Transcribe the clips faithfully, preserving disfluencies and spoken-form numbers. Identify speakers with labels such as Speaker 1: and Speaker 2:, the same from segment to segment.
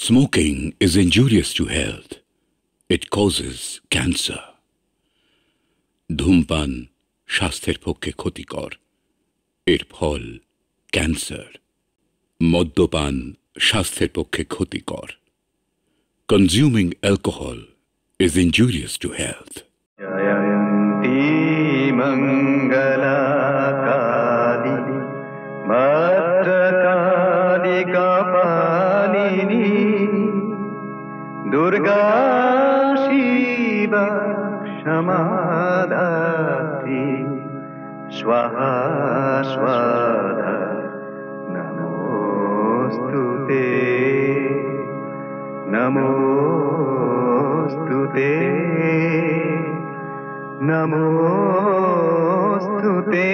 Speaker 1: Smoking is injurious to health. It causes cancer. ধূমপান স্বাস্থ্যের পক্ষে ক্ষতিকর, এর ফল ক্যান্সার। মদ্যপান স্বাস্থ্যের পক্ষে ক্ষতিকর। Consuming alcohol is injurious to health.
Speaker 2: Jayanti Mangala Kali Bhadrakali Kapalini Durga Shiva Shamadati Swaha Swada Namostute Namostute Namostute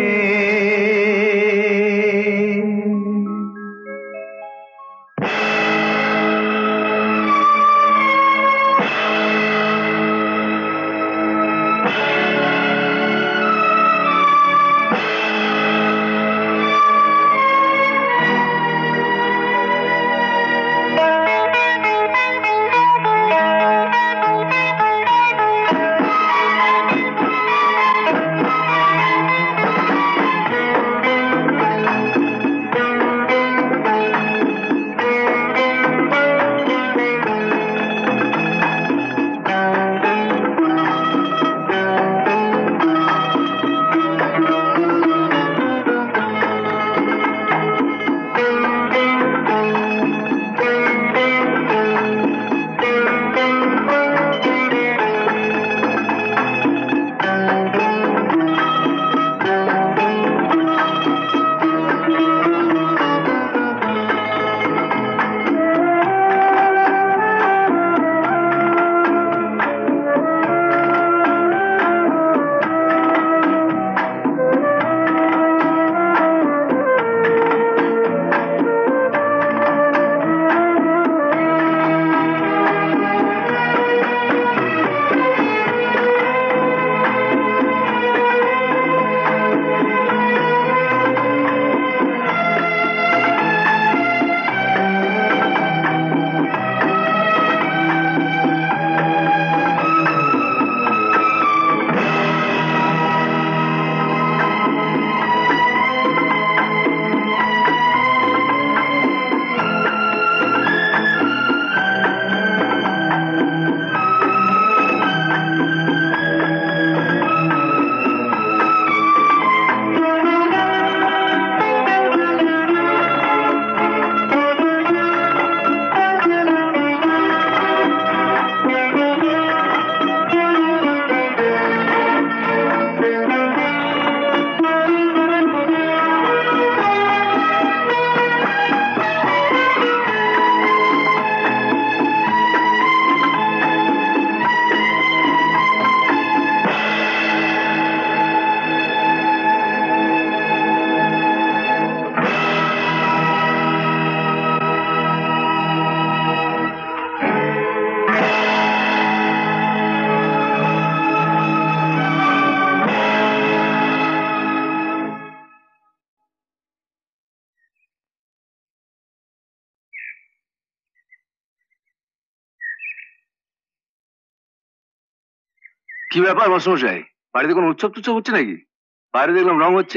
Speaker 3: কি ব্যাপার মশাই, বাড়িতে কোনো উৎসব টুৎসব হচ্ছে নাকি? বাইরে দেখলাম রং হচ্ছে,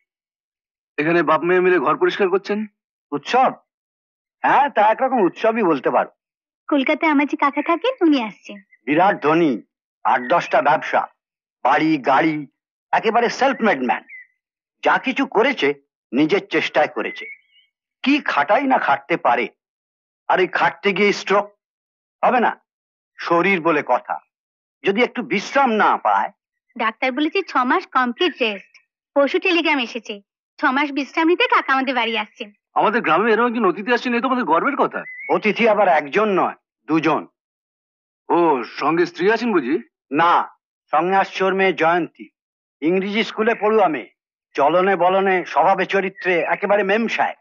Speaker 3: এখানে বাপ মেয়ে মিলে ঘর পরিষ্কার করছেন।
Speaker 4: উৎসব? হ্যাঁ, তা একরকম উৎসবই বলতে পারো।
Speaker 5: কলকাতায় আমার যে কাকা থাকেন উনি আসছেন।
Speaker 4: বিরাট ধনী, আট দশটা ব্যবসা, বাড়ি গাড়ি, একেবারে সেলফ মেড ম্যান। যা কিছু করেছে নিজের চেষ্টায় করেছে। কি খাটাই না খাটতে পারে, আর এই খাটতে গিয়ে স্ট্রোক হবে না? শরীর বলে কথা, যদি একটু বিশ্রাম না পায়।
Speaker 5: ডাক্তার বলেছে ছ মাস কমপ্লিট রেস্ট। পরশু টেলিগ্রাম এসেছে, ছ মাস বিশ্রাম নিতে কাকা আমাদের বাড়ি আসছেন।
Speaker 3: আমাদের গ্রামে এরকম একজন অতিথি আসছেন, এই তো আমাদের গর্বের কথা।
Speaker 4: অতিথি আবার একজন নয়, দুজন।
Speaker 3: ও, সঙ্গে স্ত্রী আছেন বুঝি?
Speaker 4: না, সঙ্গে আসছে ওর মেয়ে জয়ন্তী। ইংরেজি স্কুলে পড়ুয়া মেয়ে, চলনে বলনে স্বভাবে চরিত্রে একেবারে মেমসায়।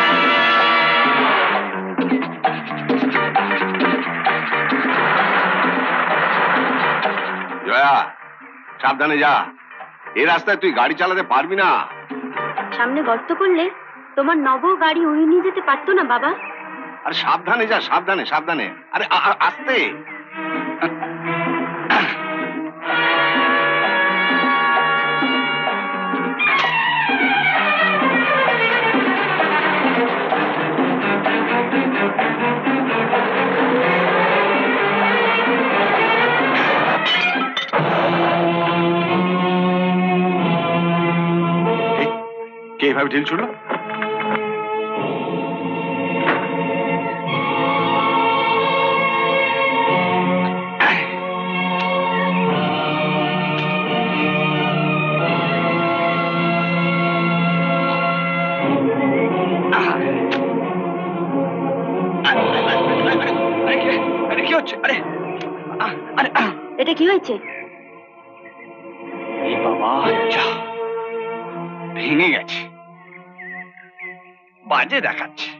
Speaker 3: জয়া, সাবধানে যা, এই রাস্তায় তুই গাড়ি চালাতে পারবি না।
Speaker 5: সামনে গর্ত করলে তোমার নব গাড়ি উড়িয়ে নিয়ে যেতে পারতো না বাবা?
Speaker 3: আরে সাবধানে যা, সাবধানে সাবধানে। আরে আস্তে। কে এভাবে ঢিল ছুড়লো?
Speaker 6: এটা কি হয়েছে?
Speaker 7: বাবা, ভেঙে গেছে, বাজে দেখাচ্ছে,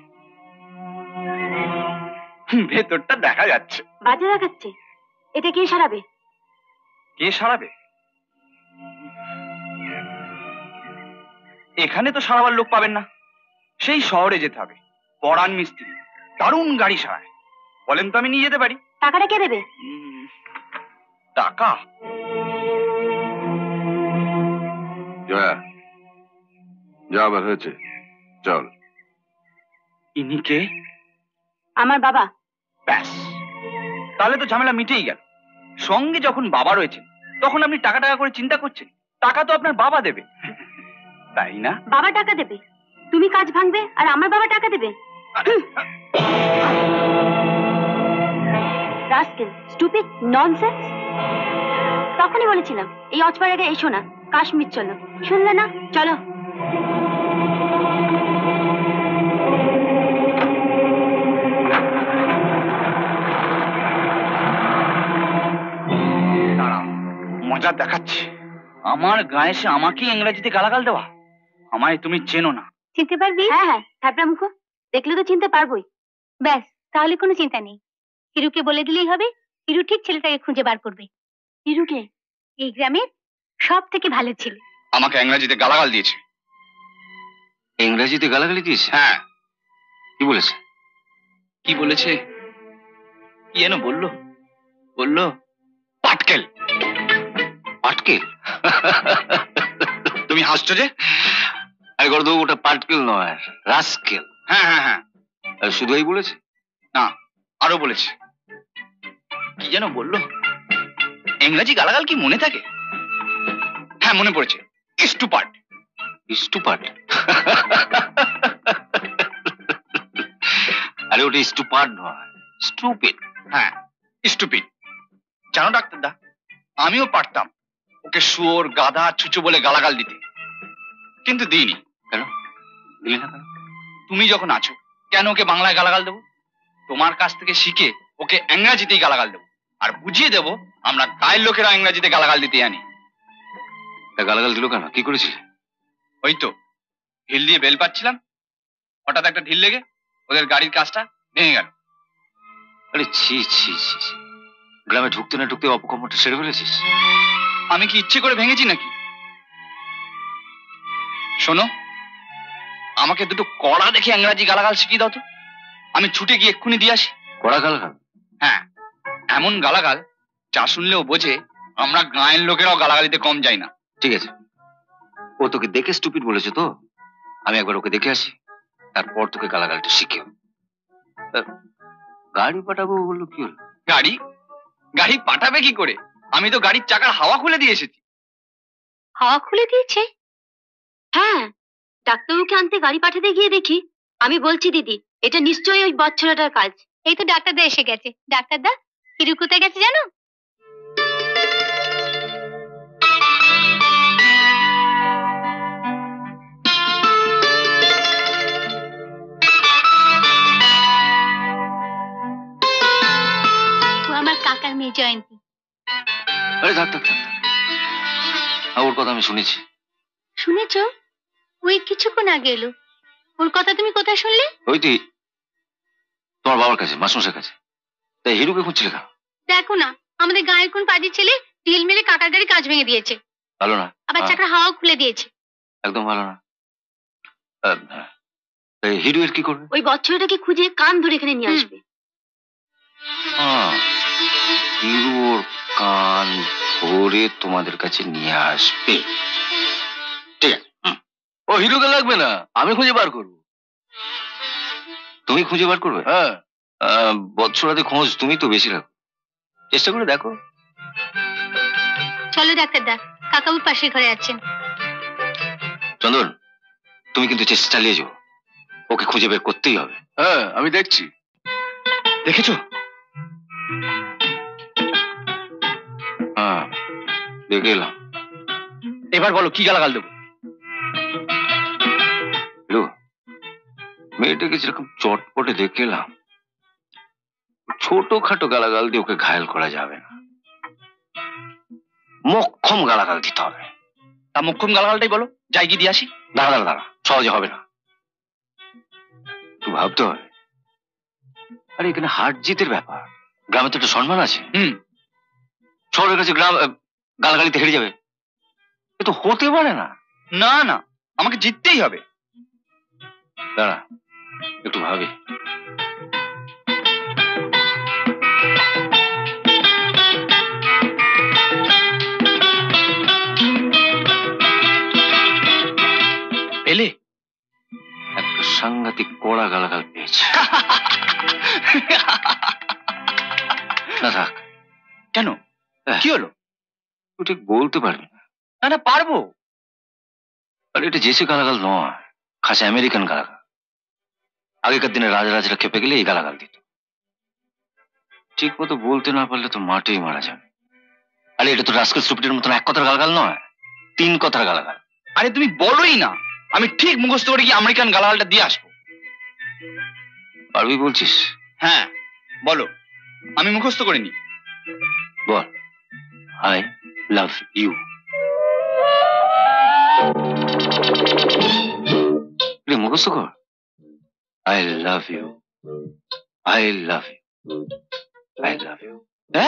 Speaker 7: ভেতরটা দেখা যাচ্ছে।
Speaker 6: বাজে দেখাচ্ছে? এটা কে সারাবে?
Speaker 7: কে সারাবে? এখানে তো সারাবার লোক পাবেন না, সেই শহরে যেতে হবে। পরাণ মিস্ত্রি দারুণ গাড়ি সারায়, বলেন তো আমি নিয়ে যেতে পারি।
Speaker 6: টাকাটা কে দেবে?
Speaker 7: টাকা?
Speaker 3: জয়া, যা আবার হয়েছে, চল।
Speaker 7: ইনি কে?
Speaker 6: আমার বাবা।
Speaker 7: ব্যাস, তাহলে তো ঝামেলা মিটেই গেল। সঙ্গে যখন বাবা রয়েছেন তখন আপনি টাকা টাকা করে চিন্তা করছেন? টাকা তো আপনার বাবা দেবে, তাই না?
Speaker 6: বাবা টাকা দেবে? তুমি কাজ ভাঙবে আর আমার বাবা টাকা দেবে? Rascal, stupid, nonsense. তখনই বলেছিলাম এই অচপাড়াটা এসো না, কাশ্মীর চলো, শুনলে না? চলো।
Speaker 7: মজা দেখাচ্ছে। আমার গায়ে এসে আমাকে ইংরেজিতে গালাগাল দেওয়া? আমায় তুমি চেনো না।
Speaker 5: চিনতে পারবি?
Speaker 6: হ্যাঁ হ্যাঁ, থাপড়া মুখো, দেখলে তো চিনতে পারবোই।
Speaker 5: ব্যাস, তাহলে কোনো চিন্তা নেই। হিরুকে বলে দিলেই হবে, হিরু ঠিক ছেলেটাকে খুঁজে বার করবে।
Speaker 6: হিরুকে?
Speaker 5: এই গ্রামের সব থেকে ভালো ছেলে।
Speaker 7: আমাকে ইংরেজিতে গালাগাল দিয়েছে।
Speaker 3: ইংরেজিতে গালাগালি দিয়েছে?
Speaker 7: হ্যাঁ।
Speaker 3: কি বলেছে?
Speaker 7: কি বলেছে? কি যেন বললো? বললো পাটকেল।
Speaker 3: পাটকেল?
Speaker 7: তুমি হাসছো যে?
Speaker 3: আরে গর্দ, ওটা পাটকেল নয়, রাস্কেল।
Speaker 7: হ্যাঁ হ্যাঁ হ্যাঁ।
Speaker 3: শুধু এই বলেছে?
Speaker 7: না, আরো বলেছে। কি যেন বললো? ইংরেজি গালাগাল কি মনে থাকে? হ্যাঁ, মনে পড়েছে, স্টুপার্ট।
Speaker 3: স্টুপার্ট? আরে ওটা স্টুপার্ট নয়, স্টুপিড।
Speaker 7: হ্যাঁ, স্টুপিড। জানো ডাক্তার দা, আমিও পারতাম ওকে শুয়োর, গাধা, ছুঁচো বলে গালাগাল দিতে, কিন্তু দিইনি।
Speaker 3: কেন দিলি না? কেন?
Speaker 7: তুমি যখন আছো, কেন ওকে বাংলায় গালাগাল দেবো? তোমার কাছ থেকে শিখে ওকে ইংরাজিতেই গালাগাল দেবো, আর বুঝিয়ে দেবো আমরা গায়ের লোকেরা ইংরাজিতে গালাগাল দিতে জানি।
Speaker 3: তা গালাগাল দিল কেন? কি করেছিল?
Speaker 7: ওই তো ঢিল দিয়ে বেল পাচ্ছিলাম, হঠাৎ একটা ঢিল লেগে ওদের গাড়ির কাজটা ভেঙে গেল।
Speaker 3: আরে ছি ছি ছি, গ্রামে ঢুকতে না ঢুকতে অপকর্মটা সেরে ফেলেছিস।
Speaker 7: আমি কি ইচ্ছে করে ভেঙেছি নাকি? শোনো, আমাকে দুটো কড়া দেখে ইংরাজি গালাগাল শিখিয়ে দাও তো, আমি ছুটে গিয়ে এক্ষুনি দিয়ে আসি।
Speaker 3: কড়া গালাগাল?
Speaker 7: হ্যাঁ, এমন গালাগাল যা শুনলেও বোঝে আমরা গায়ের লোকেরাও গালাগালিতে কম যাই না।
Speaker 3: ঠিক আছে, ও তোকে দেখে স্টুপিড বলেছে তো, আমি একবার ওকে দেখে আসি, তারপর তোকে গালাগালটা শিখিও। গাড়ি পাঠাবো বললো, কি হলো?
Speaker 7: গাড়ি? গাড়ি পাঠাবে কি করে? আমি তো গাড়ির চাকার হাওয়া খুলে দিয়ে এসেছি।
Speaker 5: হাওয়া খুলে দিয়েছে?
Speaker 6: হ্যাঁ, ডাক্তারবাবুকে আনতে গাড়ি পাঠাতে গিয়ে দেখি। আমি বলছি দিদি, এটা নিশ্চয়ই ওই বচ্ছরাটার কাজ।
Speaker 5: এই তো ডাক্তারদা এসে গেছে। ডাক্তারদা, হিরু কোথায় গেছে জানো? ও আমার কাকার মেয়ে জয়ন্তী।
Speaker 3: আরে থাক থাক থাক, ওর কথা আমি শুনেছি।
Speaker 5: শুনেছ? ওই কিছুক্ষণ আগে এলো। ওর কথা তুমি কোথায় শুনলে?
Speaker 3: ওই তুই তোমার বাবার কাছে, মাসমশাইয়ের কাছে। তাই হিরুকে খুঁজছিলে কেন?
Speaker 5: দেখো না, আমাদের গায়ের কোন পাজি ছেলে ঢিল মেরে কাকার গাড়ি কাজ ভেঙে দিয়েছে,
Speaker 3: ভালো না?
Speaker 5: আবার চাকার হাওয়া খুলে দিয়েছে।
Speaker 3: একদম ভালো না। হিরো এর কি করবে?
Speaker 6: ওই বচ্চটাকে খুঁজে কান ধরে এখানে নিয়ে আসবে।
Speaker 3: হিরোর কান ধরে তোমাদের কাছে নিয়ে আসবে, ঠিক আছে? ও হিরোকে লাগবে না, আমি খুঁজে বার করবো। তুমি খুঁজে বার করবে? হ্যাঁ, বৎসরাতে খোঁজ তুমি তো বেশি রাখো, চেষ্টা করে দেখো।
Speaker 5: চলো ডাক্তার দা, কাকাবু পাশের ঘরে আছেন।
Speaker 3: চন্দন, তুমি কিন্তু চেষ্টা চালিয়ে যাও, ওকে খুঁজে বের করতেই হবে। হ্যাঁ, আমি দেখছি। দেখেছো? হ্যাঁ, দেখে এলাম।
Speaker 7: এবার বলো কি গালাগাল দেবো?
Speaker 3: মেয়েটাকে যেরকম চটপটে দেখে এলাম, ছোটখাটো গালাগাল দিয়ে ওকে ঘায়েল করা যাবে না, মক্ষম গালাগাল দিতে হবে।
Speaker 7: তা মক্ষম গালাগালটাই বলো, যাই গিয়ে দিয়ে আসি।
Speaker 3: দাঁড়া দাঁড়া দাঁড়া, সহজে হবে না, একটু ভাবতে হবে। আরে এখানে হার জিতের ব্যাপার, গ্রামে তো একটা সম্মান আছে।
Speaker 7: হুম,
Speaker 3: শহরের কাছে গ্রাম গালাগালিতে হেরে যাবে, এ তো হতে পারে না।
Speaker 7: না না, আমাকে জিততেই হবে।
Speaker 3: দাঁড়া একটু ভাবি।
Speaker 7: পেলে
Speaker 3: একটা সাংঘাতিক কড়া গালাগাল পেয়েছে। না থাক।
Speaker 7: কেন, কি হলো?
Speaker 3: তুই ঠিক বলতে পারবি না।
Speaker 7: না না, পারবো।
Speaker 3: আর এটা জেসি গালাগাল নয়, খাসা আমেরিকান গালাগাল। আগেকার দিনে রাজরাজরা খেপে গেলে এই গালাগাল দিত। ঠিক মতো বলতে না পারলে তো মাঠেই মারা যাবে। আরে এটা তো রাস্কেল স্টুপিডের মতন এক কথার গালাগাল নয়, তিন কথার গালাগাল।
Speaker 7: আরে তুমি বলোই না, আমি ঠিক মুখস্থ করে গিয়ে আমেরিকান গালাগালটা দিয়ে আসবো।
Speaker 3: পারবি বলছিস?
Speaker 7: হ্যাঁ বলো, আমি মুখস্থ করে নি।
Speaker 3: বল, আই লাভ ইউ। মুখস্থ কর। I love you. I love you. I love you.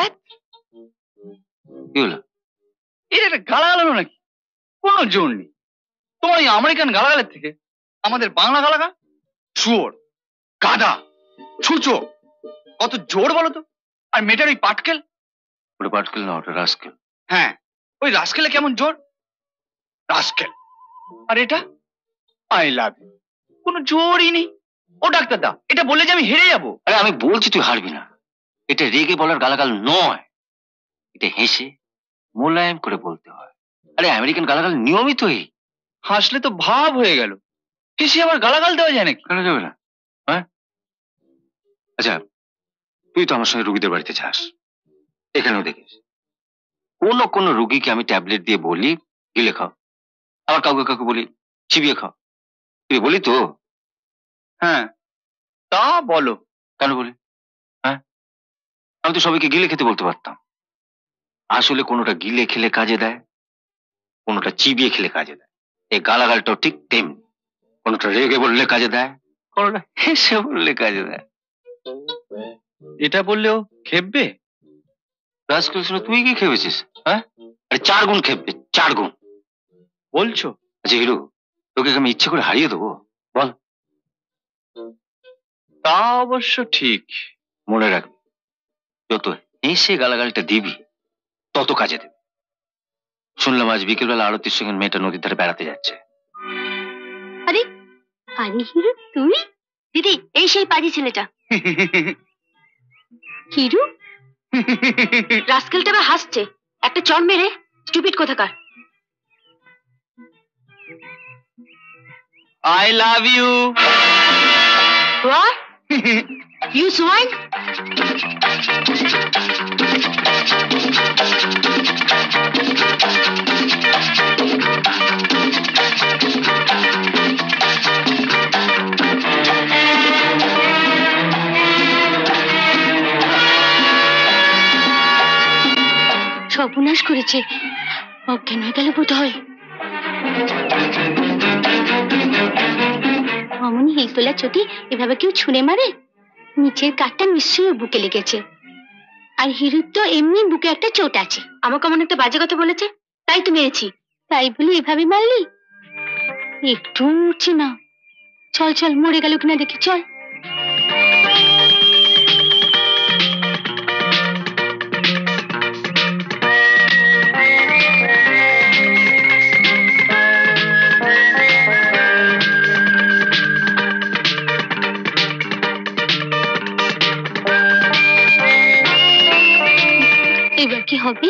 Speaker 3: কি হলো?
Speaker 7: এটা একটা গালাগাল হলো নাকি? কোনো জোর নেই। তোমার এই আমেরিকান গালাগালের থেকে আমাদের বাংলা গালাগাল, শুয়োর, গাধা, ছুঁচো, কত জোর বলো তো। আর মেয়েটার ওই পাটকেল।
Speaker 3: ওটা পাটকেল না, ওটা রাস্কেল।
Speaker 7: হ্যাঁ, ওই রাস্কেলে কেমন জোর, রাস্কেল। আর এটা আই লাভ ইউ, কোনো জোরই নেই। ও ডাক্তার দা, এটা বললে যে আমি হেরে যাবো।
Speaker 3: আরে আমি বলছি তুই হারবি না, এটা রেগে বলার গালাগাল নয়, এটা হেসে মোলায়েম করে বলতে হয়। আরে আমেরিকান গালাগাল নিয়মিতই।
Speaker 7: হাসলে তো ভাব হয়ে গেল, হেসে আবার গালাগাল দেওয়া যায় নাকি?
Speaker 3: কেন যাবে না? হ্যাঁ, আচ্ছা তুই তো আমার সঙ্গে রুগীদের বাড়িতে যাস, এখানেও দেখিস কোন কোন রুগীকে আমি ট্যাবলেট দিয়ে বলি গিলে খাও, আবার কাউকে কাউকে বলি চিবিয়ে খাও। তুই বলি তো?
Speaker 7: হ্যাঁ, তা বলো।
Speaker 3: কেন বলি? হ্যাঁ, আমি তো সবাইকে গিলে খেতে বলতে পারতাম। আসলে কোনোটা গিলে খেলে কাজে দেয়, কোনোটা চিবিয়ে খেলে কাজে দেয়। এই গালাগালটাও ঠিক তেমনি, কোনোটা রেগে বললে কাজে দেয়, কোনোটা হেসে বললে কাজে দেয়।
Speaker 7: এটা বললেও খেপবে?
Speaker 3: রাজকাল শুনে তুই কি খেপেছিস? হ্যাঁ, আরে চার গুণ খেপবে, চার গুণ।
Speaker 7: বলছো?
Speaker 3: আচ্ছা হিরো, তোকে আমি ইচ্ছে করে হারিয়ে দেবো বল?
Speaker 7: তা অবশ্য ঠিক।
Speaker 3: মনে রাখবি, যত হেসে গালাগালটা দিবি তত কাজে দেবে। শুনলাম আজ বিকেলবেলা আরতির সঙ্গে মেয়েটা নদীর ধারে বেড়াতে যাচ্ছে।
Speaker 6: আরে আরে হিরু, তুই? দিদি, এই সেই পাজি ছেলেটা। হিরু, রাস্কেলটা আবার হাসছে, একটা চড় মেরে, স্টুপিড কোথাকার।
Speaker 7: I love you.
Speaker 6: What? You swine?
Speaker 5: সর্বনাশ করেছে, অজ্ঞান হয়ে গেল বোধ হয়। অমনি হিলতোলা চটি এভাবে কেউ ছুঁড়ে মারে? নিচের কাঠটা নিশ্চয়ই বুকে লেগেছে। আর হিরুর তো এমনি বুকে একটা চোট আছে।
Speaker 6: আমাকে মনে একটা বাজে কথা বলেছে, তাই তো মেরেছি।
Speaker 5: তাই বলে এভাবে মারলি? একটু উঠছে না। চল চল মরে গেল কিনা দেখি, চল। এবার কি হবে?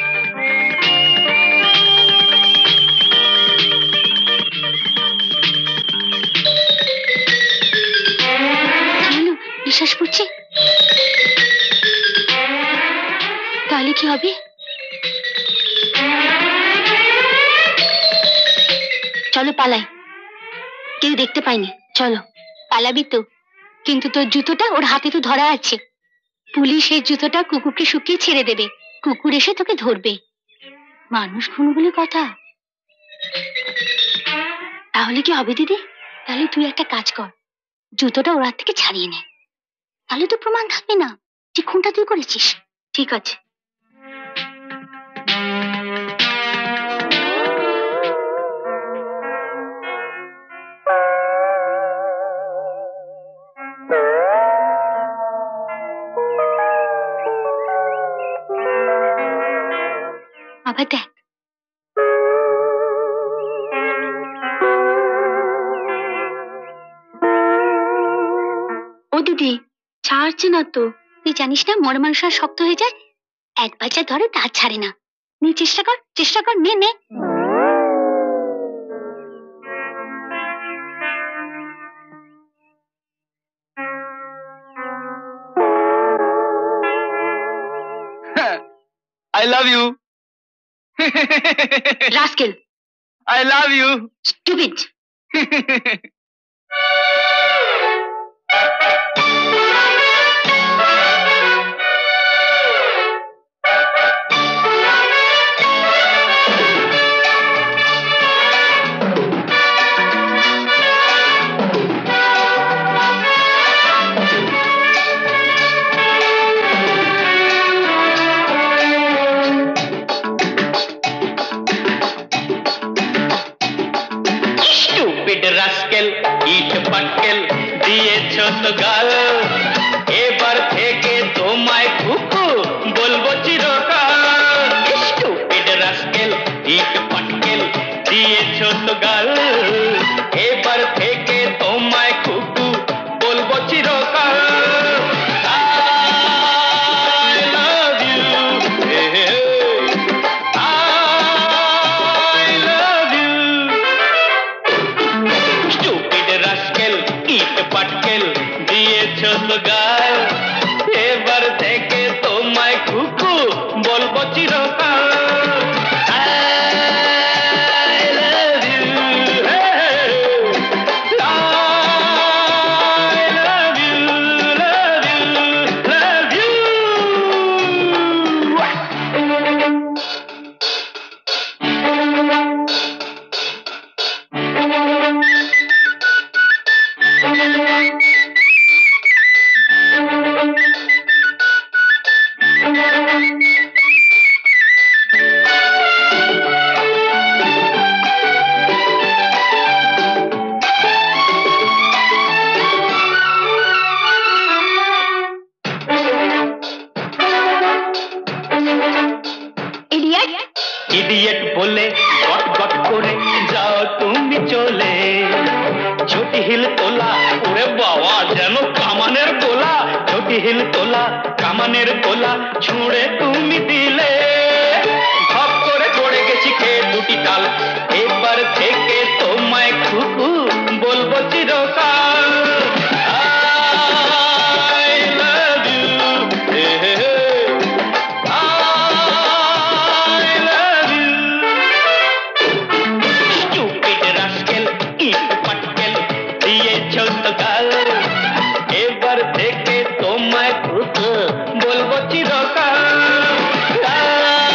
Speaker 5: বিশ্বাস করছি, তাহলে কি হবে? চলো পালাই, কেউ দেখতে পাইনি। চলো। পালাবি তো, কিন্তু তোর জুতোটা ওর হাতে তো ধরা আছে। পুলিশ এই জুতোটা কুকুরকে শুকিয়ে ছেড়ে দেবে, কুকুর এসে তোকে ধরবে। মানুষ খুন বলে কথা। তাহলে কি হবে দিদি? তাহলে তুই একটা কাজ কর, জুতোটা ওর হাত থেকে ছাড়িয়ে নে, তাহলে তো প্রমাণ থাকবে না যে খুনটা তুই করেছিস। ঠিক আছে। আবার দেখ। ও দিদি, ছাড়ছে না তো। তুই জানিস না মরা মানুষ আর শক্ত হয়ে যায়, একবার যা ধরে তার ছাড়ে না। নে চেষ্টা কর, চেষ্টা কর, নে নে।
Speaker 7: I love you.
Speaker 5: Rascal.
Speaker 7: I love you.
Speaker 5: Stupid.
Speaker 8: Rascal ইট পাটকেল দিয়েছ তো গাল, এবার থেকে তোমায় কুকু বলবো চিরকাল। স্টুপিড রাস্কেল ইট পাটকেল দিয়েছ তো গাল, এবার থেকে তোমায় কুকু বলবো চিরকাল। এবার থেকে তোমায় কুকু বলবো চিরকাল। ইডিয়েট বলে গট গট করে যাও তুমি চলে, ছোটি হিল তোলা ওরে বাবা যেন কামানের গোলা, ছোটি হিল তোলা কামানের গোলা ছুঁড়ে তুমি দিলে, ধপ করে পড়ে গেছি খেয়ে দুটি তাল, এবার থেকে তোমায় কুকু বলবো চিরকাল। এবার থেকে তোমায় কুকু বলবো চিরকাল।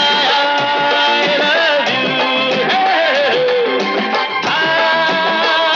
Speaker 8: I love you.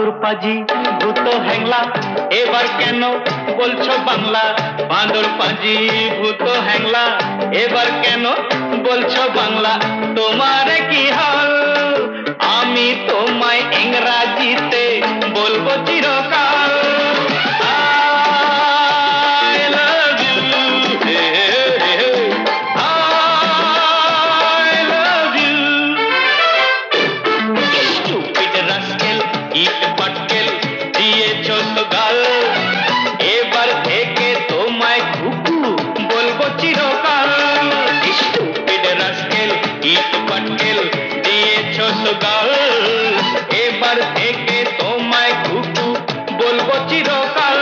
Speaker 8: বাদুর পাজি ভূত হ্যাংলা এবার কেন বলছো বাংলা বাদুর পাজি ভূত হ্যাংলা এবার কেন বলছো বাংলা তোমার কি হাল আমি তোমায় ইংরাজিতে বলবো চিরকাল এবার থেকে তোমায় কুকু বলবো চিরকাল স্টুপিড রাস্কেল ইট পাটকেল দিয়েছো তো গাল এবার থেকে তোমায় কুকু বলবো চিরকাল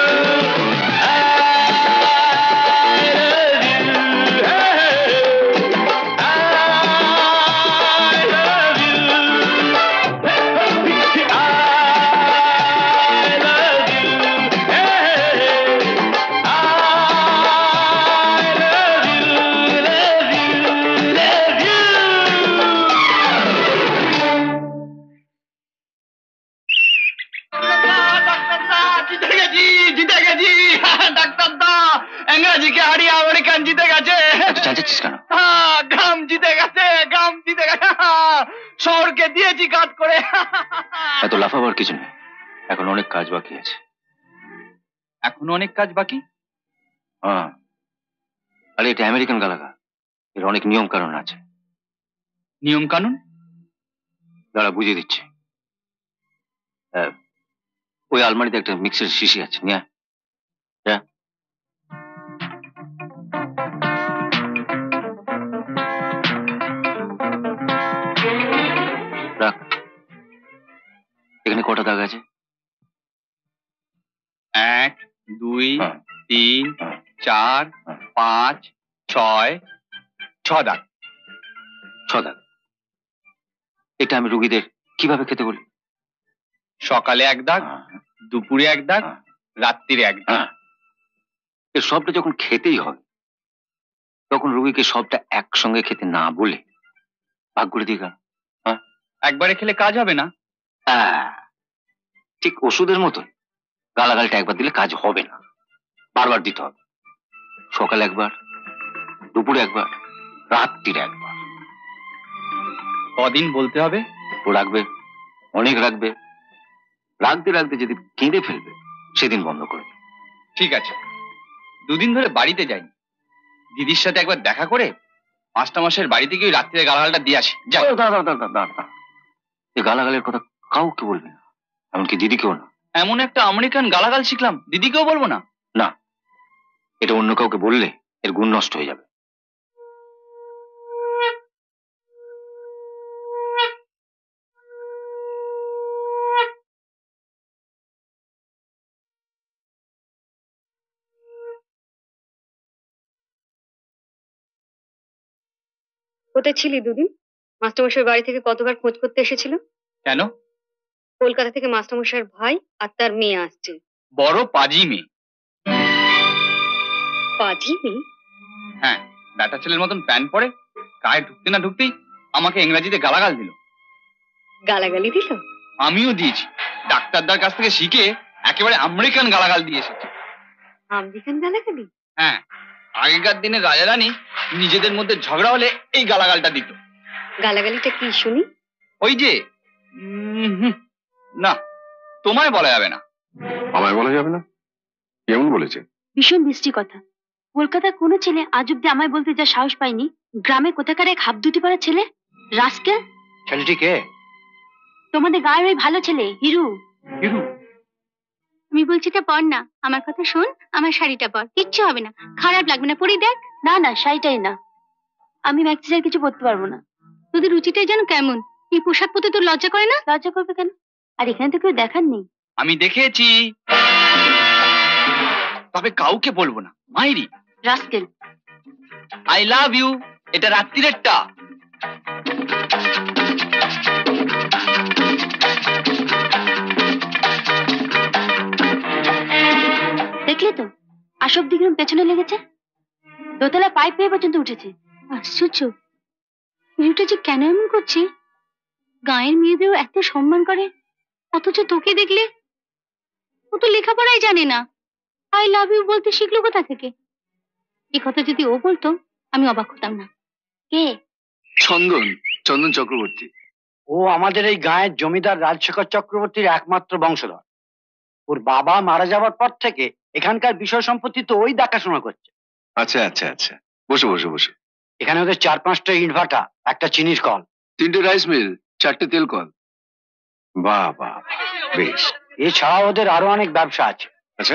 Speaker 8: শহরকে দিয়েছি কাজ করে
Speaker 3: এত লাফাবার কিছু নেই এখন অনেক কাজ বাকি আছে
Speaker 7: এখনো অনেক কাজ বাকি
Speaker 3: হ্যাঁ আরে এটা আমেরিকান গালাগা এর অনেক নিয়ম কানুন আছে
Speaker 7: নিয়ম কানুন
Speaker 3: দাঁড়া বুঝিয়ে দিচ্ছি ওই আলমারিতে একটা মিক্সের শিশি আছে নিয়ে যা রাখ এখানে কটা দাগ আছে
Speaker 7: এক দুই তিন চার পাঁচ ছয় ছ দাগ
Speaker 3: ছ দাগ এটা আমি রুগীদের কিভাবে খেতে বলি
Speaker 7: সকালে এক দাগ দুপুরে এক দাগ রাত্রিরে এক দাগ
Speaker 3: এর সবটা যখন খেতেই হবে তখন রুগীকে সবটা একসঙ্গে খেতে না বলে ভাগ করে দিই গা
Speaker 7: একবারে খেলে কাজ হবে না
Speaker 3: ঠিক ওষুধের মতো গালাগালটা একবার দিলে কাজ হবে না বারবার দিতে হবে সকালে একবার দুপুরে একবার রাত্রিরে একবার
Speaker 7: কদিন বলতে হবে
Speaker 3: ও রাখবে অনেক রাখবে রাখতে রাখতে যদি কেঁদে ফেলবে সেদিন বন্ধ করবে
Speaker 7: ঠিক আছে দুদিন ধরে বাড়িতে যাই দিদির সাথে একবার দেখা করে মাস্টারমশাইয়ের বাড়িতে গিয়ে রাত্রিরে গালাগালটা দিয়ে আসি যাই
Speaker 3: এই গালাগালের কথা কাউকে বলবে না এমনকি দিদিকেও না
Speaker 7: এমন একটা আমেরিকান গালাগাল শিখলাম দিদিকেও বলবো না
Speaker 3: না এটা অন্য কাউকে বললে এর গুণ নষ্ট হয়ে যাবে
Speaker 6: কোথায় ছিলি দুদিন মাস্টারমশাইয়ের বাড়ি থেকে কতবার খোঁজ করতে এসেছিল
Speaker 7: কেন
Speaker 6: কলকাতা থেকে মাস্টারমশাইয়ের ভাই আর তার মেয়ে আসছে
Speaker 7: বড় পাজি মেয়ে
Speaker 6: পাজি মেয়ে
Speaker 7: হ্যাঁ বেটা ছেলের মতন প্যান্ট পরে গায়ে ঢুকতে না ঢুকতেই আমাকে ইংরেজিতে গালাগাল দিল
Speaker 6: গালাগালি দিল
Speaker 7: আমিও দিয়েছি ডাক্তারদার কাছ থেকে শিখে একেবারে আমেরিকান গালাগাল দিয়ে এসেছি
Speaker 6: আমেরিকান গালাগালি
Speaker 7: হ্যাঁ আগেকার দিনে রাজা রানী নিজেদের মধ্যে ঝগড়া হলে এই গালাগালটা দিত
Speaker 6: গালাগালিটা কি শুনি
Speaker 7: ওই যে না তোমায় বলা যাবে না
Speaker 9: আমায় বলা যাবে না কেমন বলেছে
Speaker 6: ভীষণ মিষ্টি কথা কলকাতার কোনো ছেলে আজ অব্দি আমায় বলতে যা সাহস পায়নি গ্রামে কোথাকার এক হাফ দুটি পাড়া ছেলে রাস্কেল
Speaker 3: ছেলেটি কে
Speaker 6: তোমাদের গায়ের ওই ভালো ছেলে হিরু
Speaker 7: হিরু
Speaker 5: আমি বলছি এটা পর না আমার কথা শোন আমার শাড়িটা পর কিচ্ছু হবে না খারাপ লাগবে না পরি দেখ
Speaker 6: না না শাড়িটাই না আমি ম্যাক্সি আর কিছু পরতে পারবো না
Speaker 5: তোদের রুচিটাই যেন কেমন এই পোশাক পরতে তোর লজ্জা করে না
Speaker 6: লজ্জা করবে কেন আর এখানে তো কেউ দেখার নেই
Speaker 7: আমি দেখেছি তবে কাউকে বলবো না মাইরি
Speaker 6: রাস্কেল
Speaker 7: আই লাভ ইউ এটা রাত্রিরেরটা
Speaker 6: দেখলে তো আসব দিকে পেছনে লেগেছে দোতলা পাইপ পেয়ে পর্যন্ত উঠেছে
Speaker 5: আশ্চর্য মেয়েটা যে কেন এমন করছে গায়ের মেয়েদেরও এত সম্মান করে অথচ তোকে দেখলে ও তো লেখাপড়াই জানে না, আই লাভ ইউ বলতে শিখলো কোথা থেকে? এই কথা যদি ও বলতো আমি অবাক হতাম না। কে?
Speaker 7: চন্দন, চন্দন চক্রবর্তী।
Speaker 4: ও আমাদের এই গায়ের জমিদার রাজশেখর চক্রবর্তীর একমাত্র বংশধর। ওর বাবা মারা যাওয়ার পর থেকে এখানকার বিষয় সম্পত্তি তো ওই দেখাশোনা করছে।
Speaker 9: আচ্ছা আচ্ছা আচ্ছা, বসো বসো বসো।
Speaker 4: এখানে ওদের চার পাঁচটা ইটভাটা, একটা চিনির কল,
Speaker 9: তিনটে রাইস মিল, চারটে তেল কল। বাহ বাহ, বেশ।
Speaker 4: এছাড়া ওদের আরো অনেক ব্যবসা আছে।
Speaker 9: আচ্ছা,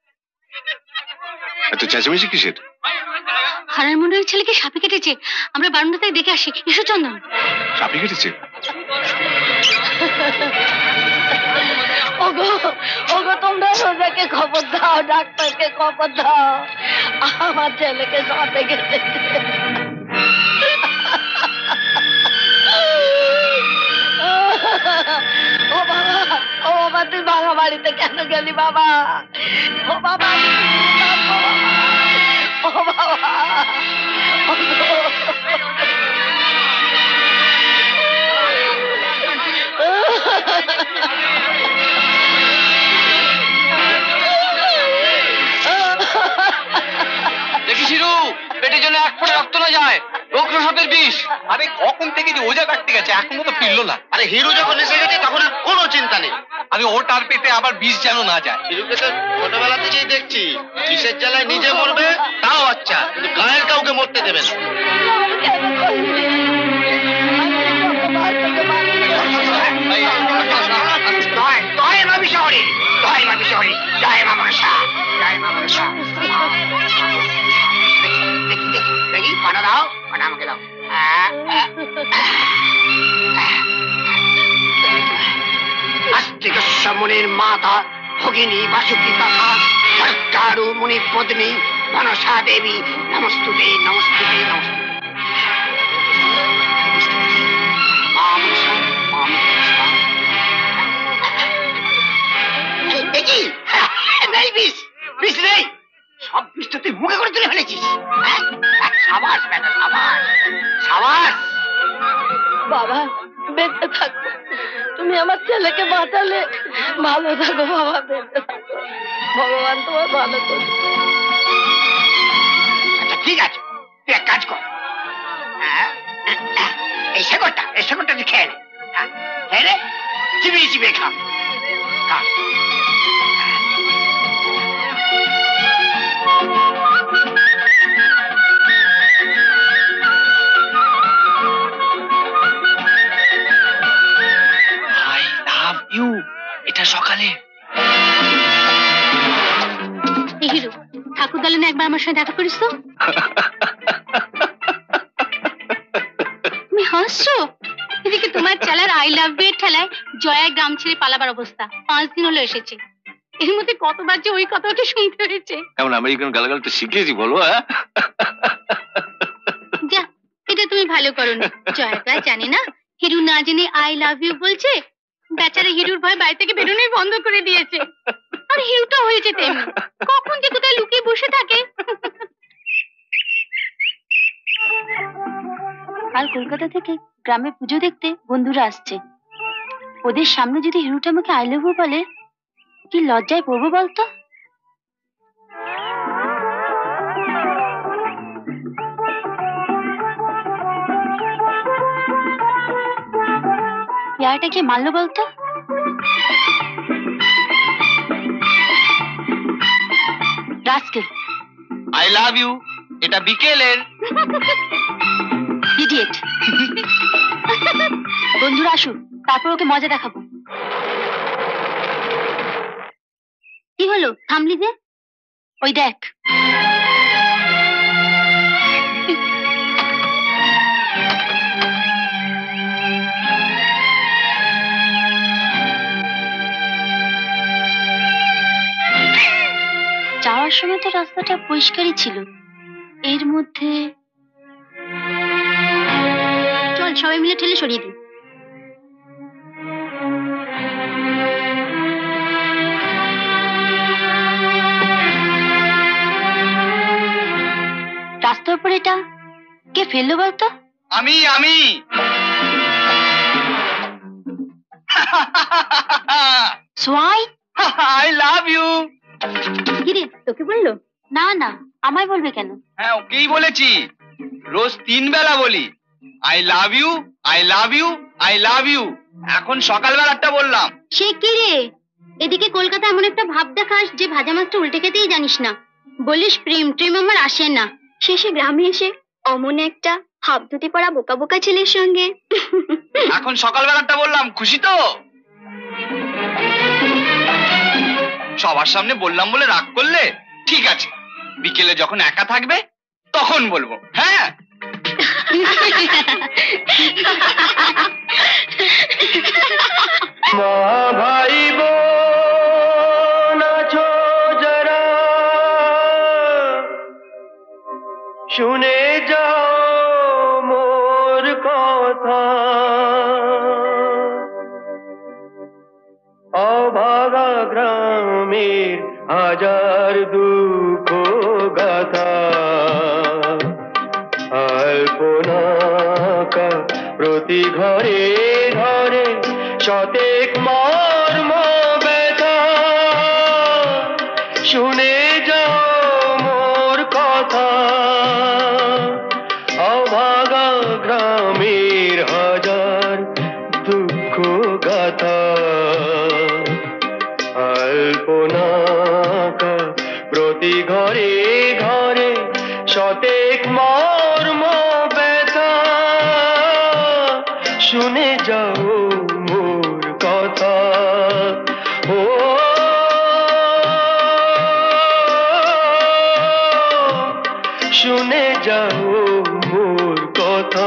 Speaker 9: এত চেঁচামেচি কিসের?
Speaker 5: হারার মন্ডলের ছেলেকে সাপে কেটেছে, আমরা বারান্দা থেকে দেখে আসি। এসো চন্দন।
Speaker 9: সাপে কেটেছে?
Speaker 6: ওগো ওগো, তোমরা সোজাকে খবর দাও, ডাক্তারকে খবর দাও, আমার ছেলেকে সাপে কেটেছে। ও বাবা, ও বাবা, তুই ভাঙা বাড়িতে কেন গেলি বাবা? ও বাবা, ও বাবা,
Speaker 7: দেখি শিরু, পেটের জন্য এক ফোঁটা রক্ত না যায়, রক্ত সাপের বিষ। আরে কখন থেকে যে ওজা কাটতে গেছে, এখনো তো ফিরলো না। আরে হিরু যখন এসে গেছে তখন আর কোনো চিন্তা নেই। আমি ওটার পেটে আবার বিষ যেন না যায়। হিরুকে তো ছোটবেলা থেকেই দেখছি, বিষের জ্বালায় নিজে মরবে তাও আচ্ছা, কিন্তু গায়ের কাউকে মরতে দেবে না।
Speaker 4: দেখি পাটা দাও, পাটা আমাকে দাও। আস্তিকমণির মাতা ভগিনী বাসুকি তথা সরকারু মুনি পত্নী মনসা দেবী নমস্তুতে নমস্তুতে নমস্তুতে। দেখি নেই বিষ, বিষ নেই, সব বিষ তো তুই মুখে করে তুলে ফেলেছিস। সাবাস বেটা, সাবাস সাবাস।
Speaker 6: বাবা বেঁচে থাকো, তুমি আমার ছেলেকে বাঁচালে। ভালো থাকো বাবা, বেঁচে থাকো, ভগবান তোমার ভালো করবে।
Speaker 4: আচ্ছা ঠিক আছে, তুই এক কাজ কর, এই শেকড়টা এই শেকড়টা তুই খেয়ে নে, খেয়ে নে, চিবিয়ে চিবিয়ে খা।
Speaker 7: এটা সকালে
Speaker 5: হিরো ঠাকুর দালানে একবার আমার সাথে দেখা করিস তো। তুমি হাসছো? এদিকে তোমার চালার আই লাভ ইউ এর ঠেলায় জয়া গ্রাম ছেড়ে পালাবার অবস্থা। পাঁচ দিন হলো এসেছে, এর মধ্যে কতবার যে ওই কথাটা শুনতে হয়েছে।
Speaker 3: এমন আমেরিকান গালাগাল তো শিখেছি বলো। হ্যাঁ
Speaker 5: যা, এটা তুমি ভালো করো না। জয়া তো আর জানে না হিরু না জেনে আই লাভ ইউ বলছে। বেচারা হিরুর ভয় বাড়ি থেকে বেরোনোই বন্ধ করে দিয়েছে। আর হিরুটা হয়েছে তেমনি, কখন যে কোথায় লুকিয়ে বসে থাকে।
Speaker 6: কাল কলকাতা থেকে গ্রামে পুজো দেখতে বন্ধুরা আসছে। ওদের সামনে যদি হিরুটা আমাকে আই লাভ ইউ বলে, কি লজ্জায় পড়বো বলতো। পেয়ারটা কে মারলো বলতো? রাস্কেল।
Speaker 7: আই লাভ ইউ এটা বিকেলের।
Speaker 6: ইডিয়েট। বন্ধুরা আসুক, তারপর ওকে মজা দেখাবো।
Speaker 5: কি হলো, থামলি যে?
Speaker 6: ওই দেখ। যাওয়ার সময় তো রাস্তাটা পরিষ্কারই ছিল, এর মধ্যে
Speaker 5: চল সবাই মিলে ঠেলে সরিয়ে দিই।
Speaker 6: রাস্তার উপর এটা কে ফেললো বলতো?
Speaker 7: আমি আমি
Speaker 5: সোয়াই
Speaker 7: আই লাভ ইউ।
Speaker 5: কিরে তোকে বললো? না না, আমায় বলবে কেন?
Speaker 7: হ্যাঁ ওকেই বলেছি, রোজ তিন বেলা বলি I love you, I love you, I love you. এখন সকালবেলাটা বললাম।
Speaker 5: সে কি রে, এদিকে কলকাতা এমন একটা ভাব দেখাস যে ভাজা মাছটা উল্টে খেতেই জানিস না। বলিস প্রেম প্রেম আমার আসে না, শেষে গ্রামে এসে অমন একটা হাফ ধুতি পরা বোকা বোকা ছেলের সঙ্গে।
Speaker 7: এখন সকালবেলাটা বললাম, খুশি তো? সবার সামনে বললাম বলে রাগ করলে? ঠিক আছে, বিকেলে যখন একা থাকবে তখন বলবো। হ্যাঁ
Speaker 8: মা ভাই বোন আছো যারা, শুনে যাও মোর কথা। অভাগা গ্রামের হাজার দুঃখ গাথা, আলপনাকা প্রতি ঘরে ঘরে শতেক মর্ম ব্যথা। শুনে যাও মোর কথা, অভাগা গ্রামের হাজার দুঃখ গাথা। আলপনাকা প্রতি ঘরে ঘরে শতেক মর্ম ব্যথা। শুনে যাও মোর কথা। ও শুনে যাও মোর কথা।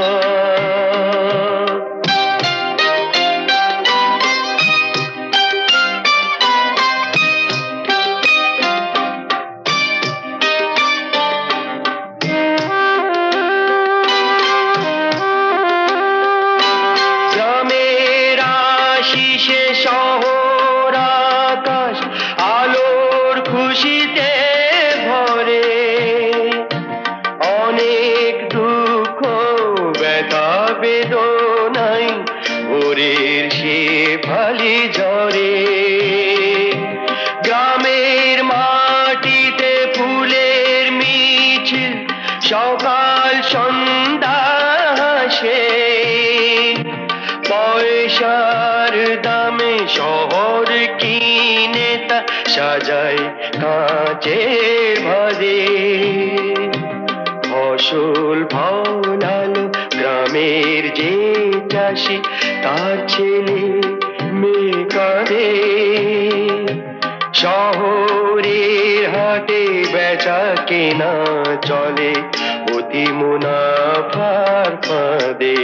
Speaker 8: সকাল সন্ধ্যা হাসে, পয়সার দামে শহর কিনে তা সাজায় কাঁচের ভাদে। ফসল ফলালো গ্রামের যে চাষি, তার ছেলে মেয়ে কাঁদে। শহরের হাটে বেচা কেনা চলে অতি মুনাফার ফাঁদে।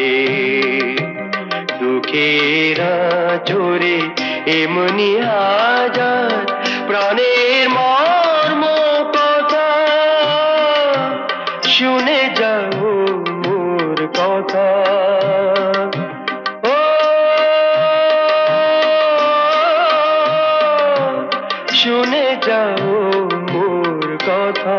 Speaker 8: দুঃখেরা চোরে এমনি হাজার প্রাণের মর্ম কথা। শুনে যাও মোর কথা। শুনে যাও মোর কথা।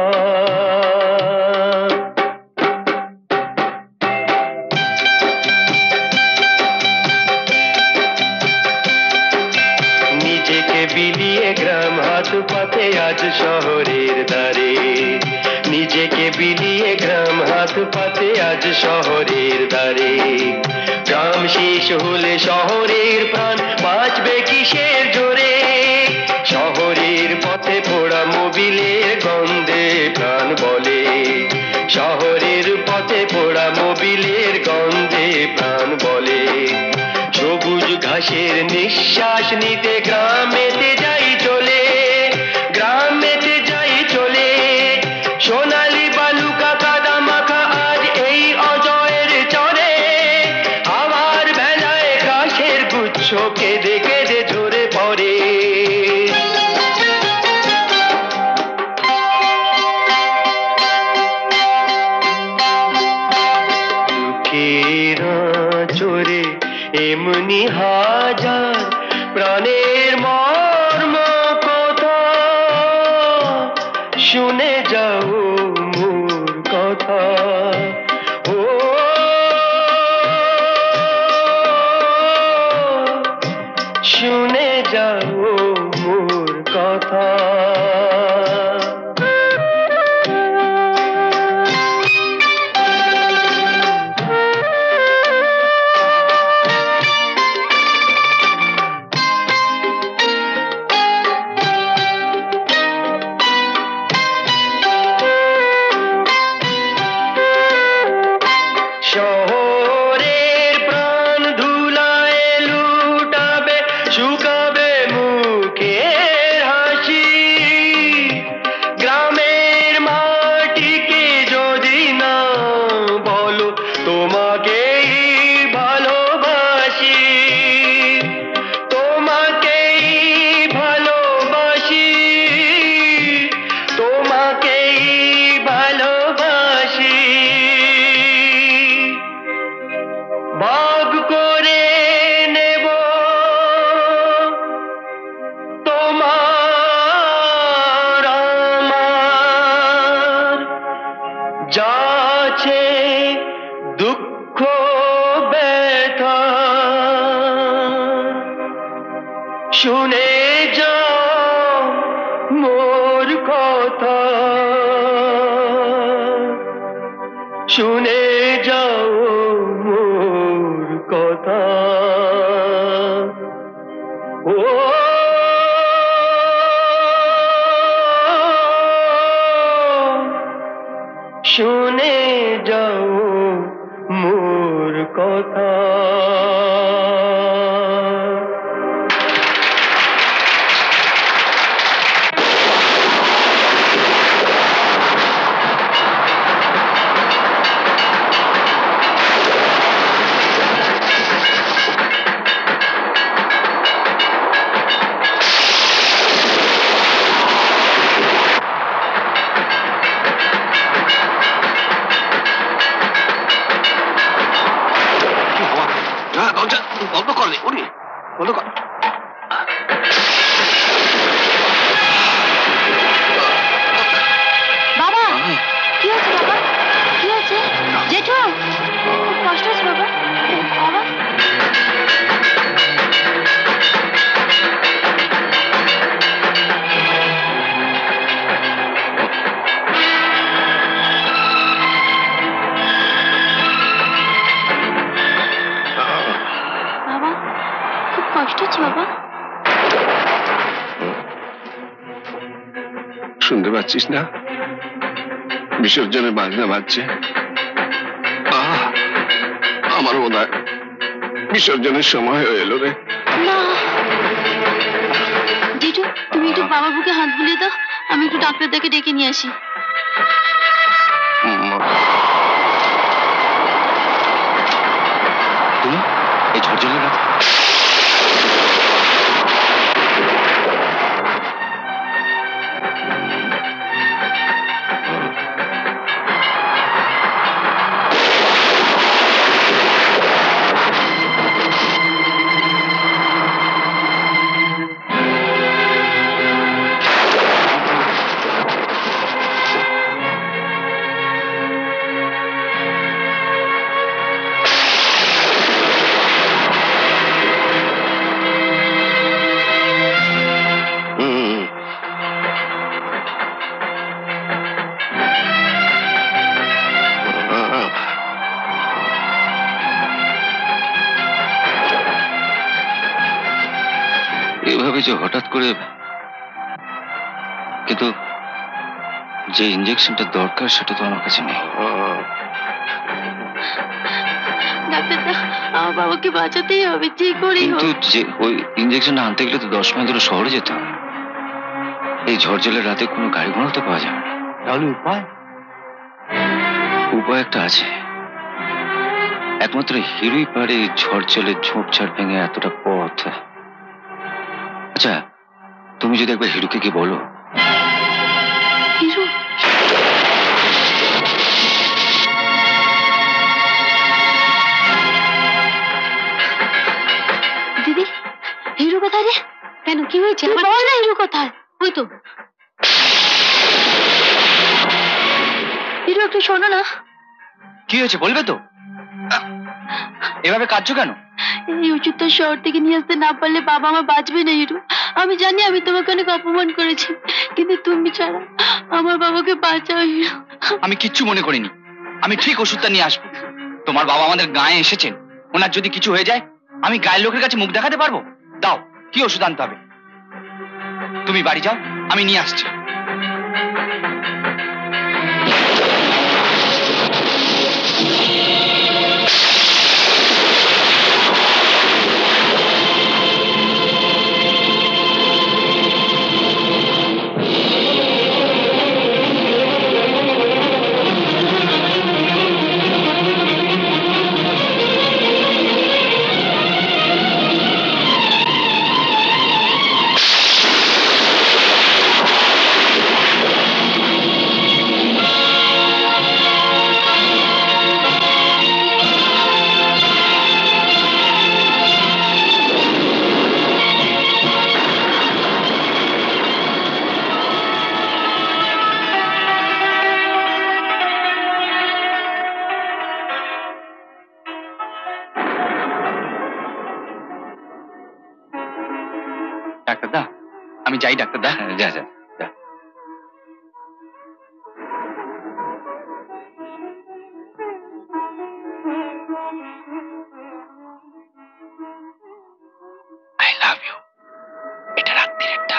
Speaker 8: নিজেকে বিলিয়ে গ্রাম হাত পাতে আজ শহরের দ্বারে। নিজেকে বিলিয়ে গ্রাম হাত পাতে আজ শহরের দ্বারে। গ্রাম শেষ হলে শহরের প্রাণ বাঁচবে কিসের জোরে। শহরের পথে পোড়া মোবিলের গন্ধে প্রাণ বলে। শহরের পথে পোড়া মোবিলের গন্ধে প্রাণ বলে। সবুজ ঘাসের নিঃশ্বাস নিতে গ্রামেতে যাই চলে। গ্রামেতে যাই চলে। সোনালি বালুকা কাদা মাখা আজ এই অজয়ের চরে। আমার বেলায় কাশের গুচ্ছ কেঁদে কেঁদে ঝরে পড়ে। চোরে এমনি হাজার প্রাণের মর্ম কথা। শুনে যাও মোর কথা। ও শুনে যাও মোর কথা, শুনে যাও মোর কথা, ও শুনে যাও মোর কথা।
Speaker 9: শুনতে পাচ্ছিস না বিসর্জনের বাজনা বাজছে? আমার মনে হয় বিসর্জনের সময় হয়ে এলো রে।
Speaker 5: জেঠু, তুমি একটু বাবার বুকে হাত বুলিয়ে দাও, আমি একটু ডাক্তারদাকে ডেকে নিয়ে আসি।
Speaker 3: তুমি এই ঝড়ঝড়ের রাতে যে হঠাৎ করে, কিন্তু যে ইঞ্জেকশনটা দরকার সেটা তো আমার কাছে নেই।
Speaker 5: ডাক্তারদা, আমার বাবাকে বাঁচাতেই হবে যে করে।
Speaker 3: কিন্তু যে ওই ইঞ্জেকশনটা আনতে গেলে তো দশ মাইল ধরে শহরে যেতে হবে। এই ঝড়জলের রাতে কোনো গাড়ি ঘোড়া তো পাওয়া যাবে না।
Speaker 4: তাহলে উপায়?
Speaker 3: উপায় একটা আছে, একমাত্র হিরোই পারে ঝড় জলের ঝোপঝাড় ভেঙে এতটা পথ। আচ্ছা, তুমি যদি একবার হিরোকে গিয়ে বলো।
Speaker 5: হিরো? দিদি, হিরো কোথায় রে? কেন, কি হয়েছে? বল না, হিরো কোথায়? ওই তো হিরো, একটু শোনো না।
Speaker 7: কি হয়েছে বলবে তো? এভাবে কাঁদছো কেন?
Speaker 5: এই ওষুধটা শহর থেকে নিয়ে আসতে না পারলে বাবা আমার বাঁচবে না হিরো। আমি জানি আমি তোমাকে অনেক অপমান করেছি, কিন্তু তুমি ছাড়া আমার বাবাকে বাঁচাও হিরো।
Speaker 7: আমি কিচ্ছু মনে করিনি, আমি ঠিক ওষুধটা নিয়ে আসবো। তোমার বাবা আমাদের গায়ে এসেছেন, ওনার যদি কিছু হয়ে যায় আমি গায়ের লোকের কাছে মুখ দেখাতে পারবো? দাও, কি ওষুধ আনতে হবে? তুমি বাড়ি যাও, আমি নিয়ে আসছি। আমি যাই ডাক্তার দা।
Speaker 3: যা যা যা। I love you. এটা রাত্রিরেরটা।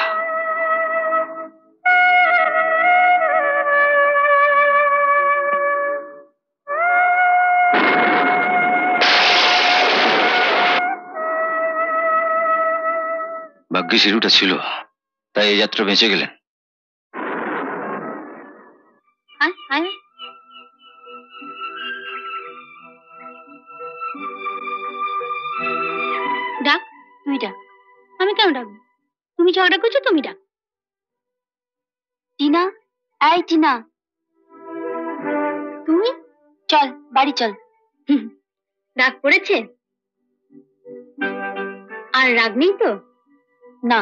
Speaker 3: ভাগ্যে শিরুটা ছিল, তাই এই যাত্রা বেঁচে গেলেন।
Speaker 5: ডাক, তুই ডাক। আমি কেন ডাকবো? তুমি ঝগড়া করছো, তুমি ডাক। টিনা, এই টিনা, তুই চল বাড়ি চল। রাগ পড়েছে? আর রাগ নেই তো? না।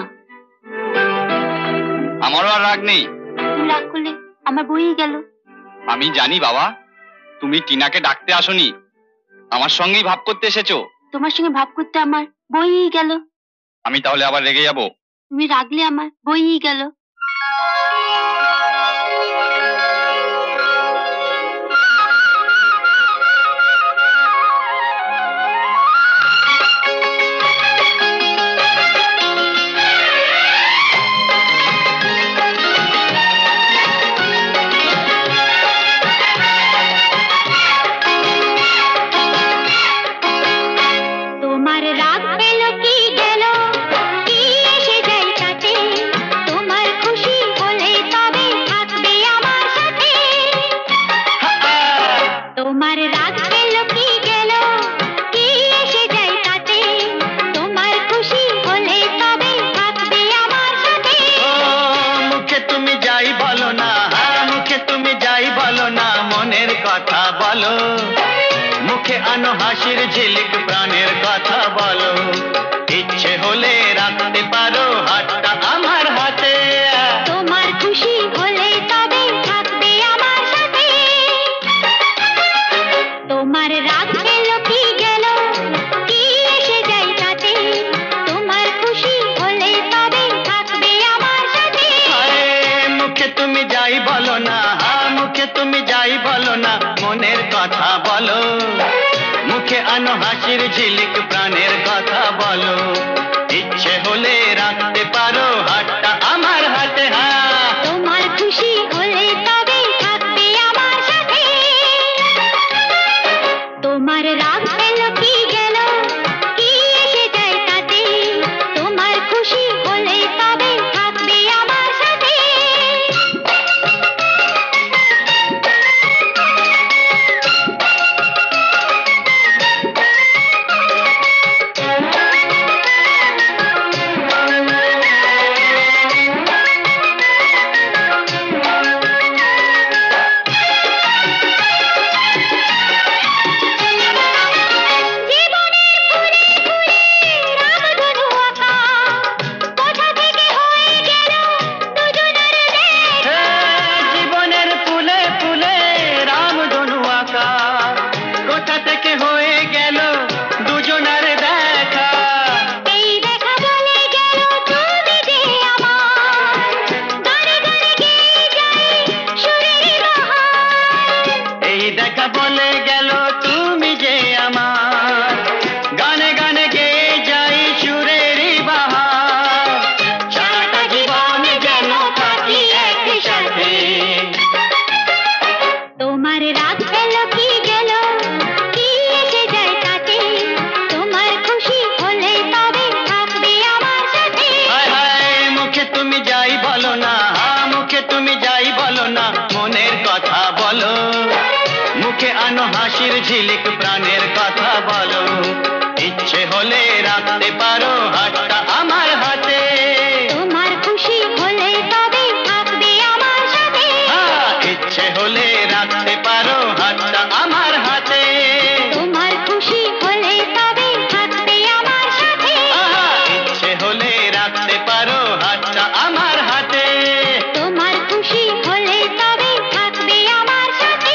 Speaker 7: আমারও আর রাগ নেই।
Speaker 5: তুমি রাগ করলে আমার বইই গেল।
Speaker 7: আমি জানি বাবা, তুমি টিনাকে ডাকতে আসোনি, আমার সঙ্গেই ভাব করতে এসেছো।
Speaker 5: তোমার সঙ্গে ভাব করতে আমার বইই গেল।
Speaker 7: আমি তাহলে আবার রেগে যাব?
Speaker 5: তুমি রাগলে আমার বইই গেল।
Speaker 8: হাসির ঝিলিক প্রাণের কথা বলো, ইচ্ছে হলে রাখতে পারো হাতটা আমার হাতে।
Speaker 5: তোমার খুশি হলে তবে থাকবে আমার সাথে। তোমার রাগ গেল কি গেল, কি এসে যায় তাতে। তোমার খুশি হলে তবে থাকবে আমার সাথে।
Speaker 8: মুখে তুমি যাই বলো না, মুখে তুমি যাই বলো না, মনের কথা বলো। মুখে আনো হাসির ঝিলিক প্রাণের কথা বলো, ইচ্ছে হলে রাখতে পারো হাতটা আমার হাতে।
Speaker 5: তোমার খুশি হলে তবে থাকবে আমার সাথে। তোমার রাগ গেল কি গেল, কি এসে যায় তাতে। তোমার খুশি হলে তবে থাকবে আমার সাথে।
Speaker 8: হাসির ঝিলিক প্রাণের কথা বলো, ইচ্ছে হলে রাখতে পারো হাতটা আমার হাতে।
Speaker 5: তোমার খুশি হলে তবে থাকবে আমার সাথে।
Speaker 8: ইচ্ছে হলে রাখতে পারো হাতটা আমার হাতে।
Speaker 5: তোমার খুশি হলে তবে থাকবে আমার সাথে।
Speaker 8: ইচ্ছে হলে রাখতে পারো হাতটা আমার হাতে।
Speaker 5: তোমার খুশি হলে তবে থাকবে আমার সাথে।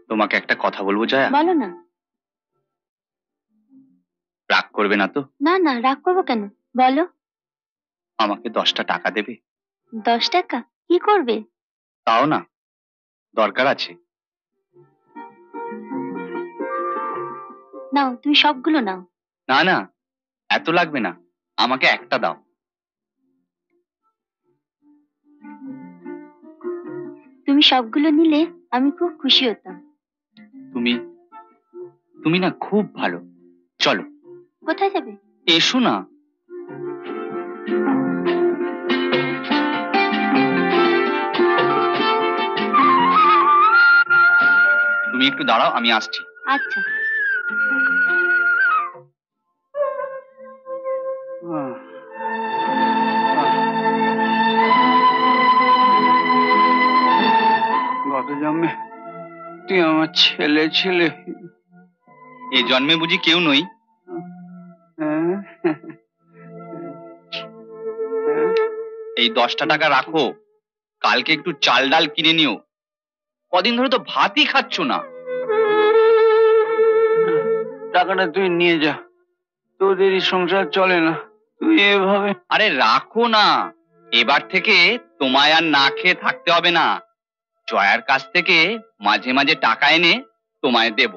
Speaker 7: তোমাকে একটা কথা বলবো জয়া।
Speaker 5: বলো না।
Speaker 7: রাগ করবে না তো?
Speaker 5: না না, রাগ করবো কেন, বলো।
Speaker 7: আমাকে দশটা টাকা দেবে?
Speaker 5: দশ টাকা কি করবে?
Speaker 7: তাও না, দরকার আছে।
Speaker 5: নাও, তুমি সবগুলো নাও।
Speaker 7: না না, এত লাগবে না, আমাকে একটা দাও।
Speaker 5: তুমি সবগুলো নিলে আমি খুব খুশি হতাম।
Speaker 7: তুমি তুমি না খুব ভালো। চলো।
Speaker 5: কোথায় যাবে?
Speaker 7: এসো না। তুমি একটু দাঁড়াও, আমি আসছি।
Speaker 5: আচ্ছা।
Speaker 9: গত জন্মে তুই আমার ছেলে ছেলে,
Speaker 7: এই জন্মে বুঝি কেউ নই? এই দশটা টাকা রাখো, কালকে একটু চাল ডাল কিনে নিও। কদিন ধরে তো ভাতই খাচ্ছ না।
Speaker 9: টাকাটা তুই নিয়ে যা, তোদেরই সংসার চলে না তুই এভাবে।
Speaker 7: আরে রাখো না, এবার থেকে তোমায় আর না খেয়ে থাকতে হবে না। জয়ার কাছ থেকে মাঝে মাঝে টাকা এনে তোমায় দেব।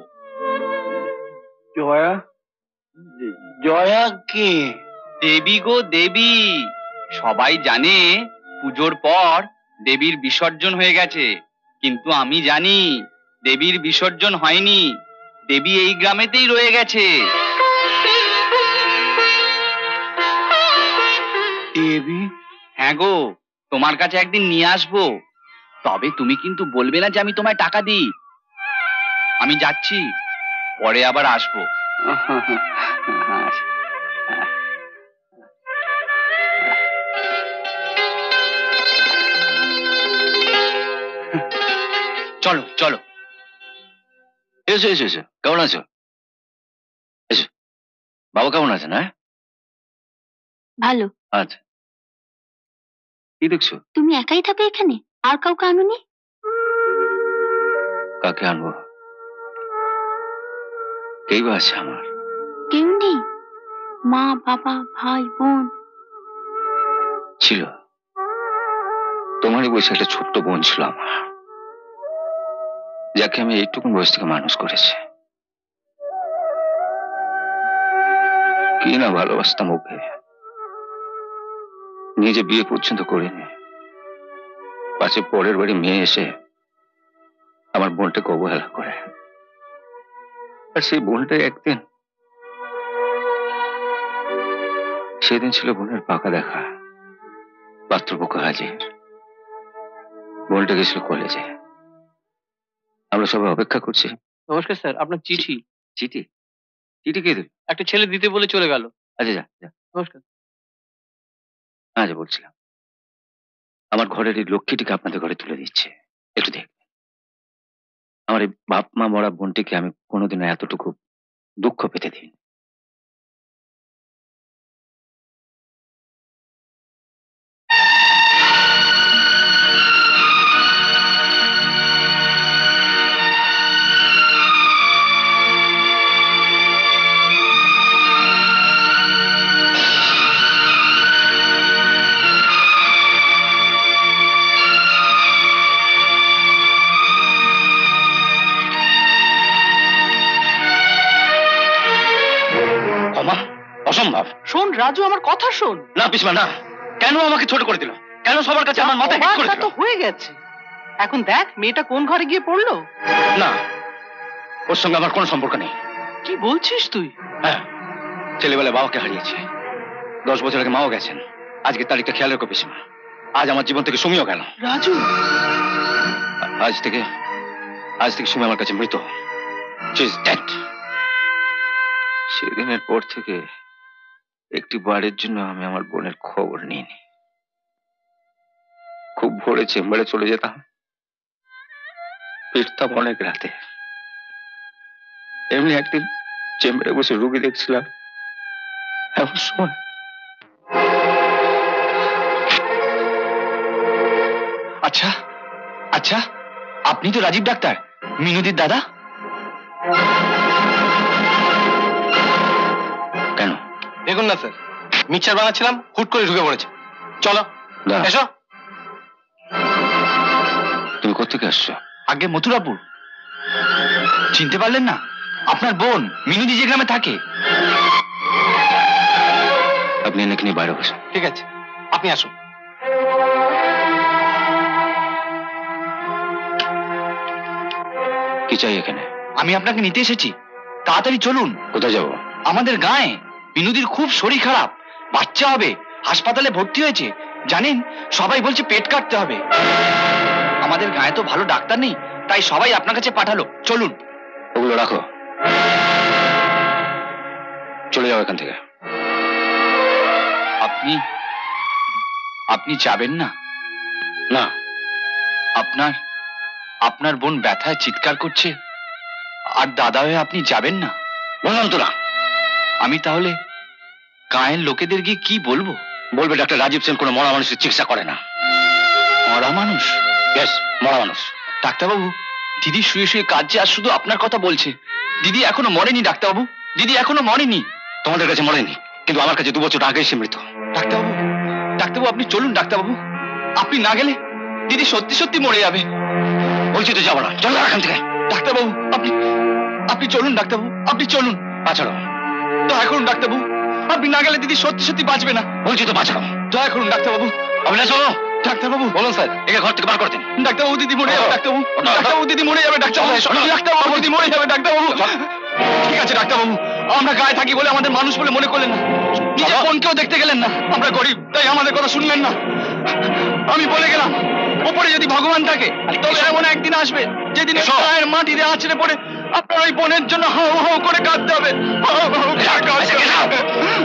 Speaker 9: জয়া? জয়া কে?
Speaker 7: দেবী গো দেবী। সবাই জানে পুজোর পর দেবীর বিসর্জন হয়ে গেছে, কিন্তু আমি জানি দেবীর বিসর্জন হয়নি, দেবী এই গ্রামেতেই রয়ে গেছে।
Speaker 9: দেবী?
Speaker 7: হ্যাঁ গো, তোমার কাছে একদিন নিয়ে আসবো, তবে তুমি কিন্তু বলবে না যে আমি তোমায় টাকা দিই। আমি যাচ্ছি, পরে আবার আসবো। চলো চলো।
Speaker 3: এসো এসো এসো, কেমন আছো? এসো। বাবা কেমন আছেন? হ্যাঁ,
Speaker 5: ভালো।
Speaker 3: আচ্ছা। কি দেখছো?
Speaker 5: তুমি একাই থাকো এখানে, আর কাউকে আনোনি?
Speaker 3: কাকে আনবো? কেই বা আছে আমার?
Speaker 5: কেউ নেই? মা বাবা ভাই বোন?
Speaker 3: ছিল, তোমারই বয়সে একটা ছোট্ট বোন ছিল আমার, যাকে আমি এইটুকু বয়স থেকে মানুষ করেছি। কি না ভালোবাসতাম ওকে, নিজে বিয়ে পর্যন্ত করিনি। পাশে পরের বাড়ি মেয়ে এসে আমার বোনটাকে অবহেলা করে, আর সেই বোনটাই একদিন, সেদিন ছিল বোনের পাকা দেখা, পাত্রপক্ষ হাজির। বোনটা গেছিল কলেজে, আমরা সবাই অপেক্ষা করছি।
Speaker 10: নমস্কার স্যার, আপনার চিঠি।
Speaker 3: চিঠি? চিঠি কে দিল?
Speaker 10: একটা ছেলে দিতে বলে চলে গেল।
Speaker 3: আচ্ছা যা যা।
Speaker 10: নমস্কার।
Speaker 3: আচ্ছা, বলছিলাম আমার ঘরের এই লক্ষ্মীটিকে আপনাদের ঘরে তুলে দিচ্ছে, একটু দেখবেন। আমার এই বাপ মা মরা বোনটিকে আমি কোনোদিনও এতটুকু দুঃখ পেতে দিই। অসম্ভব।
Speaker 10: শোন রাজু, আমার কথা শোন।
Speaker 3: না পিসমা না, কেন আমাকে ছোট করে দিল? কেন সবার কাছে আমার মাথা হেট করে দিল?
Speaker 10: তো হয়ে গেছে, এখন দেখ মেয়েটা কোন ঘরে গিয়ে পড়লো।
Speaker 3: না, ওর সঙ্গে আমার কোনো সম্পর্ক নেই।
Speaker 10: কি বলছিস তুই?
Speaker 3: হ্যাঁ, ছেলেবেলায় বাবাকে হারিয়েছে, দশ বছর আগে মাও গেছেন। আজকে তারিখটা খেয়াল রেখো পিসমা, আজ আমার জীবন থেকে সুমিও গেল।
Speaker 10: রাজু,
Speaker 3: আজ থেকে আজ থেকে সুমি আমার কাছে মৃত। সেদিনের পর থেকে একটি বারের জন্য আমি আমার বোনের খবর নিইনি। খুব ভোরে চেম্বারে চলে যেতাম, ফিরতাম অনেক রাতে। এমনি একদিন চেম্বারে বসে রোগী দেখছিলাম, এমন সময়
Speaker 7: আচ্ছা আচ্ছা, আপনি তো রাজীব ডাক্তার, মিনুদির দাদা?
Speaker 3: কেন?
Speaker 11: দেখুন না স্যার, মিক্সচার বানাচ্ছিলাম, হুট করে ঢুকে পড়েছে। চলো এসো।
Speaker 3: তুমি কোথেকে আসছো?
Speaker 7: আগে মথুরাপুর। চিনতে পারলেন না? আপনার বোন মিনুদি যে গ্রামে থাকে।
Speaker 3: আপনি এনেকে নিয়ে বাইরে বসুন।
Speaker 11: ঠিক আছে, আপনি আসুন।
Speaker 3: কি চাই এখানে?
Speaker 7: আমি আপনাকে নিতে এসেছি, তাড়াতাড়ি চলুন।
Speaker 3: কোথায় যাবো?
Speaker 7: আমাদের গায়ে মিনুদির খুব শরীর খারাপ, বাচ্চা হবে, হাসপাতালে ভর্তি হয়েছে। জানেন, সবাই বলছে পেট কাটতে হবে। আমাদের গায়ে তো ভালো ডাক্তার নেই, তাই সবাই আপনার কাছে পাঠালো। চলুন।
Speaker 3: ওগুলো রাখো, চলে যাও এখান থেকে।
Speaker 7: আপনি আপনি যাবেন না?
Speaker 3: না।
Speaker 7: আপনার আপনার বোন ব্যথায় চিৎকার করছে, আর দাদা হয়ে আপনি যাবেন না?
Speaker 3: বললাম তো না।
Speaker 7: আমি তাহলে গায়ের লোকেদের গিয়ে কি বলবো?
Speaker 3: বলবে ডাক্তার রাজীব সেন কোনো মরা মানুষের চিকিৎসা করে না।
Speaker 7: মরা মানুষ?
Speaker 3: ইয়েস, মরা মানুষ।
Speaker 7: ডাক্তারবাবু, দিদি শুয়ে শুয়ে কাঁদছে আর শুধু আপনার কথা বলছে। দিদি এখনো মরেনি ডাক্তারবাবু, দিদি এখনো মরেনি।
Speaker 3: তোমাদের কাছে মরেনি, কিন্তু আমার কাছে দু বছর আগেই সে মৃত।
Speaker 7: ডাক্তারবাবু, ডাক্তারবাবু আপনি চলুন। ডাক্তারবাবু, আপনি না গেলে দিদি সত্যি সত্যি মরে যাবে।
Speaker 3: বলছি তো যাবো না, চলো এখান থেকে।
Speaker 7: ডাক্তারবাবু আপনি আপনি চলুন। ডাক্তারবাবু আপনি চলুন।
Speaker 3: বাঁচানো,
Speaker 7: দয়া করুন ডাক্তারবাবু, আপনি না গেলে দিদি সত্যি সত্যি বাঁচবে না।
Speaker 3: বলছি তো বাঁচানো,
Speaker 7: দয়া করুন ডাক্তারবাবু।
Speaker 3: অবিনাশ বাবু।
Speaker 7: ডাক্তারবাবু
Speaker 3: বলুন স্যার, একে ঘর থেকে বার করে দিন।
Speaker 7: ডাক্তারবাবু দিদি মরে যাবে। ডাক্তারবাবু, ডাক্তারবাবু দিদি মরে যাবে। ডাক্তারবাবু, ডাক্তারবাবু দিদি মরে যাবে। ডাক্তারবাবু ঠিক আছে ডাক্তারবাবু, আমরা গায়ে থাকি বলে আমাদের মানুষ বলে মনে করলেন না, নিজের বোনকেও দেখতে গেলেন না। আমরা গরিব, তাই আমাদের কথা শুনলেন না। আমি বলে গেলাম, ওপরে যদি ভগবান থাকে তবে এমন একদিন আসবে যেদিন গায়ের মাটিতে আছড়ে পড়ে আপনার ওই বোনের জন্য হাউ হাউ করে কাঁদতে হবে। হাউ হাউ করে কাঁদতে হবে।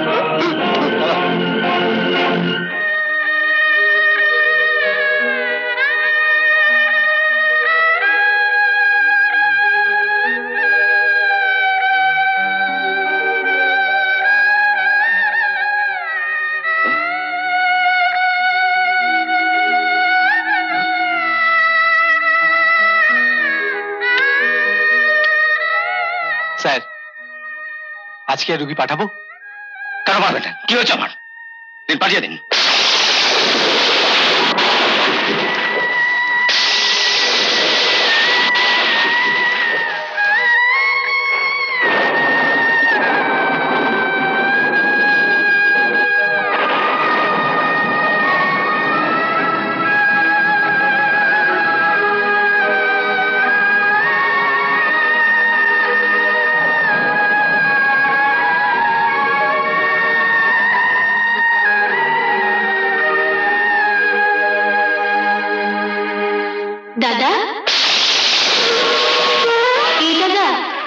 Speaker 7: স্যার, আজকে রুগী পাঠাবো?
Speaker 3: কেন পারবেন না? কি হচ্ছে আমার? দিন পাঠিয়ে দিন।
Speaker 5: দাদা, এই দাদা,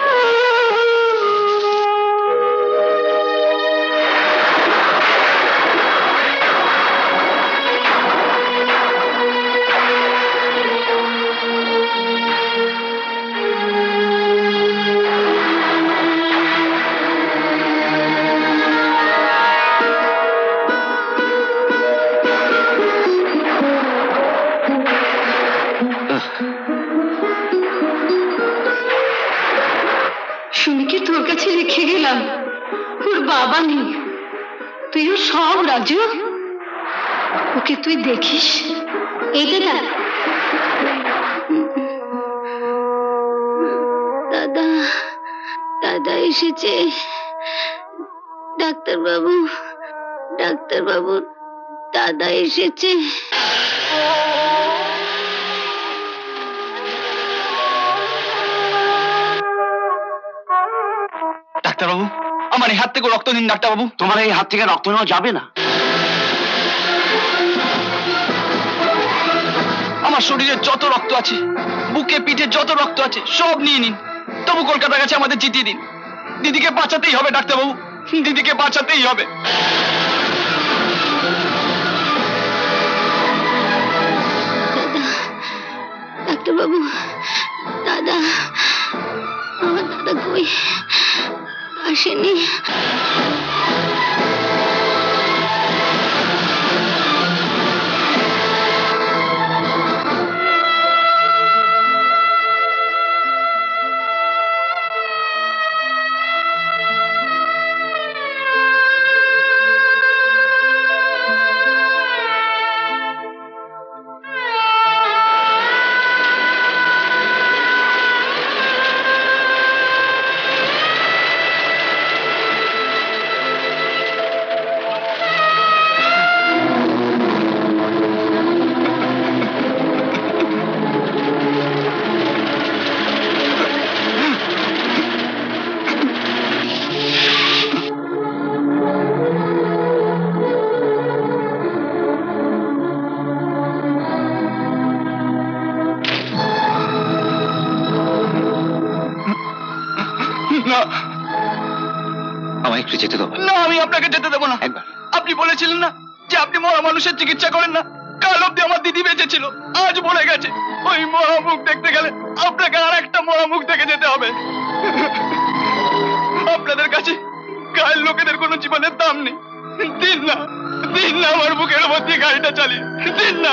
Speaker 5: সুমিকে তোর কাছে রেখে গেলাম, ওর বাবা নেই, তুইও সব রাজু, ওকে তুই দেখিস। এই দাদা, দাদা দাদা এসেছে। ডাক্তারবাবু, ডাক্তারবাবু, দাদা এসেছে।
Speaker 7: ডাক্তারবাবু, আমার এই হাত থেকে রক্ত নিন। ডাক্তারবাবু,
Speaker 4: তোমার এই হাত থেকে রক্ত নেওয়া যাবে না।
Speaker 7: আমার শরীরে যত রক্ত আছে, বুকে পিঠে যত রক্ত আছে সব নিয়ে নিন, তবু কলকাতার কাছে আমাদের জিতিয়ে দিন। দিদিকে বাঁচাতেই হবে ডাক্তারবাবু, দিদিকে বাঁচাতেই হবে।
Speaker 5: ডাক্তারবাবু, দাদা, আমার দাদা কই? আসেনি।
Speaker 7: না,
Speaker 3: আমায় একটু যেতে দেবো
Speaker 7: না, আমি আপনাকে যেতে দেবো না।
Speaker 3: একবার
Speaker 7: আপনি বলেছিলেন না যে আপনি মরা মানুষের চিকিৎসা করেন না। কাল অব্দি আমার দিদি বেঁচে ছিল, আজ মরে গেছে। ওই মরা মুখ দেখতে গেলে আপনাকে আর একটা মরা মুখ দেখে যেতে হবে। আপনাদের কাছে গায়ের লোকেদের কোনো জীবনের দাম নেই। দিন না, দিন না আমার বুকের উপর দিয়ে গাড়িটা চালিয়ে দিন না,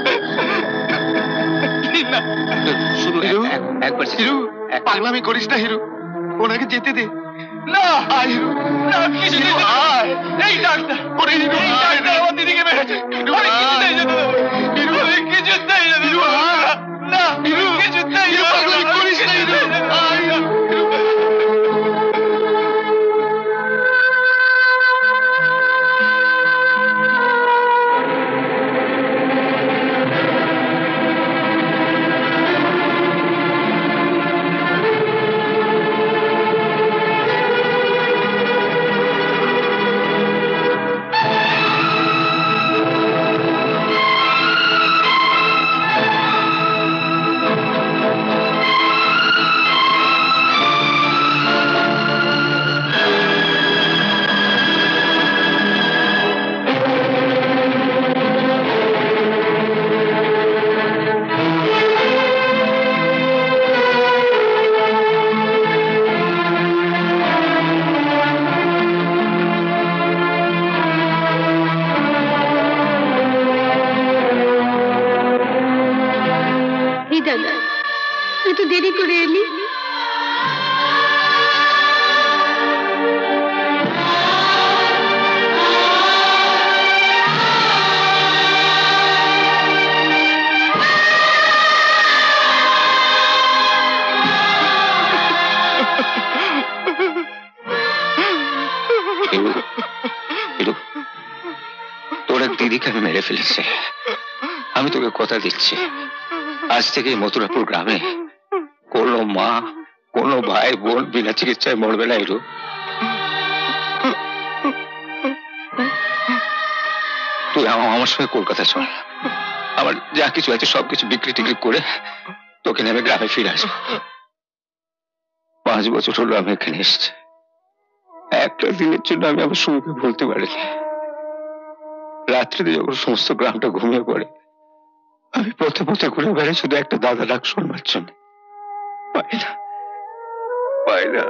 Speaker 7: দিন না।
Speaker 3: শুধু একবার
Speaker 7: হিরু, পাগলামি করিস না হিরু, ওনাকে যেতে দে। না হিরু, না, কিছু এই ডাক্তার, এই ডাক্তার আমার দিদিকে মেরেছে। আমি কিছুতেই যেতে দেবো হিরু, আমি কিছুতেই যেতে দেবো না হিরু, কিছুতেই পাগলামি করিস না হিরু।
Speaker 3: মেরে ফেলেছে। আমি তোকে কথা দিচ্ছি, আজ থেকে মথুরাপুর গ্রামে কোনো মা কোনো ভাই বোন বিনা চিকিৎসায় মরবে না। এরু, তুই আমার সঙ্গে কলকাতা চল, আমার যা কিছু আছে সবকিছু বিক্রি টিক্রি করে তোকে নেমে গ্রামে ফিরে আসবো। পাঁচ বছর হলো আমি এখানে এসেছি, একটা দিনের জন্য আমি আমার সুমিকে বলতে পারিনি। রাত্রিতে যখন সমস্ত গ্রামটা ঘুমিয়ে পড়ে, আমি পথে পথে ঘুরে বেড়াই শুধু একটা দাদা ডাক শোনবার জন্য। পাই না, পাই না।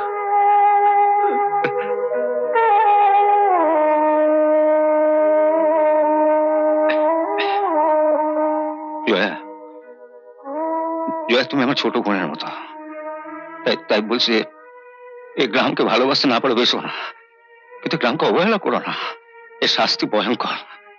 Speaker 3: জয়া, জয়া, তুমি আমার ছোট বোনের মতো, তাই তাই বলছি এই গ্রামকে ভালোবাসতে না পারে বেশো না, কিন্তু গ্রামকে অবহেলা করো না, এর শাস্তি ভয়ঙ্কর।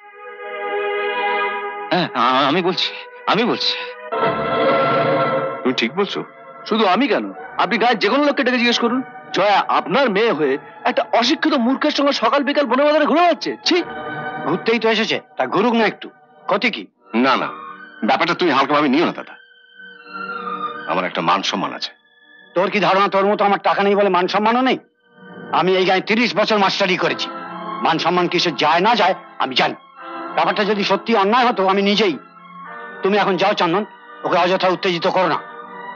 Speaker 3: হ্যাঁ, আমি বলছি আমি বলছি
Speaker 12: তুমি ঠিক বলছো।
Speaker 13: শুধু আমি কেন, আপনি গায়ের যে কোনো লোককে ডেকে জিজ্ঞেস করুন। জয়া আপনার মেয়ে হয়ে একটা অশিক্ষিত মূর্খের সঙ্গে সকাল বিকাল বনে বাজারে ঘুরে যাচ্ছে। ছি,
Speaker 4: ঘুরতেই তো এসেছে, তা ঘুরুক না একটু, ক্ষতি কি?
Speaker 12: না না, ব্যাপারটা তুমি হালকাভাবে নিও না দাদা, আমার একটা মান সম্মান আছে।
Speaker 4: তোর কি ধারণা তোর মতো আমার টাকা নেই বলে মান সম্মানও নেই? আমি এই গায়ে তিরিশ বছর মাস্টারি করেছি, মান সম্মান কিসের যায় না যায় আমি জানি। ব্যাপারটা যদি সত্যি অন্যায় হতো আমি নিজেই। তুমি এখন যাও চন্দন, ওকে অযথা উত্তেজিত করো না।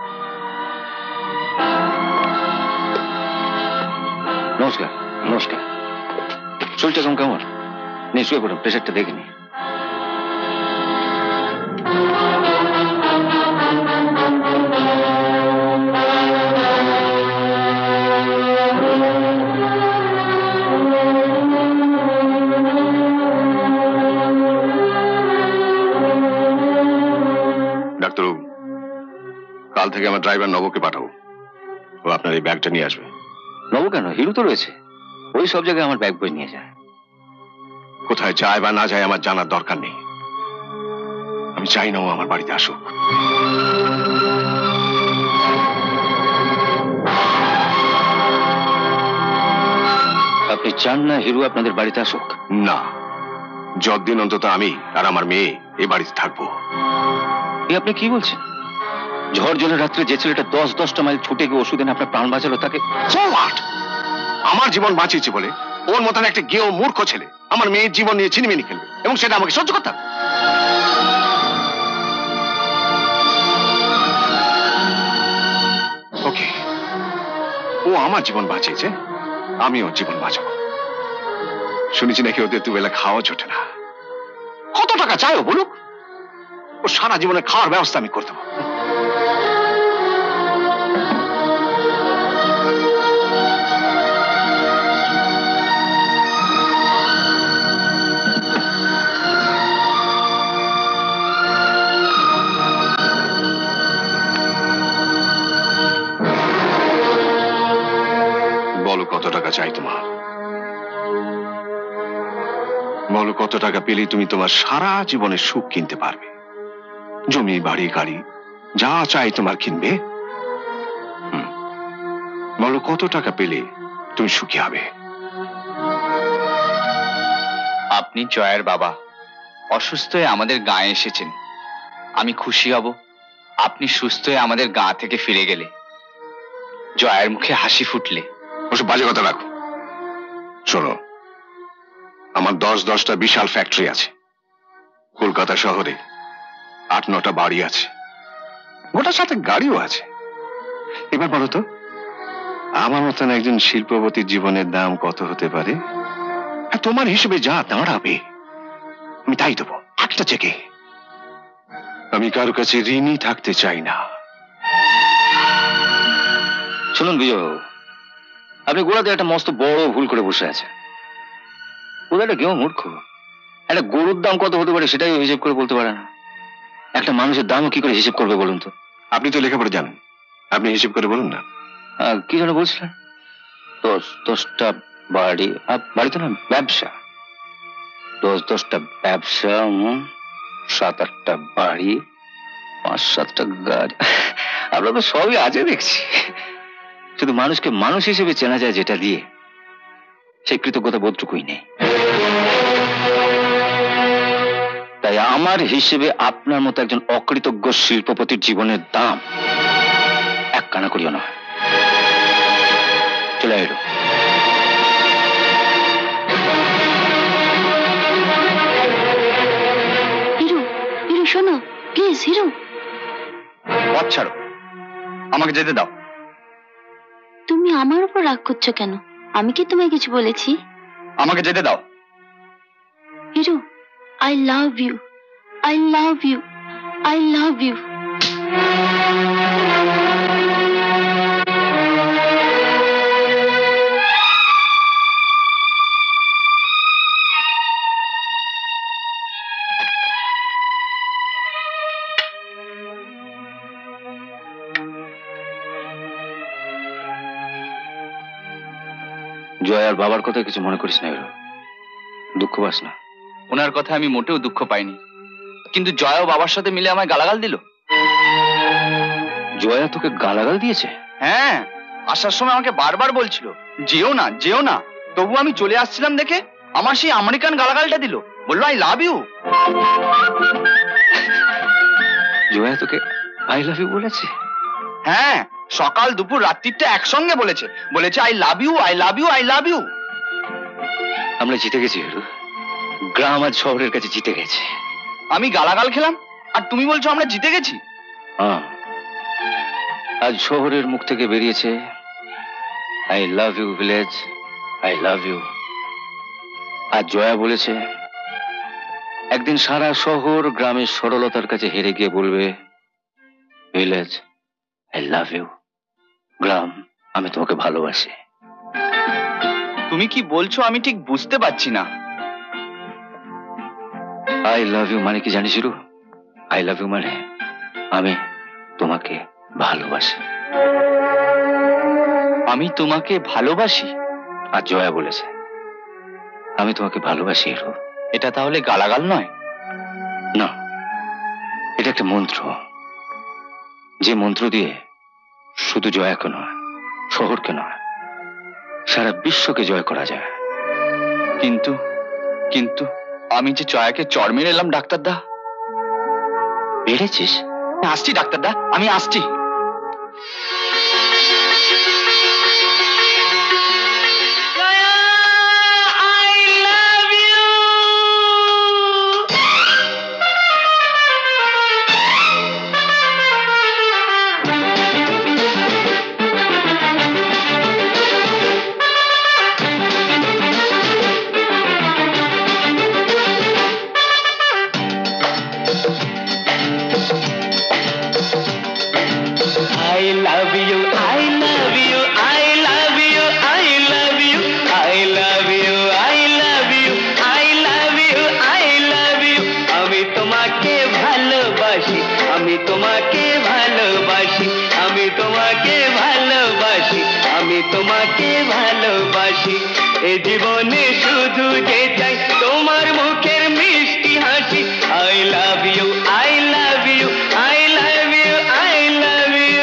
Speaker 3: নমস্কার। নমস্কার। শরীরটা কেমন কেমন? নিয়ে শুয়ে পড়ুন, প্রেশারটা দেখে নি।
Speaker 12: ডাক্তারবাবু, কাল থেকে আমার ড্রাইভার নবকে পাঠাবো, ও আপনার এই ব্যাগটা নিয়ে আসবে।
Speaker 3: নব কেন, হিরু তো রয়েছে, ওই সব জায়গায় আমার ব্যাগ বই নিয়ে যায়।
Speaker 12: কোথায় যায় বা না যায় আমার জানার দরকার নেই, আমি চাই না ও আমার বাড়িতে আসুক।
Speaker 3: আপনি চান না হিরু আপনাদের বাড়িতে আসুক?
Speaker 12: না, যতদিন অন্তত আমি আর আমার মেয়ে এই বাড়িতে থাকবো।
Speaker 3: আপনি কি বলছেন? ঝড় জলের রাত্রে যে ছেলেটা দশ দশটা মাইল ছুটে গিয়ে ওষুধ এনে আপনার প্রাণ বাঁচালো, তাকে
Speaker 12: আমার জীবন বাঁচিয়েছে বলে ওর মতন একটা গেও মূর্খ ছেলে আমার মেয়ের জীবন নিয়ে ছিনিমিনি খেলবে, এবং সেটা আমাকে সহ্য করতে হবে? ওকে, ও ও আমার জীবন বাঁচিয়েছে, আমিও জীবন বাঁচাবো। শুনেছি নাকি ওদের দুবেলা খাওয়া জোটে না। কত টাকা চাই ও বলুক, ও সারা জীবনে খাওয়ার ব্যবস্থা আমি করে দেবো। বলো কত টাকা চাই তোমার? বলো কত টাকা পেলে তুমি তোমার সারা জীবনের সুখ কিনতে পারবে? জমি, বাড়ি, গাড়ি যা চাই তোমার কিনবে। বলো কত টাকা পেলে তুমি সুখী হবে?
Speaker 7: আপনি জয়ের বাবা, অসুস্থ হয়ে আমাদের গাঁয়ে এসেছেন। আমি খুশি হব আপনি সুস্থ হয়ে আমাদের গাঁ থেকে ফিরে গেলে, জয়ের মুখে হাসি ফুটলে।
Speaker 12: ওসব বাজে কথা রাখো। শোনো, আমার দশ দশটা বিশাল ফ্যাক্টরি আছে, কলকাতা শহরে আট নটা বাড়ি আছে, গোটার সাথে গাড়িও আছে। এবার বলো তো, আমার মতন একজন শিল্পপতির জীবনের দাম কত হতে পারে? তোমার হিসেবে যা দাঁড়াবে আমি তাই দেবো, একটা চেকে। আমি কারো কাছে ঋণী থাকতে চাই না।
Speaker 3: শুনুন বিজয়, আপনি গোড়াতে একটা মস্ত বড় ভুল করে বসে আছেন। ওদের একটা কেউ মূর্খ, একটা গরুর দাম কত হতে পারে সেটাই হিসেব করে বলতে পারে না। একটা মানুষের দামও কি করে হিসেব করবে বলুন তো?
Speaker 12: আপনি তো লেখাপড়া জানেন, আপনি হিসেব করে বলুন না।
Speaker 3: কি যেন বলছিলেন? দশ দশটা বাড়ি, বাড়ি তো না, ব্যবসা। দশ দশটা ব্যবসা, সাত আটটা বাড়ি, পাঁচ সাতটা গাড়ি। আপনার তো সবই আছে দেখছি। শুধু মানুষকে মানুষ হিসেবে চেনা যায় যেটা দিয়ে, সেই কৃতজ্ঞতা বোধটুকুই নেই। তাই আমার হিসেবে আপনার মতো একজন অকৃতজ্ঞ শিল্পপতির জীবনের দাম এক কানা করিও না। চলে এলো।
Speaker 5: হিরো, হিরো শোনো প্লিজ। হিরো,
Speaker 7: পথ ছাড়ো, আমাকে যেতে দাও।
Speaker 5: তুমি আমার উপর রাগ করছো কেন? আমি কি তোমায় কিছু বলেছি?
Speaker 7: আমাকে যেতে দাও।
Speaker 5: Hero, I love you. I love you. I love you.
Speaker 3: Joy আর বাবার কথা কিছু মনে করিস না, দুঃখ পাস না।
Speaker 7: ওনার কথা আমি মোটেও দুঃখ পাইনি, কিন্তু জয়া বাবার সাথে মিলে আমায় গালাগাল দিল।
Speaker 3: জয়া তোকে গালাগাল দিয়েছে?
Speaker 7: হ্যাঁ, আসার সময় আমাকে বারবার বলছিল যেও না যেও না, তবু আমি চলে আসছিলাম দেখে আমার সেই আমেরিকান গালাগালটা দিল, বললো আই লাভ ইউ।
Speaker 3: জয়া তোকে আই লাভ ইউ বলেছে?
Speaker 7: হ্যাঁ, সকাল দুপুর রাত্রিটা একসঙ্গে বলেছে, বলেছে I love you, I love you, I love you.
Speaker 3: আমরা জিতে গেছি হিরো, গ্রাম আজ শহরের কাছে জিতে গেছে।
Speaker 7: আমি গালাগাল খেলাম আর তুমি বলছো আমরা জিতে গেছি?
Speaker 3: হ্যাঁ, আজ শহরের মুখ থেকে বেরিয়েছে I love you village, I love you. আজ জয়া বলেছে একদিন সারা শহর গ্রামের সরলতার কাছে হেরে গিয়ে বলবে ভিলেজ, আই লাভ ইউ। গ্রাম, আমি তোমাকে ভালোবাসি।
Speaker 7: তুমি কি বলছো আমি ঠিক বুঝতে পারছি না।
Speaker 3: আই লাভ ইউ মানে কি জানিস হিরো? আই লাভ ইউ মানে আমি তোমাকে ভালোবাসি।
Speaker 7: আমি তোমাকে ভালোবাসি?
Speaker 3: আর জয়া বলেছে আমি তোমাকে ভালোবাসি হিরো।
Speaker 7: এটা তাহলে গালাগাল নয়?
Speaker 3: না, এটা একটা মন্ত্র, যে মন্ত্র দিয়ে শুধু জয়াকে নয়, শহরকে নয়, সারা বিশ্বকে জয় করা যায়।
Speaker 7: কিন্তু কিন্তু আমি যে জয়াকে চড় মেরে এলাম ডাক্তার দা।
Speaker 3: বেড়েছিস?
Speaker 7: আসছি ডাক্তার দা, আমি আসছি।
Speaker 8: তোমাকে ভালোবাসি এ জীবনে শুধু যে চাই তোমার মুখের মিষ্টি হাসি I love you I love you I love you I love you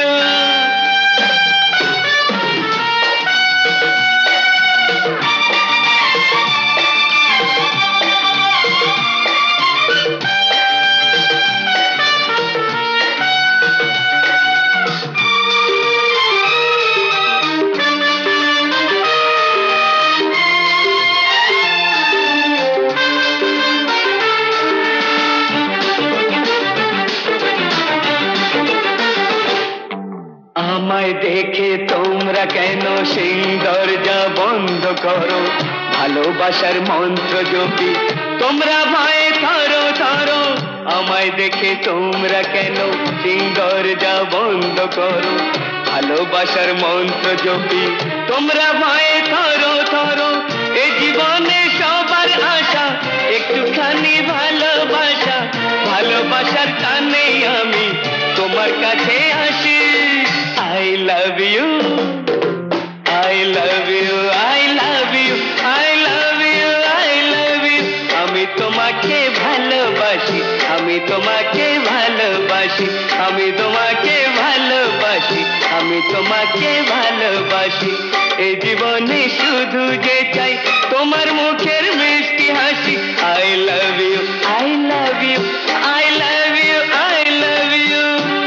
Speaker 8: আমায় দেখে তোমরা কেন সেই দরজা বন্ধ করো ভালোবাসার মন্ত্র জপি তোমরা ভয়ে থরো থরো আমায় দেখে তোমরা কেন সেই দরজা বন্ধ করো ভালোবাসার মন্ত্র জপি তোমরা ভয়ে থরো থরো এ জীবনে সবার আশা একটুখানি ভালোবাসা ভালোবাসার টানে আমি তোমার কাছে আসি I love you I love you I love you I love you I love you আমি তোমাকে ভালোবাসি আমি তোমাকে ভালোবাসি আমি তোমাকে ভালোবাসি আমি তোমাকে ভালোবাসি এই জীবনে শুধু যে চাই তোমার মুখের মিষ্টি হাসি I love you I love you I love you I love you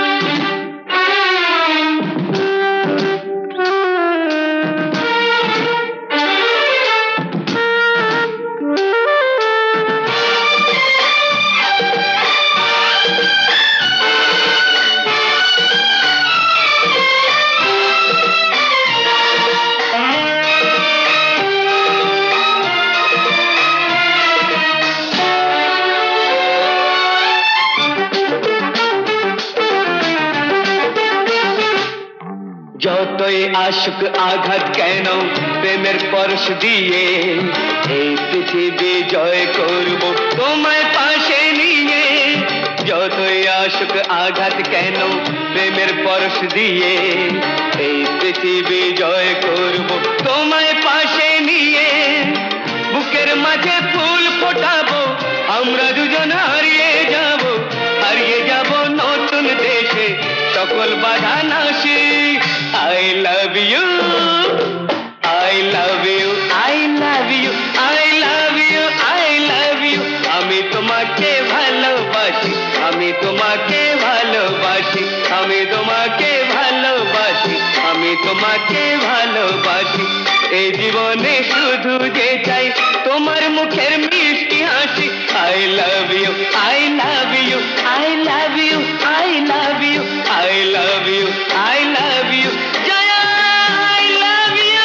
Speaker 8: যতই আসুক আঘাত কেন প্রেমের পরশ দিয়ে এই পৃথিবী জয় করব তোমায় পাশে নিয়ে যতই আসুক আঘাত কেন প্রেমের পরশ দিয়ে এই পৃথিবী জয় করব তোমায় পাশে নিয়ে বুকের মাঝে ফুল ফোটাবো আমরা দুজন হারিয়ে যাব হারিয়ে যাব নতুন দেশে সকল বাধা নাশি I love you I love you I love you I love you I love you আমি তোমাকে ভালোবাসি আমি তোমাকে ভালোবাসি আমি তোমাকে ভালোবাসি আমি তোমাকে ভালোবাসি এই জীবনে শুধু যে চাই তোমার মুখের মিষ্টি হাসি I love you I love you I love you I love you I love you I love you Jaya I love you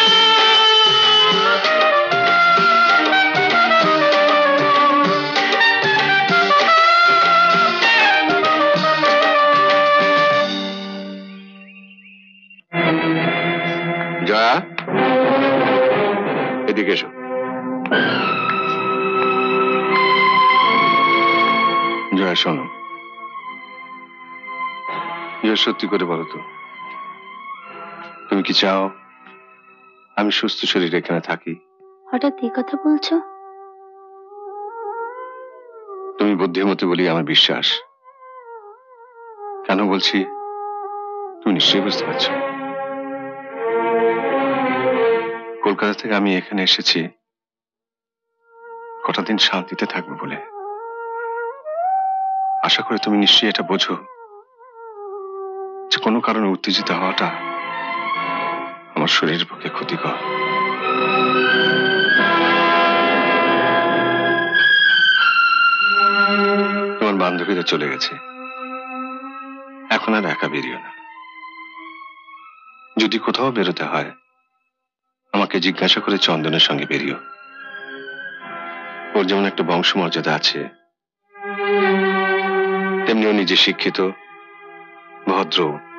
Speaker 12: Jaya এদিকে এসো জয়া শোনো জয়া সত্যি করে বলো তো তুমি কি চাও আমি সুস্থ শরীরে এখানে থাকি
Speaker 5: হঠাৎ এই কথা বলছো
Speaker 12: তুমি বুদ্ধিমতী বলি আমার বিশ্বাস কেন বলছি তুমি নিশ্চয়ই বুঝতে পারছো কলকাতা থেকে আমি এখানে এসেছি কটা দিন শান্তিতে থাকবো বলে আশা করি তুমি নিশ্চয়ই এটা বোঝো যে কোনো কারণে উত্তেজিত হওয়াটা আমার শরীরের পক্ষে ক্ষতিকর তোমার বান্ধবীরা চলে গেছে এখন আর একা বেরিও না যদি কোথাও বেরোতে হয় আমাকে জিজ্ঞাসা করে চন্দনের সঙ্গে বেরিও ওর যেমন একটা বংশমর্যাদা আছে তেমনি ও নিজে শিক্ষিত ভদ্র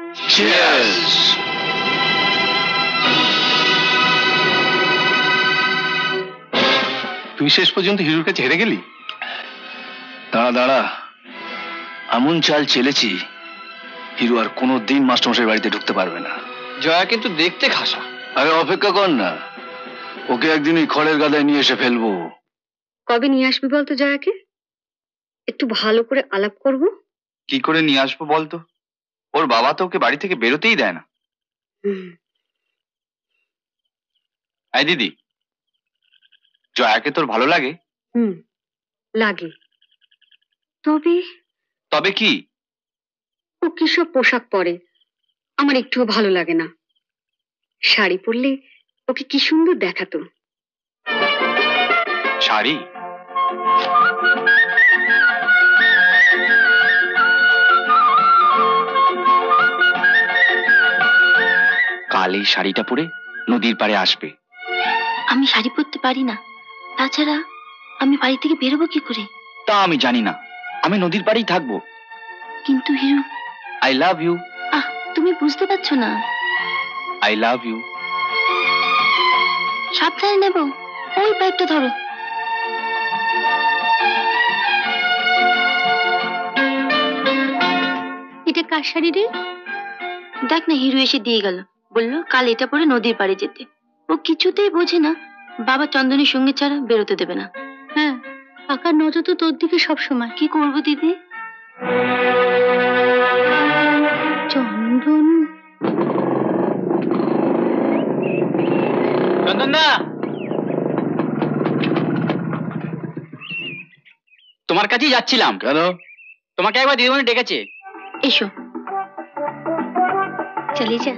Speaker 13: তুই শেষ পর্যন্ত হিরোর কাছে হেরে গেলি দাঁড়া দাঁড়া এমন চাল চেলেছি হিরো আর কোনো দিন মাস্টারমশাইয়ের বাড়িতে ঢুকতে পারবে না
Speaker 7: জয়া কিন্তু দেখতে খাসা আরে অপেক্ষা কর না, ওকে একদিন এই খড়ের গাদায় নিয়ে এসে ফেলবো।
Speaker 14: কবে নিয়ে আসবি বলতো জয়াকে? একটু ভালো করে আলাপ করব।
Speaker 7: কি করে নিয়ে আসবো বলতো? ওর বাবা তো ওকে বাড়ি থেকে বেরোতেই দেয় না। এই দিদি, জয়াকে তোর ভালো লাগে?
Speaker 14: হুম, লাগে। তবে
Speaker 7: তবে কি?
Speaker 14: ও কিসব পোশাক পরে আমার একটুও ভালো লাগে না। শাড়ি পরলে ওকে কি সুন্দর দেখাতো।
Speaker 7: শাড়ি? কাল এই শাড়িটা পরে নদীর পাড়ে আসবে।
Speaker 5: আমি শাড়ি পরতে পারি না, তাছাড়া আমি বাড়ি থেকে বেরোবো কি করে?
Speaker 7: তা আমি জানি না, আমি নদীর পাড়েই থাকবো।
Speaker 5: কিন্তু হিরু,
Speaker 7: আই লাভ ইউ।
Speaker 5: আহ, তুমি বুঝতে পারছো না।
Speaker 7: I love you.
Speaker 5: সাবধানে নেবো, ওই পাইপটা ধরো। এটা কার শাড়ি রে? দেখ না, হিরু এসে দিয়ে গেল, বললো কাল এটা পরে নদীর পাড়ে যেতে। ও কিছুতেই বোঝে না বাবা চন্দনের সঙ্গে ছাড়া বেরোতে দেবে না। হ্যাঁ, কাকার নজর তো তোর দিকে সবসময়। কি করবো দিদি? চন্দন,
Speaker 11: চন্দন দা, তোমার কাছেই যাচ্ছিলাম।
Speaker 13: কেন?
Speaker 11: তোমাকে একবার দিদিমণি ডেকেছে।
Speaker 5: এসো, চলে যা।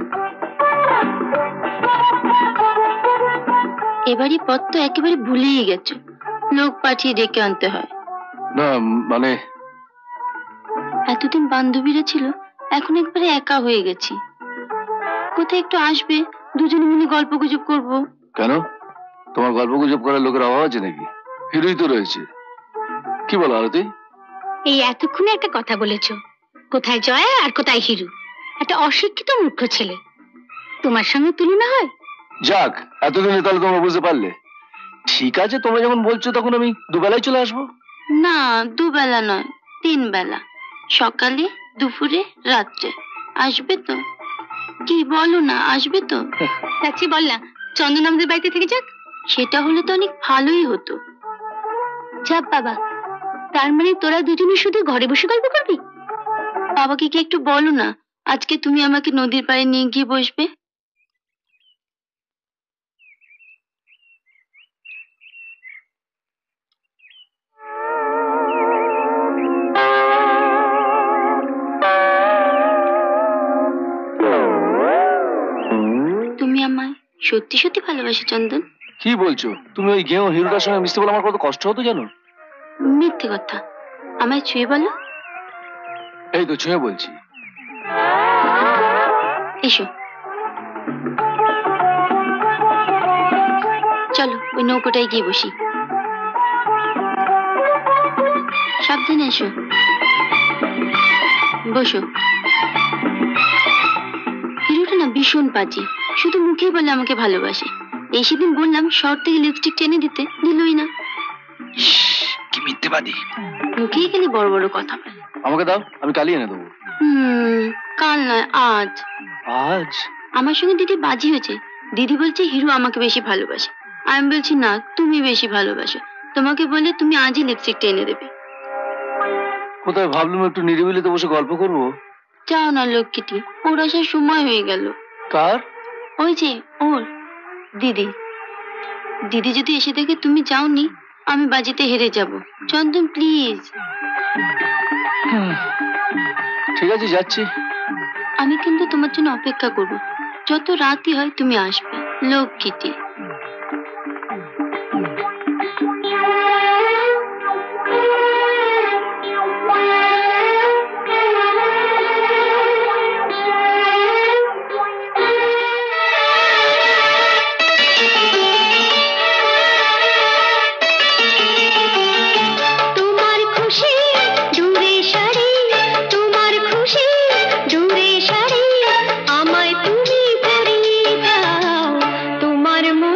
Speaker 5: এবারই পথ তো একেবারে ভুলেই গেছো, লোক পাঠিয়ে ডেকে আনতে হয়।
Speaker 13: না মানে
Speaker 5: এতদিন বান্ধবীরা ছিল, এখন একবারে একা হয়ে গেছি। কোথায় একটু আসবে, দুজনে মিলে গল্প গুজব করবো।
Speaker 13: কেন? তোমার গল্প গুজব করার লোকের অভাব আছে নাকি? হিরোই তো রয়েছে। কি বলো আরতি?
Speaker 5: এই এতক্ষণে একটা কথা বলেছো, কোথায় জয়া আর কোথায় হিরু। একটা অশিক্ষিত মূর্খ ছেলে, তোমার সঙ্গে তুলনা হয়?
Speaker 13: যাক, এতদিনে তাহলে তোমরা বুঝতে পারলে। ঠিক আছে, তোমরা যখন বলছো তখন আমি দুবেলায় চলে আসবো।
Speaker 5: না, দুবেলা নয়, তিন বেলা, সকালে, দুপুরে, রাত্রে। আসবে তো? কি বলো না, আসবে তো? চাচি বল না, চন্দন আমাদের বাড়িতে থেকে যাক। সেটা হলে তো অনেক ভালোই হতো। যাব বাবা, তার মানে তোরা দুজনে শুধু ঘরে বসে গল্প করবি? বাবাকে কি একটু বলো না, আজকে তুমি আমাকে নদীর পাড়ে নিয়ে গিয়ে বসবে। তুমি আমায় সত্যি সত্যি ভালোবাসো চন্দন?
Speaker 13: কি বলছো তুমি? ওই গেঁয়ো হিরোটার সঙ্গে মিশতে বলে আমার কত কষ্ট হতো জানো?
Speaker 5: মিথ্যে কথা, আমায় ছুঁয়ে বলো।
Speaker 13: এই তো ছুঁয়ে বলছি।
Speaker 5: এসো, চলো ওই নৌকোটায় গিয়ে বসি। সাবধানে এসো, বসো। হিরোটা না ভীষণ পাজি, শুধু মুখেই বলে আমাকে ভালোবাসে। এই সেদিন বললাম শহর থেকে লিপস্টিক টেনে দিতে, দিলই না।
Speaker 7: কি মিথ্যেবাদী!
Speaker 5: মুখেই খালি বড় বড় কথা বলে।
Speaker 13: আমাকে দাও, আমি কালই এনে দেবো।
Speaker 5: হুম, কাল নয়, আজ।
Speaker 13: আজ?
Speaker 5: আমার সঙ্গে দিদি বাজি হয়েছে। দিদি বলছে হিরো আমাকে বেশি ভালোবাসে, আমি বলছি না, তুমি বেশি ভালোবাসো। তোমাকে বলে তুমি আজই লিপস্টিক টেনে দেবে।
Speaker 13: কোথায় ভাবলাম একটু নিরিবিলিতে বসে গল্প করবো।
Speaker 5: যাও না লক্ষ্মীটি, ওর আসার সময় হয়ে গেল।
Speaker 13: কার?
Speaker 5: ওই যে ওর, দিদি। দিদি যদি এসে দেখে তুমি যাওনি, আমি বাজিতে হেরে যাব। চন্দন প্লিজ।
Speaker 13: ঠিক আছে, যাচ্ছি।
Speaker 5: আমি কিন্তু তোমার জন্য অপেক্ষা করব, যত রাতই হয় তুমি আসবে লক্ষ্মীটি।
Speaker 15: তোমার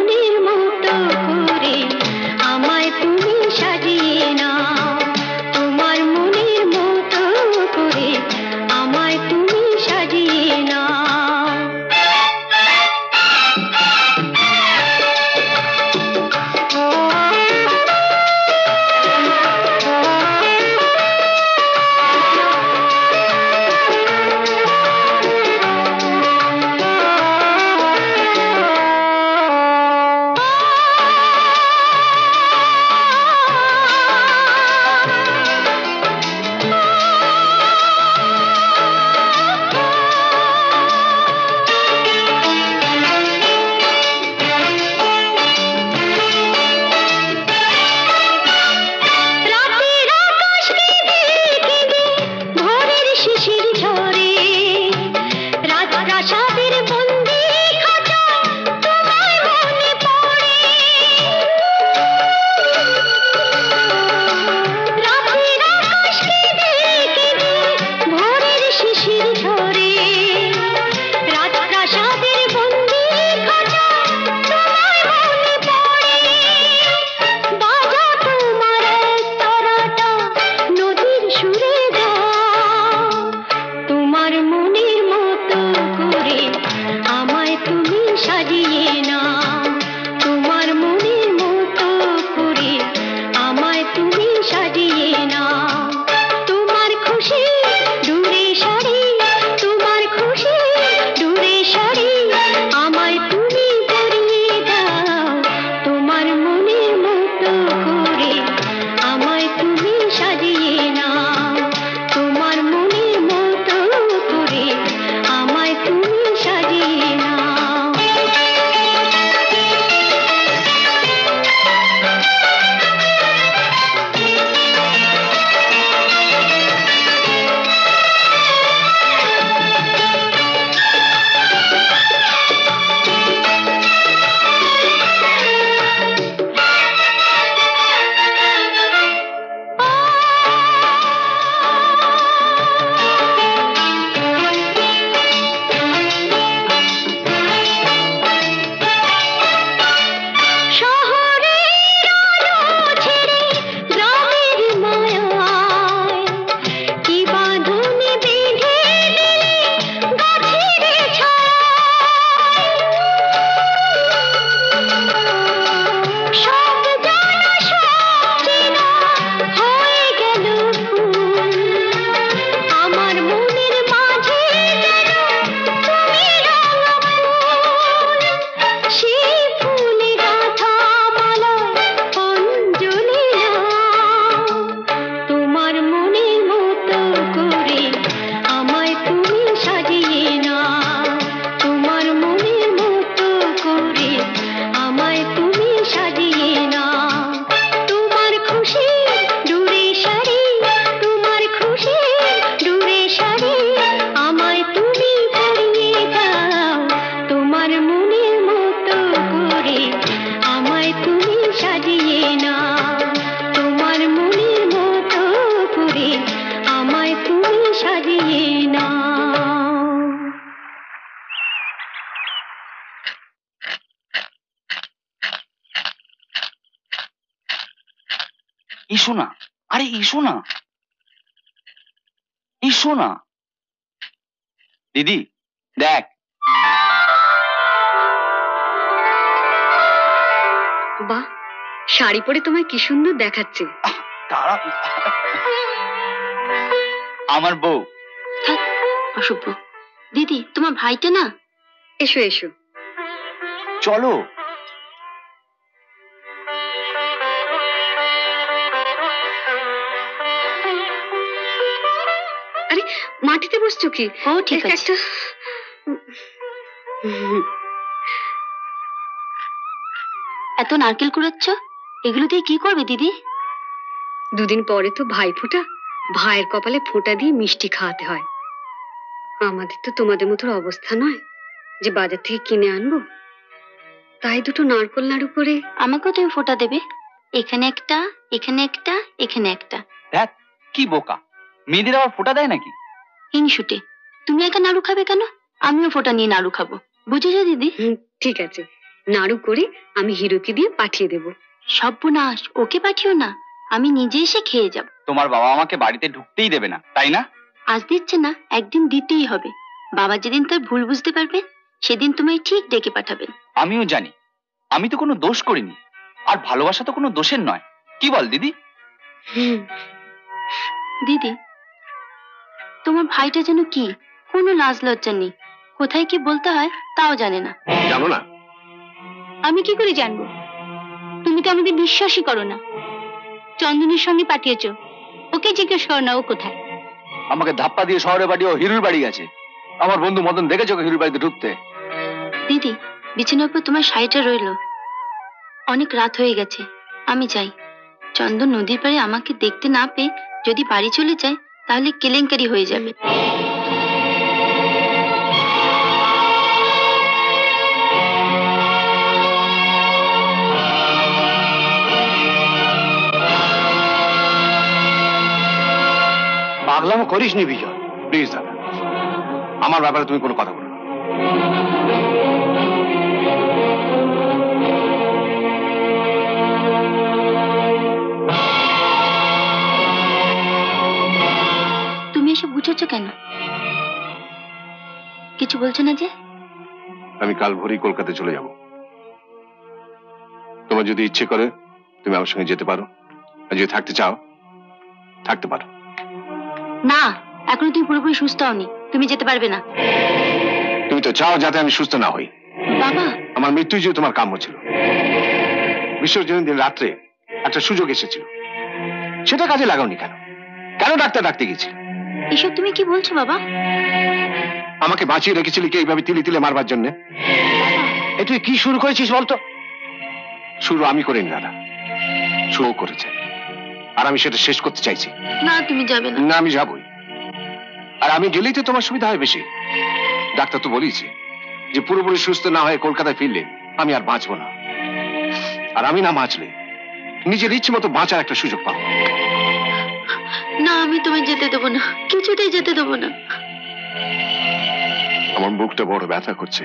Speaker 5: সাজিয়ে নাও তোমার মনের মতো করে আমায় তুমি সাজিয়ে নাও তোমার খুশি ডুরে শাড়ি তোমার খুশি ডুরে শাড়ি আমায় তুমি পরিয়ে দাও তোমার মনের মতো করে আমায় তুমি সাজিয়ে নাও তোমার মনের মতো করে আমায় তুমি সাজিয়ে নাও শহরের আলো ছেড়ে গ্রামের মায়ায় কি বাঁধনে বেঁধে দিলে গাছের ছায়ায় সব জানা সব চেনা হয়ে গেল ফুল আমার মনের মাঝে যেন তুমি রাঙা ফুল সেই ফুলে গাঁথা মালা অঞ্জলি নাও তোমার মনের মতো করে আমায় তুমি সাজিয়ে নাও তোমার মনের মতো করে আমায় তুমি সাজিয়ে নাও তোমার খুশি ডুরে শাড়ি তোমার খুশি ডুরে শাড়ি আমায় তুমি পরিয়ে দাও তোমার মনের মতো করে আমায় তুমি সাজিয়ে নাও তোমার মনের মতো করে আমায় তুমি সাজিয়ে নাও
Speaker 7: ইসো না, আরে ইসো না, ইসো না। দিদি দেখ,
Speaker 14: বাহ, শাড়ি পরে তোমায় কি সুন্দর দেখাচ্ছে।
Speaker 7: তারা আমার বউ।
Speaker 5: থাক অসভ্য দিদি তোমার ভাইটা না
Speaker 14: এসো এসো।
Speaker 7: চলো।
Speaker 14: আরে মাটিতে বসছো কি?
Speaker 5: ও ঠিক আছে।
Speaker 14: একটা
Speaker 5: এত নারকেল কুড়াচ্ছ, এগুলো দিয়ে কি করবে দিদি?
Speaker 14: দুদিন পরে তো ভাই ফোঁটা, ভাইয়ের কপালে ফোঁটা দিয়ে মিষ্টি খাওয়াতে হয়। আমাদের তো তোমাদের মতো অবস্থা নয় যে বাজার থেকে কিনে আনবো, তাই দুটো নারকেল নাড়ু করে
Speaker 5: আমাকেও তুমি ফোঁটা দেবে। এখানে একটা, এখানে একটা, এখানে একটা।
Speaker 7: দেখ কি বোকা, মেয়েদের আবার ফোঁটা দেয় নাকি?
Speaker 5: হিংসুটে, তুমি একা নাড়ু খাবে কেন? আমিও ফোঁটা নিয়ে নাড়ু খাবো, বুঝেছো দিদি?
Speaker 14: ঠিক আছে, নাড়ু করে আমি হিরোকে দিয়ে পাঠিয়ে দেবো।
Speaker 5: সর্বনাশ, ওকে পাঠিও না, আমি নিজে এসে খেয়ে যাব।
Speaker 7: তোমার বাবা আমাকে বাড়িতে ঢুকতেই দেবে না, তাই না?
Speaker 5: আজ দিচ্ছে না, একদিন দিতেই হবে। বাবা যেদিন তার ভুল বুঝতে পারবেন সেদিন তোমায় ঠিক ডেকে পাঠাবেন।
Speaker 7: আমিও জানি, আমি তো কোনো দোষ করিনি, আর ভালোবাসা তো কোনো দোষের নয়। কি বল দিদি?
Speaker 5: দিদি তোমার ভাইটা যেন কি, কোনো লাজ লজ্জা নেই, কোথায় কি বলতে হয় তাও জানে না।
Speaker 12: জানো না?
Speaker 5: আমি কি করে জানবো? তুমি তো আমাদের বিশ্বাসই করো না। চন্দনের সঙ্গে পাঠিয়েছো, ওকে জিজ্ঞেস করো না ও কোথায়।
Speaker 13: আমাকে ধাপ্পা দিয়ে শহরে বাড়ি, ও হিরুর বাড়ি গেছে। আমার বন্ধু মদন দেখেছো হিরুর বাড়িতে ঢুকতে?
Speaker 5: দিদি বিছানার উপর তোমার শাড়িটা রইলো, অনেক রাত হয়ে গেছে, আমি যাই। চন্দন নদীর পাড়ে আমাকে দেখতে না পেয়ে যদি বাড়ি চলে যায় তাহলে কেলেঙ্কারি হয়ে যাবে।
Speaker 12: পাগলামো করিস নি বিজয়, প্লিজ দাদা, আমার ব্যাপারে তুমি কোনো কথা বলো না।
Speaker 5: তুমি এসে বুঝেছো কেন? কিছু বলছো না যে?
Speaker 12: আমি কাল ভোরেই কলকাতায় চলে যাব। তোমার যদি ইচ্ছে করে তুমি আমার সঙ্গে যেতে পারো, আর যদি থাকতে চাও থাকতে পারো।
Speaker 5: না, এখনো তুমি পুরোপুরি সুস্থ হওনি, তুমি যেতে পারবে না।
Speaker 12: তুমি তো চাও যাতে আমি সুস্থ না হই।
Speaker 5: বাবা,
Speaker 12: আমার মৃত্যুই যে তোমার কাম্য ছিল। বিসর্জনের দিন রাত্রে একটা সুযোগ এসেছিল, সেটা কাজে লাগাওনি কেন? কেন ডাক্তার ডাকতে গেছিল?
Speaker 5: এসব তুমি কি বলছো বাবা?
Speaker 12: আমাকে বাঁচিয়ে রেখেছিলি কি এইভাবে তিলে তিলে মারবার জন্য? এ তুই কি শুরু করেছিস বলতো? শুরু আমি করিনি দাদা, শুরু করেছে, আর আমি সেটা শেষ করতে চাইছি।
Speaker 5: না, তুমি যাবে না।
Speaker 12: না, আমি যাবই। আর আমি গেলেই তো তোমার সুবিধা হয় বেশি। ডাক্তার তো বলেছে যে পুরোপুরি সুস্থ না হয়ে কলকাতায় ফিরলে আমি আর বাঁচবো না। আর আমি না বাঁচলে নিজের ইচ্ছে মতো বাঁচার একটা সুযোগ পাবো।
Speaker 5: না, আমি তোমায় যেতে দেবো না, কিছুতেই যেতে দেবো না।
Speaker 12: আমার বুকটা বড় ব্যথা করছে।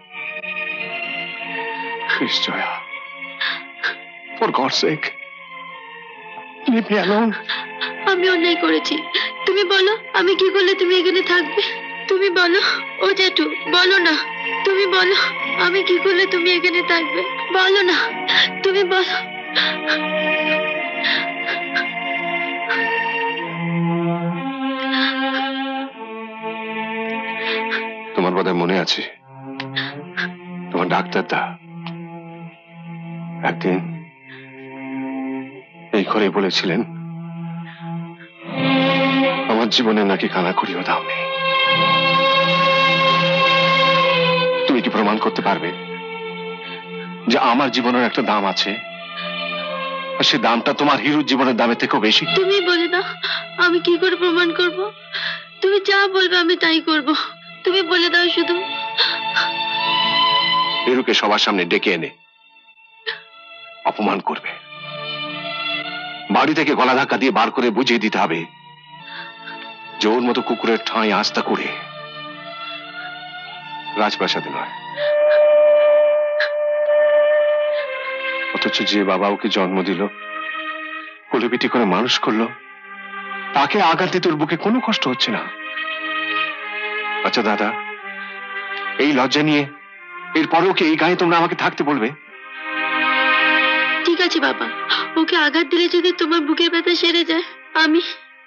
Speaker 12: Please, Jaya. For God's sake, leave me alone.
Speaker 5: আমি অন্যায় করেছি, তুমি বলো আমি কি করলে তুমি এখানে থাকবে? তুমি বলো। ও জেঠু, বলো না, তুমি বলো আমি কি করলে তুমি এখানে থাকবে? বলো না, তুমি বলো।
Speaker 12: তোমার বোধহয় মনে আছে, তোমার ডাক্তারটা একদিন এই করে বলেছিলেন আমার জীবনে নাকি কানাকড়িও দাম নেই। তুমি কি প্রমাণ করতে পারবে যে আমার জীবনের একটা দাম আছে, আর সে দামটা তোমার হিরুর জীবনের দামের থেকেও বেশি?
Speaker 5: তুমি বলে দাও, আমি কি করে প্রমাণ করব? তুমি যা বলবে আমি তাই করব, তুমি বলে দাও শুধু।
Speaker 12: হিরুকে সবার সামনে ডেকে এনে অপমান করবে, বাড়ি থেকে গলা ধাক্কা দিয়ে বার করে বুঝিয়ে দিতে হবে যে ওর মতো কুকুরের ঠাঁই আস্তা করে রাজপ্রাসাদে নয়। অথচ যে বাবা ওকে জন্ম দিল, কোলে পিঠে করে মানুষ করলো, তাকে আঘাত দিতে ওর বুকে কোনো কষ্ট হচ্ছে না। আচ্ছা দাদা, এই লজ্জা নিয়ে এরপরেও কি এই গায়ে তোমরা আমাকে থাকতে বলবে?
Speaker 5: ঠিক আছে বাবা, ওকে আঘাত দিলে যদি তোমার বুকের ব্যথা সেরে যায়, আমি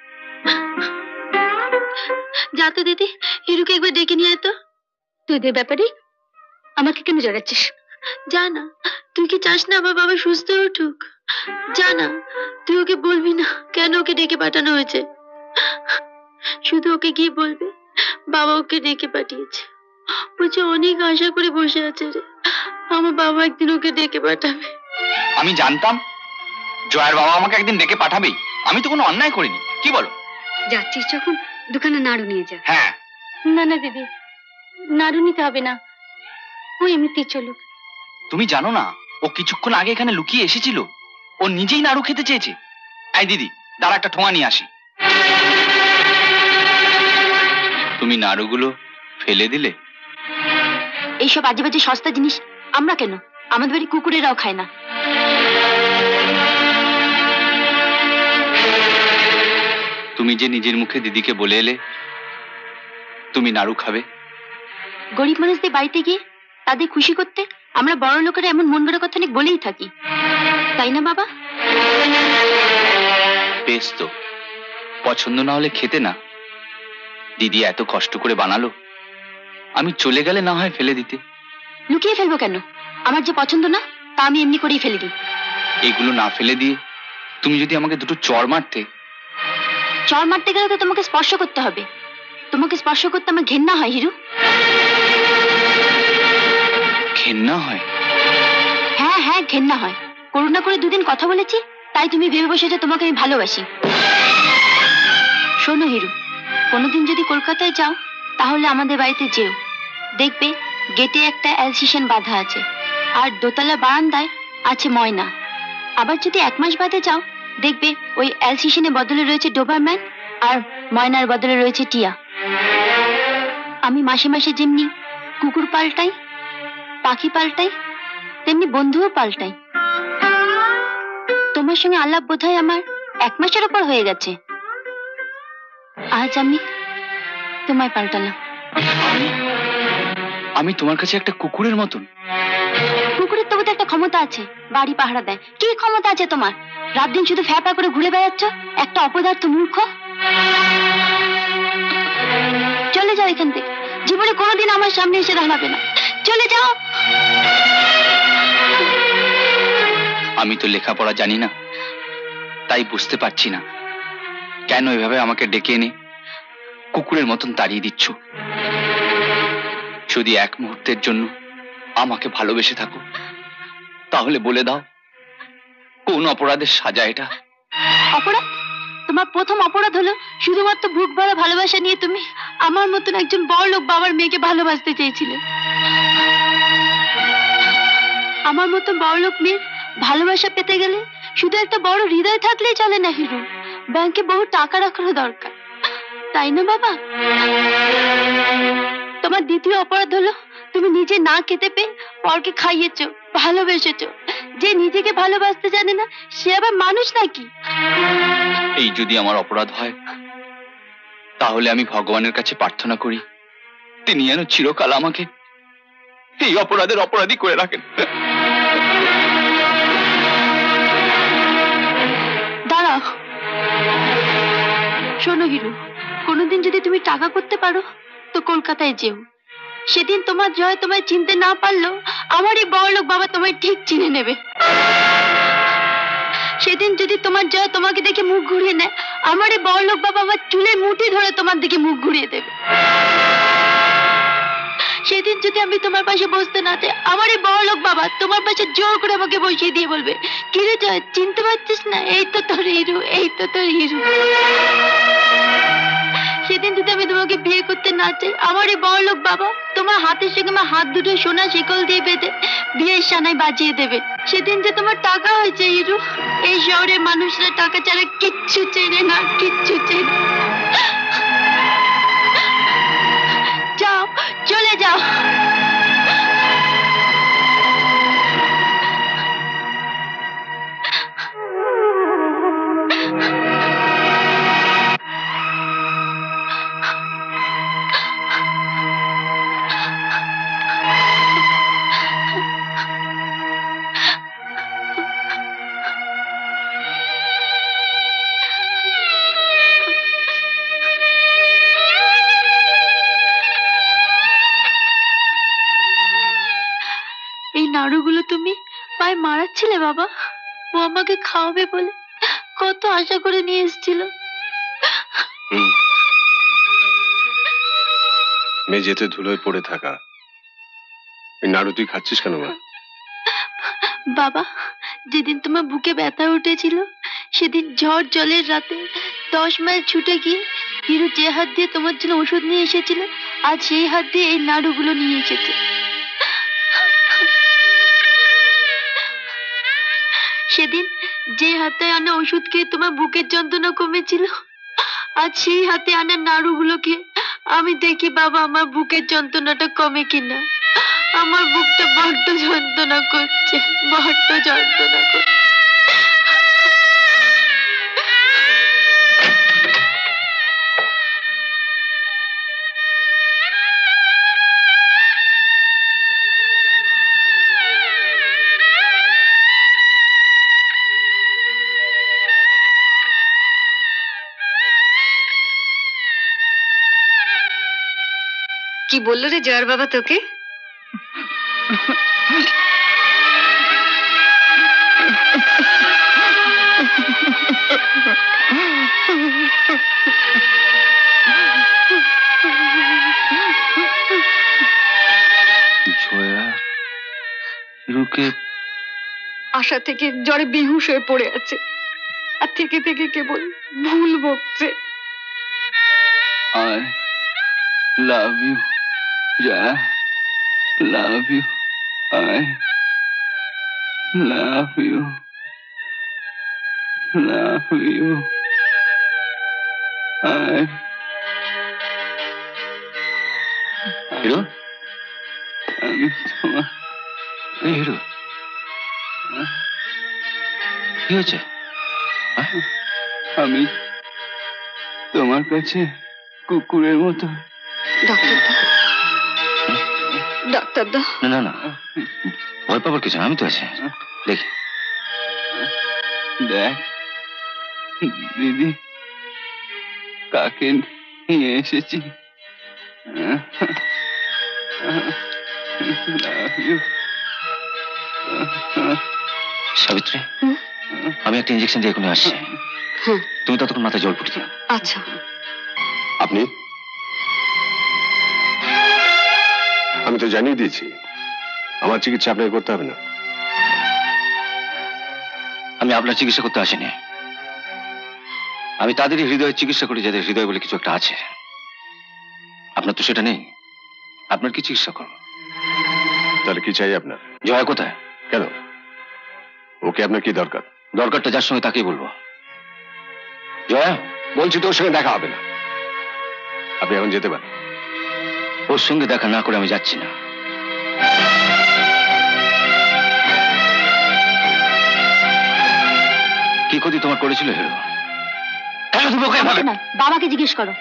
Speaker 5: যা তো দিদি, হিরুকে একবার ডেকে নিয়ে আয় তো। তোদের ব্যাপারে আমাকে কেন জড়াচ্ছিস? যা না, তুই কি চাস না আমার বাবা সুস্থ হয়ে উঠুক? যা না, তুই ওকে বলবি না কেন ওকে ডেকে পাঠানো হয়েছে। শুধু ওকে গিয়ে বলবে বাবা ওকে ডেকে পাঠিয়েছে। বলছে অনেক আশা করে বসে আছে রে, আমার বাবা একদিন ওকে ডেকে পাঠাবে।
Speaker 7: আমি জানতাম জয়ের বাবা আমাকে একদিন ডেকে পাঠাবেই, আমি তো কোনো অন্যায় করিনি। কি বলো?
Speaker 14: যাচ্ছিস যখন দোকানে নাড়ু নিয়ে যা।
Speaker 7: হ্যাঁ।
Speaker 5: না না দিদি, নাড়ু নিতে হবে না, ও এমনিতেই চলুক।
Speaker 7: তুমি জানো না ও কিছুক্ষণ আগে এখানে লুকিয়ে এসেছিল, ও নিজেই নাড়ু খেতে চেয়েছে। এই দিদি, দাঁড়া একটা ঠোঙা নিয়ে আসি। তুমি নাড়ুগুলো ফেলে দিলে?
Speaker 5: এইসব আজে বাজে সস্তা জিনিস আমরা কেন, আমাদের বাড়ি কুকুরেরাও খায় না।
Speaker 7: তুমি যে নিজের মুখে দিদিকে বলে এলে তুমি নাড়ু খাবে,
Speaker 5: গরিব মানুষদের বাড়িতে গিয়ে তাদের খুশি করতে আমরা বড় লোকেরা এমন মন গড়া কথা অনেক বলেই থাকি, তাই না বাবা?
Speaker 7: বেশ তো, পছন্দ না হলে খেতে না। দিদি এত কষ্ট করে বানালো, আমি চলে গেলে না হয় ফেলে দিতে।
Speaker 5: লুকিয়ে ফেলবো কেন? আমার যে পছন্দ না তা আমি এমনি করেই ফেলে দিই।
Speaker 7: এগুলো না ফেলে দিয়ে তুমি যদি আমাকে দুটো চড় মারতে।
Speaker 5: চড় মারতে গেলে তো তোমাকে স্পর্শ করতে হবে, তোমাকে স্পর্শ করতে আমার ঘেন্না হয় হিরু।
Speaker 7: ঘেন্না হয়?
Speaker 5: হ্যাঁ হ্যাঁ ঘেন্না হয়। করুণা করে দুদিন কথা বলেছি তাই তুমি ভেবে বসে যে তোমাকে আমি ভালোবাসি। শোনো হিরু, কোনোদিন যদি কলকাতায় যাও তাহলে আমাদের বাড়িতে যেও, দেখবে গেটে একটা অ্যালসিশন বাঁধা আছে, আর দোতলা বারান্দায় আছে ময়না। আবার যদি এক মাস বাদে যাও দেখবে ওই অ্যালসিশনের বদলে রয়েছে ডোবারম্যান, আর ময়নার বদলে রয়েছে টিয়া। আমি মাসে মাসে যেমনি কুকুর পাল্টাই, পাখি পাল্টাই, তেমনি বন্ধুও পাল্টাই। তোমার সঙ্গে আলাপ বোধহয় আমার এক মাসের ওপর হয়ে গেছে, আজ আমি তোমায় পাল্টালাম।
Speaker 7: আমি তোমার কাছে একটা কুকুরের মতন?
Speaker 5: কুকুরের তবু তো একটা ক্ষমতা আছে, বাড়ি পাহারা দেয়। কি ক্ষমতা আছে তোমার? রাত দিন শুধু ফ্যাপা করে ঘুরে বেড়াচ্ছ, একটা অপদার্থ মূর্খ। চলে যাও এখান থেকে, জীবনে কোনোদিন আমার সামনে এসে দাঁড়াবে না। চলে যাও।
Speaker 7: আমি তো লেখাপড়া জানি না, তাই বুঝতে পারছি না কেন এভাবে আমাকে ডেকে এনে কুকুরের মতন তাড়িয়ে দিচ্ছ। যদি এক মুহূর্তের জন্য আমাকে ভালোবেসে থাকো, তাহলে বলে দাও কোন অপরাধের সাজা এটা?
Speaker 5: অপরাধ? তোমার প্রথম অপরাধ হলো শুধুমাত্র বুক ভরা ভালোবাসা নিয়ে তুমি আমার মতন একজন বড় লোক বাবার মেয়েকে ভালোবাসতে চেয়েছিলে। আমার মতন বড় লোক মেয়ে ভালোবাসা পেতে গেলে শুধু একটা বড় হৃদয় থাকলেই চলে না হিরো, ব্যাংকে বহু টাকা রাখারও দরকার, তাই না বাবা? তোমার দ্বিতীয় অপরাধ হলো তুমি নিজে না খেতে পেয়ে পরকে খাইয়েছো, ভালোবেসেছো। যে নিজেকে ভালোবাসতে জানে না সে আবার মানুষ নাকি?
Speaker 7: এই যদি আমার অপরাধ হয়, তাহলে আমি ভগবানের কাছে প্রার্থনা করি তিনি যেন চিরকাল আমাকে এই অপরাধের অপরাধী করে রাখেন।
Speaker 5: দাঁড়াও, শোনো হিরো, কোনোদিন যদি তুমি টাকা করতে পারো তো কলকাতায় যেও। সেদিন তোমার জয় তোমায় চিনতে না পারলো আমার এই বড়লোক বাবা তোমায় ঠিক চিনে নেবে। সেদিন যদি তোমার জয় তোমাকে দেখে মুখ ঘুরিয়ে নেয়, আমার এই বড়লোক বাবা আমার চুলে মুঠি ধরে তোমার দিকে মুখ ঘুরিয়ে দেবে। সেদিন যদি আমি তোমার পাশে বসতে না চাই, আমার এই বড়লোক বাবা তোমার পাশে জোর করে আমাকে বসিয়ে দিয়ে বলবে, কি রে জয়, চিনতে পারছিস না? এই তো তোর হিরো, এই তো তোর হিরো। সেদিন যদি আমি তোমাকে বিয়ে করতে না চাই, আমার এই বড়লোক বাবা তোমার হাতের সঙ্গে আমার হাত দুটো সোনা শিকল দিয়ে বেঁধে বিয়ের সানাই বাজিয়ে দেবে। সেদিন যে তোমার টাকা হয়েছে হিরো, এই শহরের মানুষরা টাকা ছাড়া কিচ্ছু চেনে না, কিচ্ছু চেনে। যাও, চলে যাও। নাড়ুগুলো তুমি পায়ে মারাচ্ছিলে বাবা? ও আমাকে খাওয়াবে বলে কত আশা করে নিয়ে এসেছিল।
Speaker 12: মেঝেতে ধুলোয় পড়ে থাকা এই নাড়ু তুই খাচ্ছিস কেন মা?
Speaker 5: বাবা, যেদিন তোমার বুকে ব্যথা উঠেছিল সেদিন ঝড় জলের রাতে দশ মাইল ছুটে গিয়ে হিরু যে হাত দিয়ে তোমার জন্য ওষুধ নিয়ে এসেছিল, আজ সেই হাত দিয়ে এই নাড়ুগুলো নিয়ে এসেছে। সেদিন যে হাতে আনা ওষুধ খেয়ে তোমার বুকের যন্ত্রণা কমেছিল, আজ সেই হাতে আনা নাড়ুগুলো খেয়ে আমি দেখি বাবা আমার বুকের যন্ত্রণাটা কমে কিনা। আমার বুকটা বড্ড যন্ত্রণা করছে, বড্ড যন্ত্রণা করছে।
Speaker 14: কি বললো রে জয়ার বাবা তোকে?
Speaker 9: জয়া হিরুকে
Speaker 14: আশা থেকে জ্বরে বেহুশ হয়ে পড়ে আছে, আর থেকে থেকে কেবল ভুল বকছে।
Speaker 9: I love you, Jaya. Love you. I love you. Love you. I.
Speaker 3: Hero,
Speaker 9: আমি তোমার।
Speaker 3: এই হিরো, কি হয়েছে?
Speaker 9: আমি তোমার কাছে কুকুরের মতো।
Speaker 14: ডক্টর ডাক্তার দা।
Speaker 3: না না না, ভয় পাবার কিছু না, আমি তো আছি। দেখি
Speaker 9: দেখ দিদি কাকে নিয়ে এসেছি।
Speaker 3: সাবিত্রী, আমি একটা ইঞ্জেকশন দিয়ে এখনই আসছি, তুমি ততক্ষণ মাথায় জল ফুটে দিও।
Speaker 14: আচ্ছা।
Speaker 12: আপনি? আমি তো জানিয়ে দিয়েছি আমার চিকিৎসা আপনাকে করতে হবে না।
Speaker 3: আমি আপনার চিকিৎসা করতে আসিনি, আমি তাদেরই হৃদয়ের চিকিৎসা করি যাদের হৃদয় বলে কিছু একটা আছে। আপনার তো সেটা নেই, আপনার কি চিকিৎসা করবো?
Speaker 12: তাহলে কি চাই আপনার?
Speaker 3: জয়া কোথায়?
Speaker 12: কেন, ওকে আপনার কি দরকার?
Speaker 3: দরকারটা যার সঙ্গে তাকেই বলবো। জয়া,
Speaker 12: বলছি তোর সঙ্গে দেখা হবে না, আপনি এখন যেতে পারেন।
Speaker 3: ওর সঙ্গে দেখা না করে আমি যাচ্ছি না। কি ক্ষতি তোমার করেছিল হিরো? কেন তুমি ওকে এভাবে?
Speaker 5: বাবাকে জিজ্ঞেস করো।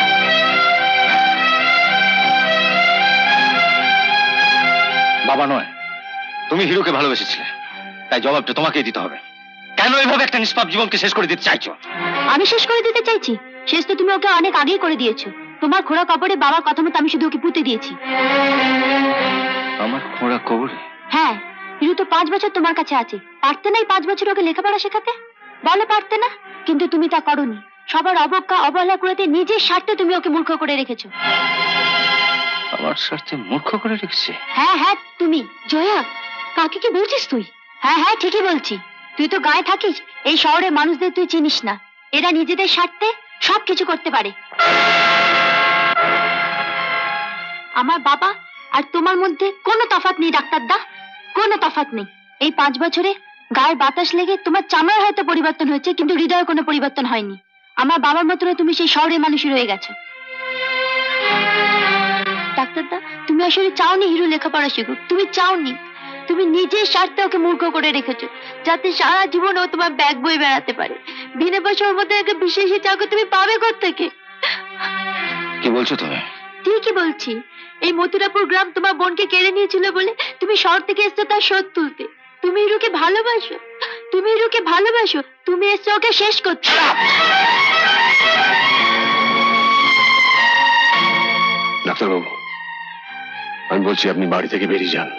Speaker 3: বাবা নয়, তুমি হিরোকে ভালোবেসেছিলে, তাই জবাবটা তোমাকেই দিতে হবে। কেন এইভাবে একটা নিষ্পাপ জীবনকে শেষ করে দিতে চাইছো?
Speaker 5: আমি শেষ করে দিতে চাইছি? শেষ তো তুমি ওকে অনেক আগেই করে দিয়েছো। তোমার খোঁড়া কবরে বাবার কথা মতো আমি শুধু ওকে পুঁতে দিয়েছি।
Speaker 3: আমার খোঁড়া কবরে?
Speaker 5: হ্যাঁ, হিরু তো পাঁচ বছর তোমার কাছে আছে, পারতে না এই পাঁচ বছর ওকে লেখাপড়া শেখাতে? বলে পারতে না, কিন্তু তুমি তা করোনি। সবার অবজ্ঞা অবহেলা করতে নিজের স্বার্থে তুমি ওকে মূর্খ করে রেখেছো।
Speaker 3: আমার স্বার্থে মূর্খ করে রেখেছে?
Speaker 5: হ্যাঁ হ্যাঁ তুমি। জয়া, কাকে কি বলছিস তুই? হ্যাঁ হ্যাঁ ঠিকই বলছি। তুই তো গায়ে থাকিস, এই শহরের মানুষদের তুই চিনিস না। এরা নিজেদের স্বার্থে সবকিছু করতে পারে। আমার বাবা আর তোমার মধ্যে কোনো তফাৎ নেই ডাক্তার দা, কোনো তফাৎ নেই। এই পাঁচ বছরে গায়ে বাতাস লেগে তোমার চামড়ার হয়তো পরিবর্তন হয়েছে, কিন্তু হৃদয়ে কোনো পরিবর্তন হয়নি। আমার বাবার মতো তুমি সেই শহরের মানুষই রয়ে গেছো। ডাক্তার দা, তুমি আসলে চাওনি হিরো লেখাপড়া শিখুক, তুমি চাওনি। তুমি নিজের স্বার্থে ওকে মূর্খ করে রেখেছো, যাতে সারা জীবন ও তোমার ব্যাগ বয়ে বেড়াতে পারে। বিনা পয়সার মধ্যে একটা বিশেষ চাকরি তুমি পাবে কোত্থেকে?
Speaker 3: কি বলছো তুমি?
Speaker 5: ঠিকই বলছি। এই মথুরাপুর গ্রাম তোমার বোনকে কেড়ে নিয়েছিল বলে তুমি শহর থেকে এসছো তার শোধ তুলতে। তুমি হিরোকে ভালোবাসো, তুমি হিরোকে ভালোবাসো, তুমি এসছো ওকে শেষ করছো।
Speaker 12: ডাক্তারবাবু, আমি বলছি আপনি বাড়ি থেকে বেরিয়ে যান।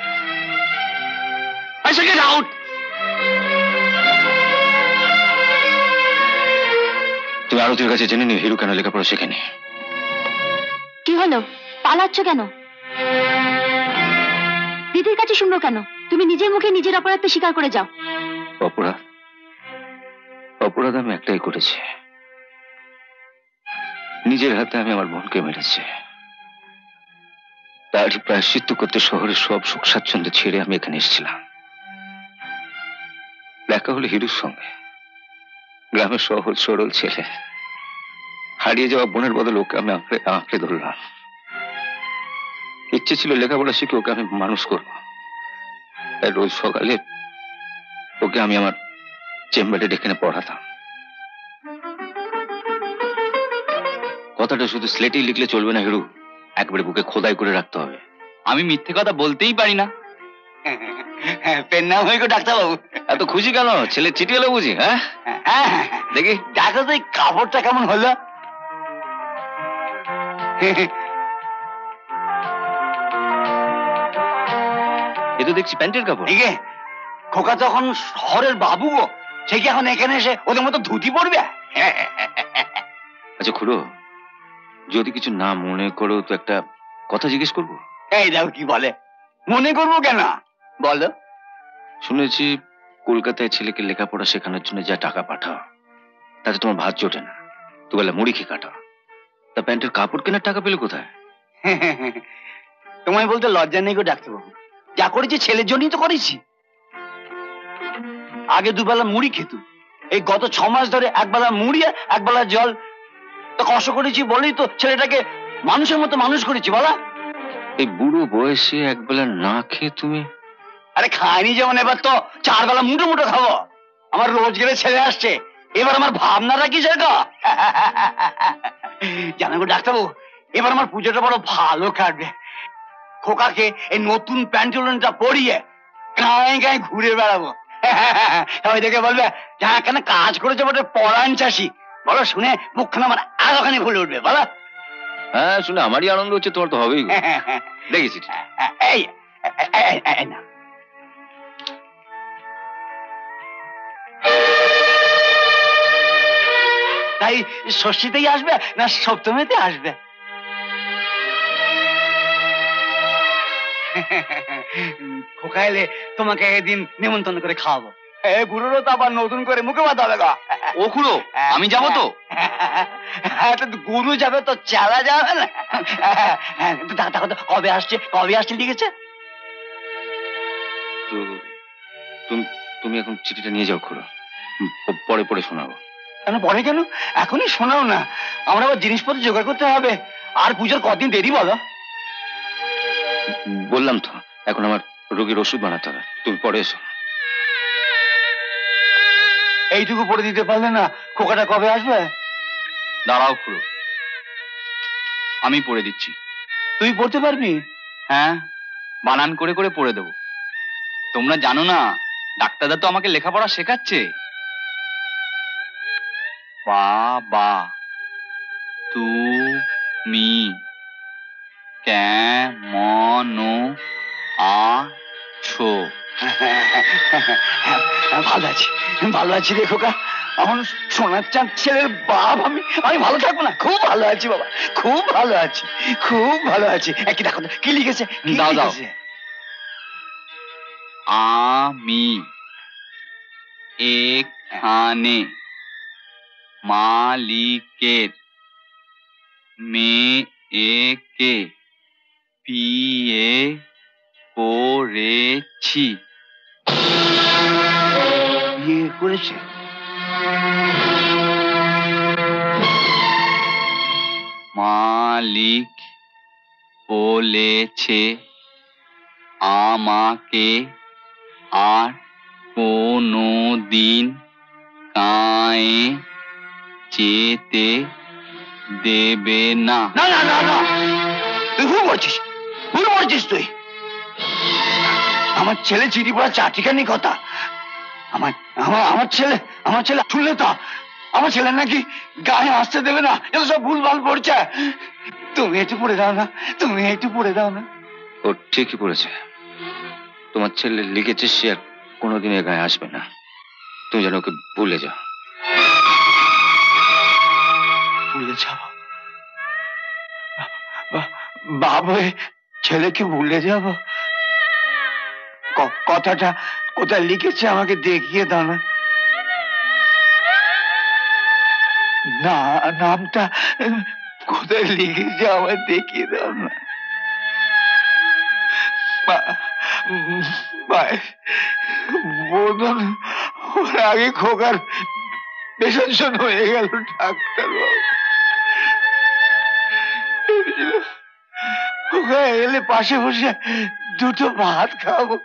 Speaker 3: তুমি আরতির কাছে জেনে নিও হিরো কেন লেখাপড়া শেখেনি।
Speaker 5: কি হলো, পালাচ্ছ কেন? দিদির কাছে শুনবো কেন? তুমি নিজের মুখে নিজের অপরাধকে স্বীকার করে যাও।
Speaker 3: অপরাধ? অপরাধ আমি একটাই করেছি, নিজের হাতে আমি আমার বোনকে মেরেছি। তার প্রায়শ্চিত্ত করতে শহরের সব সুখ স্বাচ্ছন্দ্য ছেড়ে আমি এখানে এসেছিলাম। দেখা হলো হিরোর সঙ্গে, গ্রামের সহজ সরল ছেলে, হারিয়ে যাওয়া বোনের বদলে ওকে আমি আঁকড়ে আঁকড়ে ধরলাম। ইচ্ছে ছিল লেখাপড়া শিখে ওকে আমি মানুষ করবো, তাই রোজ সকালে ওকে আমি আমার চেম্বারে ডেকে পড়াতাম। কথাটা শুধু স্লেটেই লিখলে চলবে না হিরো, একবারে বুকে খোদাই করে রাখতে হবে।
Speaker 7: আমি মিথ্যে কথা বলতেই পারি না। পেন নাম হয়ে গো ডাক্তারবাবু।
Speaker 3: এত খুশি কেন? ছেলে চিঠি এলো বুঝি? হ্যাঁ দেখি
Speaker 7: দেখো তো এই কাপড়টা কেমন হলো।
Speaker 3: এ তো দেখছি প্যান্টের কাপড়।
Speaker 7: খোকা তখন শহরের বাবু গো, সে কি এখন এখানে এসে ওদের মতো ধুতি পড়বে?
Speaker 3: আচ্ছা খুড়ো, যদি কিছু না মনে করো তো একটা কথা জিজ্ঞেস করবো?
Speaker 7: এই দাও কি বলে। মনে করবো কেন, বলো।
Speaker 3: শুনেছি কলকাতায় ছেলেকে লেখাপড়া শেখানোর জন্য যা টাকা পাঠাও তাতে তোমার ভাত জোটে না, দুবেলা মুড়ি খেয়ে কাটাও। তা প্যান্টের কাপড় কেনার টাকা পেলে কোথায়?
Speaker 7: তোমায় বলতে লজ্জা নেই গো ডাক্তারবাবু, যা করেছি ছেলের জন্যই তো করেছি। আগে দুবেলা মুড়ি খেত, এই গত ছ মাস ধরে একবেলা মুড়ি একবেলা জল। তো কষ্ট করেছি বলেই তো ছেলেটাকে মানুষের মতো মানুষ করেছি বলা।
Speaker 3: এই বুড়ো বয়সে একবেলা না খেয়ে তুমি?
Speaker 7: আরে খাইনি যেমন, এবার তো চার বেলা মুঠো মুঠো খাবো। আমার রোজগারে ছেলে আসছে, এবার আমার ভাবনাটা কি সেটা জানো গো ডাক্তারবাবু, এবার আমার পুজোটা বড় ভালো কাটবে।
Speaker 4: খোকাকে এই নতুন প্যান্টুলনটা পরিয়ে গায়ে গায়ে ঘুরে বেড়াবো। সবাই দেখে বলবে যাহা কেন কাজ করেছে বটে পরাণ চাষি। বলো শুনে মুখখানা আমার আলোখানে ফুলে উঠবে। বলো।
Speaker 3: হ্যাঁ শুনে আমারই আনন্দ হচ্ছে, তোমার তো হবেই। দেখেছি
Speaker 4: এই না তাই ষষ্ঠীতেই আসবে না সপ্তমীতে আসবে? খোকা এলে তোমাকে এদিন নিমন্ত্রণ করে খাওয়াবো। বুড়োরও তো আবার নতুন করে মুখে বাদ হবে গা।
Speaker 7: ও খুড়ো আমি যাবো তো?
Speaker 4: গুরু যাবে তো চালা যাবে না। দেখো তো কবে আসছে কবে আসছে লিখেছে।
Speaker 3: তুমি এখন চিঠিটা নিয়ে যাও খুড়ো, পরে পরে শোনাবো।
Speaker 4: কেন পরে কেন? এখনই শোনাও না, আমরা আবার জিনিসপত্র জোগাড় করতে হবে। আর পুজোর কদিন দেরি বলো?
Speaker 3: বললাম তো এখন আমার রোগীর ওষুধ বানাতে হবে, তুমি পরে এসো।
Speaker 4: এইটুকু পরে দিতে পারলে না খোকাটা কবে আসবে?
Speaker 7: দাঁড়াও খুড়ো, আমি পড়ে দিচ্ছি।
Speaker 4: তুই পড়তে পারবি?
Speaker 7: হ্যাঁ, বানান করে করে পড়ে দেবো। তোমরা জানো না ডাক্তারদা তো আমাকে লেখাপড়া শেখাচ্ছে। বাবা তুমি কেমন আছো?
Speaker 4: ভালো আছি, ভালো আছি রে খোকা। এখন সোনার চাঁদ ছেলের বাপ আমি আমি ভালো থাকবো না? খুব ভালো আছি বাবা, খুব ভালো আছি, খুব ভালো আছি। কি দেখো কি লিখেছে?
Speaker 7: দাও দাও। আমি এখানে মালিকের মেয়েকে বিয়ে করেছি।
Speaker 4: বিয়ে করেছে?
Speaker 7: মালিক বলেছে আমাকে আর কোনো দিন গায়ে যেতে দেবে না।
Speaker 4: না না না না, তুই ভুল করছিস, ভুল করছিস তুই। আমার ছেলে চিঠি পড়া চাটিখানি কথা। আমার আমার আমার ছেলে আমার ছেলে শুনলে তো আমার ছেলে নাকি গায়ে আসতে দেবে না, এগুলো সব ভুল ভাল পড়ছে। তুমি একটু পড়ে দাও না, তুমি একটু পড়ে দাও না।
Speaker 3: ও ঠিকই পড়েছে, তোমার ছেলে লিখেছে সে আর কোনোদিন এ গায়ে আসবে না। তুমি যেন ওকে ভুলে যাও।
Speaker 4: ভুলে যাব? বাবা ছেলেকে ভুলে যাব? কথাটা কোথায় লিখেছে আমাকে দেখিয়ে দাও না। না নামটা কোথায় লিখেছে আমায় দেখিয়ে দাও না। বোধন ওর আগে খোকার পেশন হয়ে গেল ডাক্তার বাবু। খোকা এলে পাশে বসে দুটো ভাত খাবো,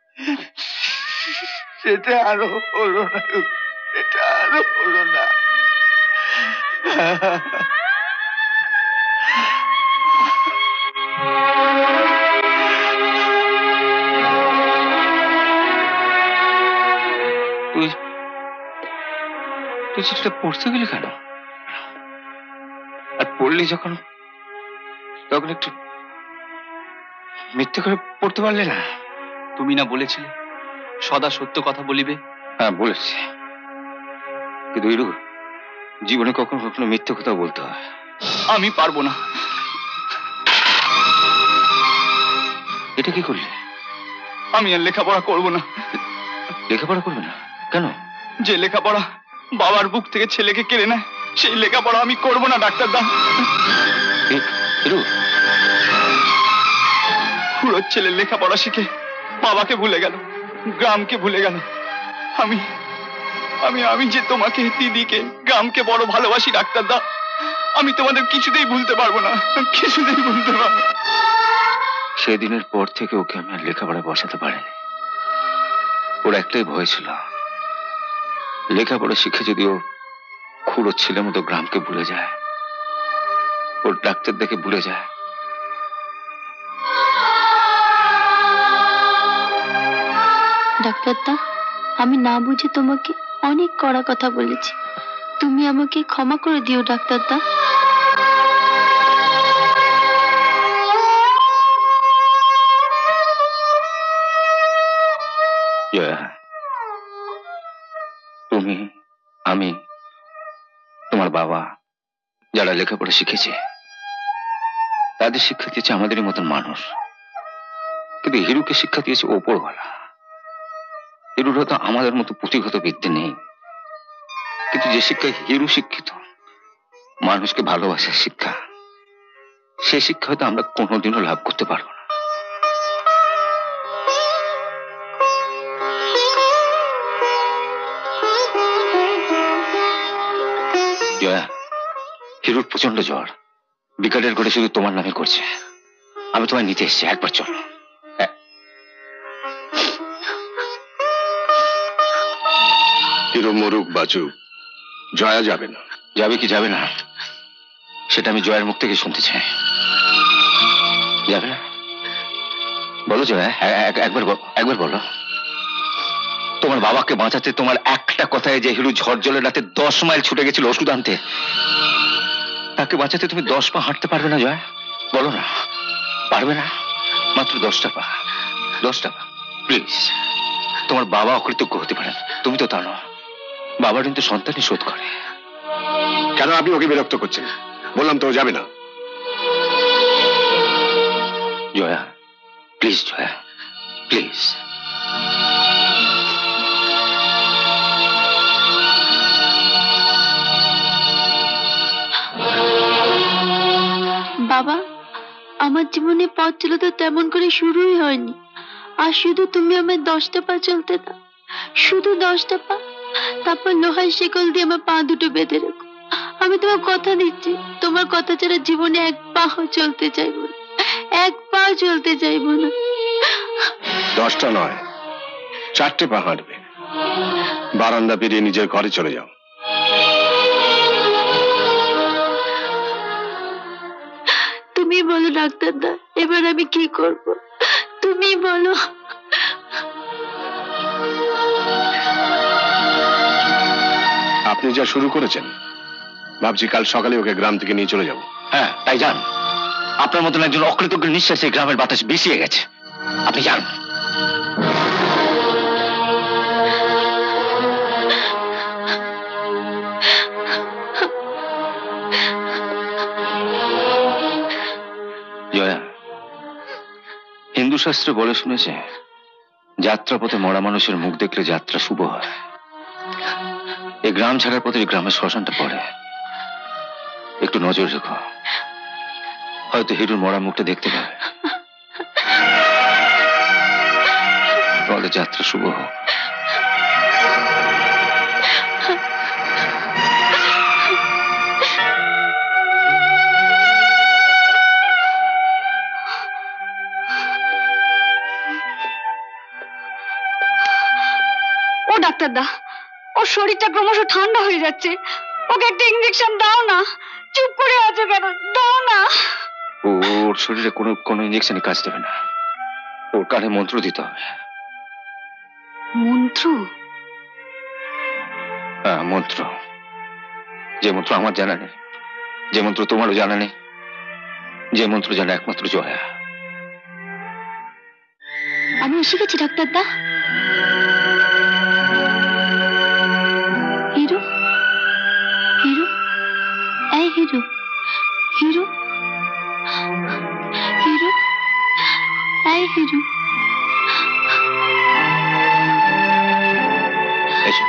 Speaker 4: সেটা আরো হলো না, সেটা আরো হলো না।
Speaker 3: তুই তুই চিঠিটা পড়তে গেলি কেন? আর পড়লি যখন তখন একটু মিথ্যে করে পড়তে পারলে না?
Speaker 7: তুমি না বলেছিলে সদা সত্য কথা বলিবে?
Speaker 3: হ্যাঁ বলেছি, কিন্তু ইরু জীবনে কখনো কখনো মিথ্যে কথা বলতে হয়।
Speaker 7: আমি পারবো না।
Speaker 3: এটা কি করলে?
Speaker 7: আমি আর লেখাপড়া করবো না।
Speaker 3: লেখাপড়া করবে না কেন?
Speaker 7: যে লেখাপড়া বাবার বুক থেকে ছেলেকে কেড়ে নেয় সেই লেখাপড়া আমি করবো না ডাক্তারদা। খুড়োর ছেলে লেখাপড়া শিখে বাবাকে ভুলে গেল, গ্রামকে ভুলে গেল। আমি আমি আমি যে তোমাকে, দিদিকে, গ্রামকে বড় ভালোবাসি ডাক্তারদা, আমি তোমাদের কিছুতেই ভুলতে পারবো না, কিছুতেই ভুলতে পারবো না।
Speaker 3: সেদিনের পর থেকে ওকে আমি আর লেখাপড়া বসাতে পারিনি। ওর একটাই ভয় ছিল, লেখাপড়া শিখে যদি ও খুড়োর ছেলের মতো গ্রামকে ভুলে যায়, ওর ডাক্তার দেখে ভুলে যায়,
Speaker 5: ডাক্তারদা, আমি না বুঝে তোমাকে অনেক কড়া কথা বলেছি, তুমি আমাকে ক্ষমা করে দিও ডাক্তারদা।
Speaker 3: তুমি, আমি, তোমার বাবা যারা লেখাপড়া শিখেছে তাদের শিক্ষা দিয়েছে আমাদেরই মতন মানুষ, কিন্তু হিরুকে শিক্ষা দিয়েছে ওপরওয়ালা। হিরুর হয়তো আমাদের মতো পুঁথিগত বিদ্যে নেই, কিন্তু যে শিক্ষায় হিরু শিক্ষিত, মানুষকে ভালোবাসার শিক্ষা, সে শিক্ষা হয়তো আমরা কোনোদিনও লাভ করতে পারবো না। জয়া, হিরুর প্রচন্ড জ্বর, বিকালের করে শুধু তোমার নামে করছে। আমি তোমায় নিতে এসেছি, একবার চলো।
Speaker 12: হিরু মরুক বাঁচুক, জয়া যাবে না।
Speaker 3: যাবে কি যাবে না সেটা আমি জয়ের মুখ থেকে শুনতে চাই। যাবে না? বলো জয়া, একবার একবার বলো। তোমার বাবাকে বাঁচাতে তোমার একটা কথায় যে হিরু ঝড় জলে রাতে দশ মাইল ছুটে গেছিল ওষুধ আনতে, তাকে বাঁচাতে তুমি দশ পা হাঁটতে পারবে না জয়া? বলো না, পারবে না? মাত্র দশটা পা, দশটা পা, প্লিজ। তোমার বাবা অকৃতজ্ঞ হতে পারেন, তুমি তো তা নও। বাবার কিন্তু সন্তানই শোধ করে।
Speaker 12: কেন আপনি ওকে বিরক্ত করছেন? বললাম তো যাবে না।
Speaker 3: Joya, please Joya, please.
Speaker 5: বাবা, আমার জীবনে পথ চলা তো তেমন করে শুরুই হয়নি, আর শুধু তুমি আমার দশটা পা চলতে দাও, শুধু দশটা পা। তারপর লোহার শিকল দিয়ে আমার পা দুটো বেঁধে রেখো। আমি তোমার কথা দিচ্ছি, তোমার কথা ছাড়া জীবনে এক পা চলতে চাইবো না, এক পা চলতে চাইবো না।
Speaker 12: দশটা নয়, চারটে পা হাঁটবে। বারান্দা পেরিয়ে নিজের ঘরে চলে যাও।
Speaker 5: তুমি বলো ডাক্তারদা, এবার আমি কি করব? তুমি বলো।
Speaker 12: আপনি যা শুরু করেছেন, ভাবছি কাল সকালে ওকে গ্রাম থেকে নিয়ে চলে যাব।
Speaker 3: হ্যাঁ, তাই যান। আপনার মতন একজন অকৃতজ্ঞ নিঃশ্বাসে গ্রামের বাতাস বিষিয়ে গেছে। আপনি যান। জয়া, হিন্দু শাস্ত্রে বলে শুনেছে, যাত্রাপথে মরা মানুষের মুখ দেখলে যাত্রা শুভ হয়। এই গ্রাম ছাড়ার পথে গ্রামের শ্মশানটা পড়ে, একটু নজর রেখো, হয়তো হিরুর মরা মুখটা দেখতে পাবে। বলে যাত্রা শুভ হোক।
Speaker 14: ও ডাক্তারদা, ওর শরীরটা ক্রমশ ঠান্ডা হয়ে যাচ্ছে, ওকে একটা ইঞ্জেকশন দাও না। চুপ করে আছো কেন? দাও না।
Speaker 3: ওর শরীরে কোনো কোনো ইঞ্জেকশনই কাজ দেবে না, ওর কানে মন্ত্র দিতে হবে।
Speaker 14: মন্ত্র?
Speaker 3: হ্যাঁ, মন্ত্র। যে মন্ত্র আমার জানা নেই, যে মন্ত্র তোমারও জানা নেই, যে মন্ত্র জানা একমাত্র জয়া।
Speaker 5: আমি এসে গেছি ডাক্তারদা। হিরু, হিরু, এই হিরু, হিরু, হিরু, এই হিরু।
Speaker 3: এসো।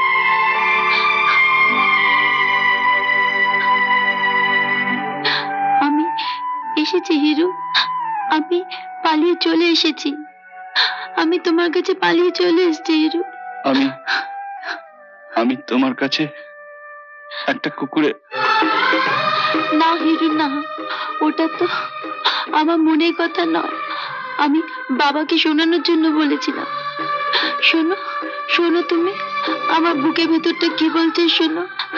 Speaker 5: আমি এসেছি হিরু, আমি পালিয়ে চলে এসেছি, আমি তোমার কাছে পালিয়ে চলে এসেছি হিরু।
Speaker 7: আমি আমি তোমার কাছে একটা কুকুরে।
Speaker 5: না হিরু না, ওটা তো আমার মনের কথা নয়, আমি বাবাকে শোনানোর জন্য বলেছিলাম। শোনো, শোনো, তুমি আমার বুকের ভেতরটা কি বলছে শোনো।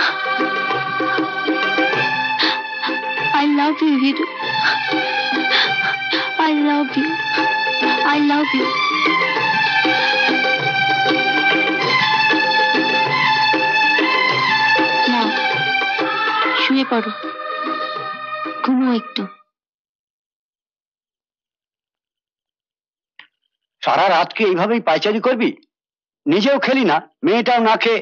Speaker 5: I love you Hiru, I love you, I love you. করো, ঘুমো একটু।
Speaker 4: সারা রাত কি এইভাবেই পায়চারি করবি? নিজেও খেলি না, মেয়েটাও না খেয়ে।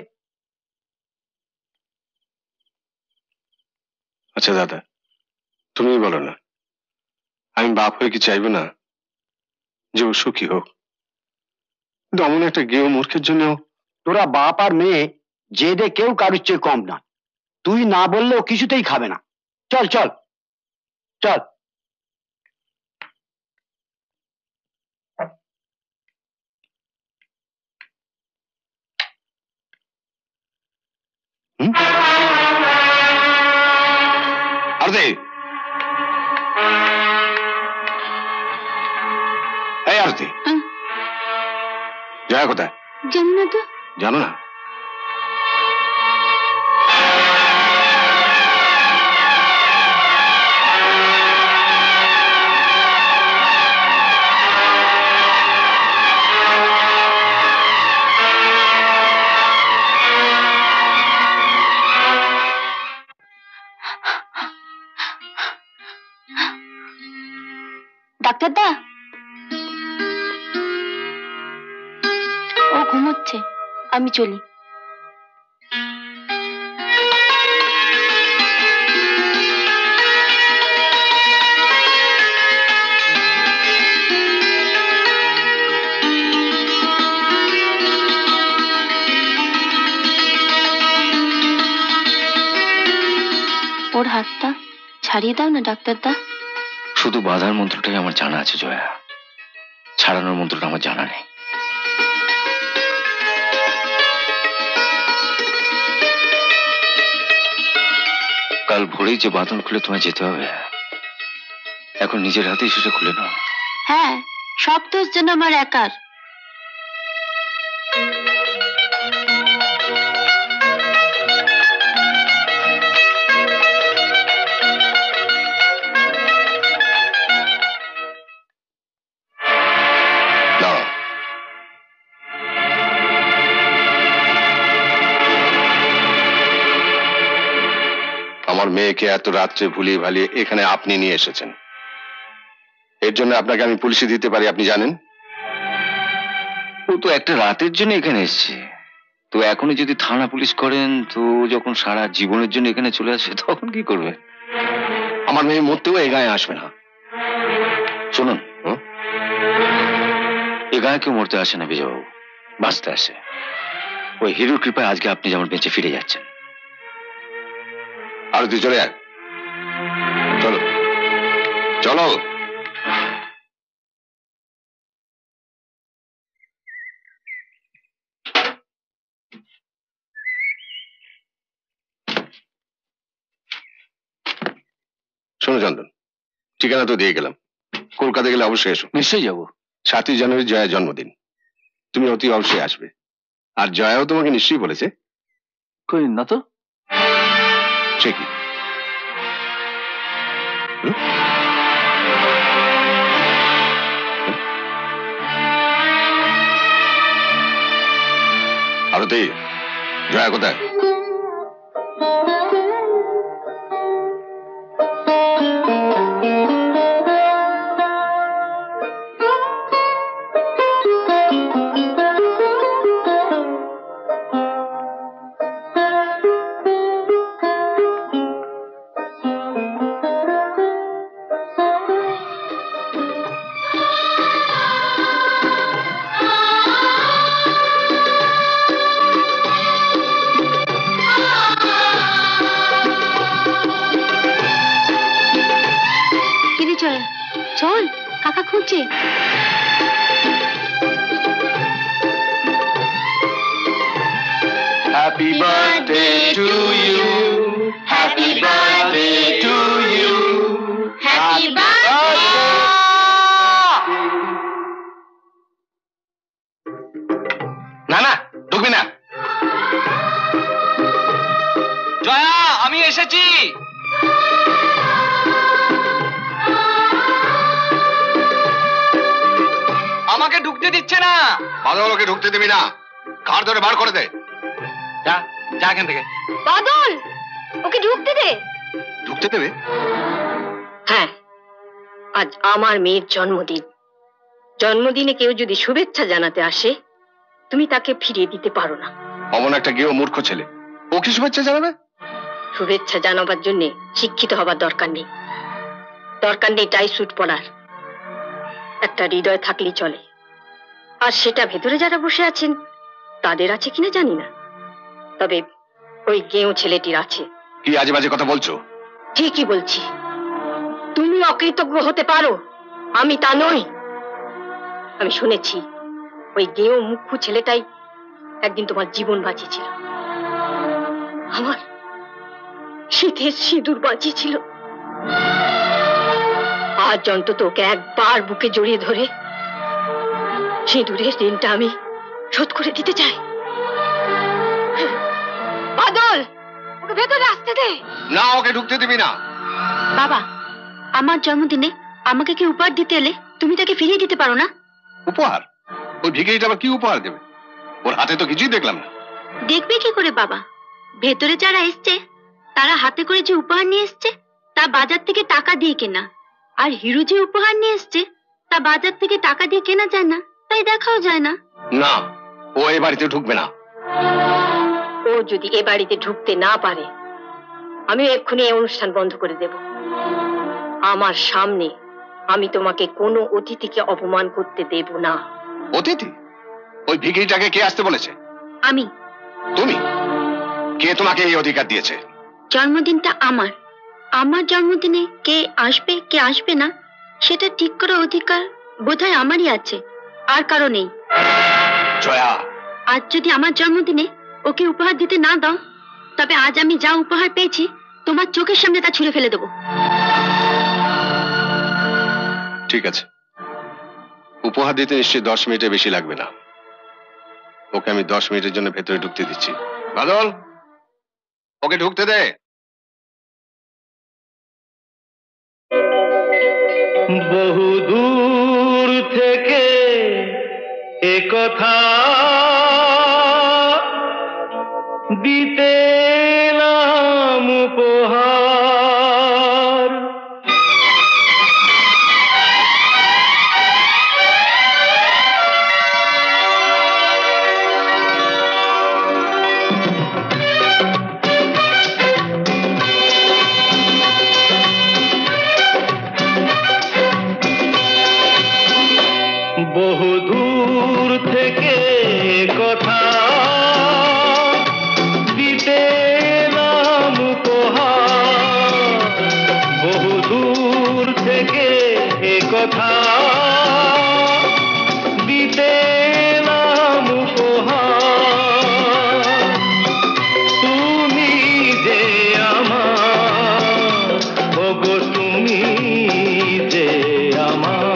Speaker 12: আচ্ছা দাদা, তুমি বলো না, আমি বাপ হয়ে কি চাইবো না যে ও সুখী হোক? অমন একটা গেও মূর্খের জন্য।
Speaker 4: তোরা বাপ আর মেয়ে জেদে কেউ কারুর চেয়ে কম না। তুই না বললেও কিছুতেই খাবে না। চল চল চল।
Speaker 12: আরতি, এই আরতি, জয়া কোথায়?
Speaker 5: জানি না তো।
Speaker 12: জানো না?
Speaker 5: ডাক্তারদা, ও ঘুমোচ্ছে, আমি চলি। ওর হাতটা ছাড়িয়ে দাও না ডাক্তারদা।
Speaker 3: শুধু বাধার মন্ত্রটাই আমার জানা আছে জয়া, ছাড়ানোর মন্ত্রটা আমার জানা নেই। কাল ভোরেই যে বাঁধন খুলে তোমায় যেতে হবে, এখন নিজের হাতেই সেটা খুলে নাও।
Speaker 5: হ্যাঁ, সব দোষ যেন আমার একার।
Speaker 12: আমার মেয়েকে এত রাত্রে ভুলিয়ে ভালিয়ে এখানে আপনি নিয়ে এসেছেন, এর জন্য আপনাকে আমি পুলিশে দিতে পারি, আপনি জানেন?
Speaker 3: ও তো একটা রাতের জন্য এখানে এসছে, তো এখনই যদি থানা পুলিশ করেন, তো যখন সারা জীবনের জন্য এখানে চলে আসে তখন কি করবে?
Speaker 12: আমার মেয়ে মরতেও এ গায়ে আসবে না।
Speaker 3: শুনুন, এ গায়ে কেউ মরতে আসে না বিজয়বাবু, বাঁচতে আসে। ওই হিরোর কৃপায় আজকে আপনি যেমন বেঁচে ফিরে যাচ্ছেন।
Speaker 12: আর তুই চলে আয়, চলো চলো। শোনো চন্দন, ঠিকানা তো দিয়ে গেলাম, কলকাতা গেলে অবশ্যই এসো।
Speaker 13: নিশ্চয়ই যাবো।
Speaker 12: সাতই জানুয়ারি জয়ার জন্মদিন, তুমি অতি অবশ্যই আসবে। আর জয়াও তোমাকে নিশ্চয়ই বলেছে।
Speaker 13: কই না তো।
Speaker 12: সে কি? আরতি, জয়া কোথায়?
Speaker 5: চল, কাকা খুঁজছে।
Speaker 8: Happy birthday to you. Happy birthday to you. Happy birthday.
Speaker 11: না না, ঢুকবি না।
Speaker 7: জয়া, আমি এসেছি। আমাকে ঢুকতে দিচ্ছে না।
Speaker 12: বাদল, ওকে ঢুকতে দিবি না, ঘাড় ধরে বার করে দে।
Speaker 11: যা যা এখান থেকে।
Speaker 5: বাদল, ওকে ঢুকতে দে।
Speaker 12: ঢুকতে দেবে?
Speaker 6: হ্যাঁ, আজ আমার মেয়ের জন্মদিন। জন্মদিনে কেউ যদি শুভেচ্ছা জানাতে আসে, তুমি তাকে ফিরিয়ে দিতে পারো না।
Speaker 12: অমন একটা গেও মূর্খ ছেলে, ও কি শুভেচ্ছা জানাবে?
Speaker 6: শুভেচ্ছা জানাবার জন্য শিক্ষিত হবার দরকার নেই, দরকার নেই টাই স্যুট পরার। একটা হৃদয় থাকলেই চলে, আর সেটা ভেতরে যারা বসে আছেন তাদের আছে কিনা জানি না, তবে ওই গেঁয়ো ছেলেটির আছে।
Speaker 12: কি আজে বাজে কথা বলছো?
Speaker 6: ঠিকই বলছি। তুমি অকৃতজ্ঞ হতে পারো, আমি তা নই। আমি শুনেছি ওই গেঁয়ো মুখ্য ছেলেটাই একদিন তোমার জীবন বাঁচিয়েছিল, আমার শীতের সিঁদুর বাঁচিয়েছিল। আজ অন্তত ওকে একবার বুকে জড়িয়ে ধরে সিঁদুরের ঋণটা আমি শোধ করে দিতে চাই। বাদল, ওকে ভেতরে আসতে দে।
Speaker 12: না, ওকে ঢুকতে দিবি না।
Speaker 5: বাবা, আমার জন্মদিনে আমাকে কি উপহার দিতে এলে তুমি তাকে ফিরিয়ে দিতে পারো না?
Speaker 12: উপহার? ওই ভিখারিটা আবার কি উপহার দেবে? ওর হাতে তো কিছুই দেখলাম না।
Speaker 5: দেখবে কি করে বাবা? ভেতরে যারা এসছে তারা হাতে করে যে উপহার নিয়ে এসছে তা বাজার থেকে টাকা দিয়ে কেনা, আর হিরো যে উপহার নিয়ে এসছে তা বাজার থেকে টাকা দিয়ে কেনা যায় না, তাই দেখাও যায় না।
Speaker 12: না, ও এই বাড়িতে ঢুকবে না।
Speaker 6: ও যদি এ বাড়িতে ঢুকতে না পারে, আমি এক্ষুনি এই অনুষ্ঠান বন্ধ করে দেব। আমার সামনে আমি তোমাকে কোনো অতিথিকে অপমান করতে দেব না।
Speaker 12: অতিথি? ওই ভিখারিটাকে কে আসতে বলেছে?
Speaker 5: আমি।
Speaker 12: তুমি? কে তোমাকে এই অধিকার দিয়েছে?
Speaker 5: জন্মদিনটা আমার, আমার জন্মদিনে কে আসবে কে আসবে না সেটা ঠিক করার অধিকার বোধহয় আমারই আছে, আর কারো নেই।
Speaker 12: জয়া,
Speaker 5: আজ যদি আমার জন্মদিনে ওকে উপহার দিতে না দাও, তবে আজ আমি যা উপহার পেয়েছি তোমার চোখের সামনে তা ছুঁড়ে ফেলে দেবো।
Speaker 12: ঠিক আছে, উপহার দিতে নিশ্চয়ই দশ মিনিটে বেশি লাগবে না। ওকে আমি দশ মিনিটের জন্য ভেতরে ঢুকতে দিচ্ছি। বাদল, ওকে ঢুকতে দে।
Speaker 8: বহু দূর থেকে এ কথা দিতে এলাম উপহার। বহু দূর থেকে কথা দিতে এলাম উপহার। বহু দূর থেকে এ কথা দিতে এলাম উপহার। তুমি যে আমার, ওগো তুমি যে আমার।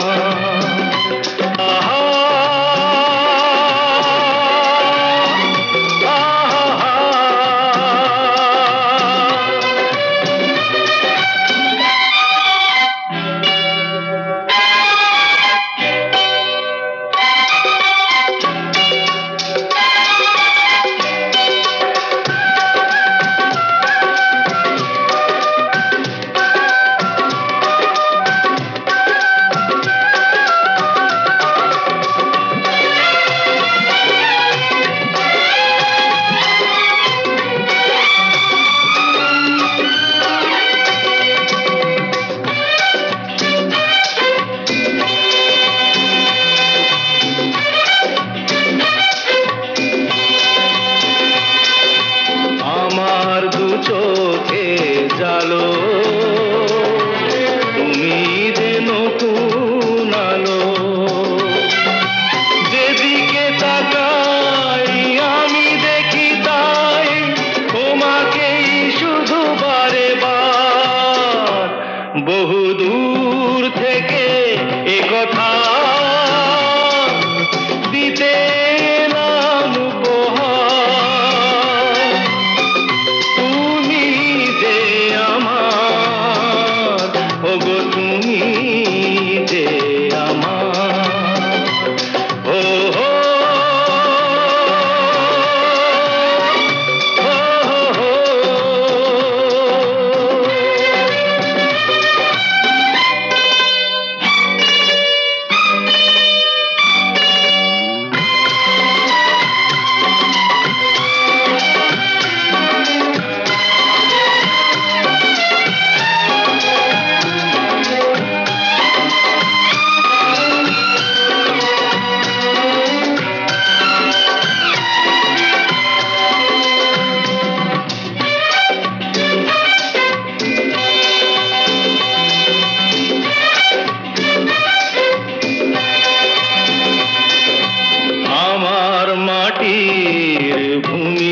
Speaker 8: মাটির ভূমি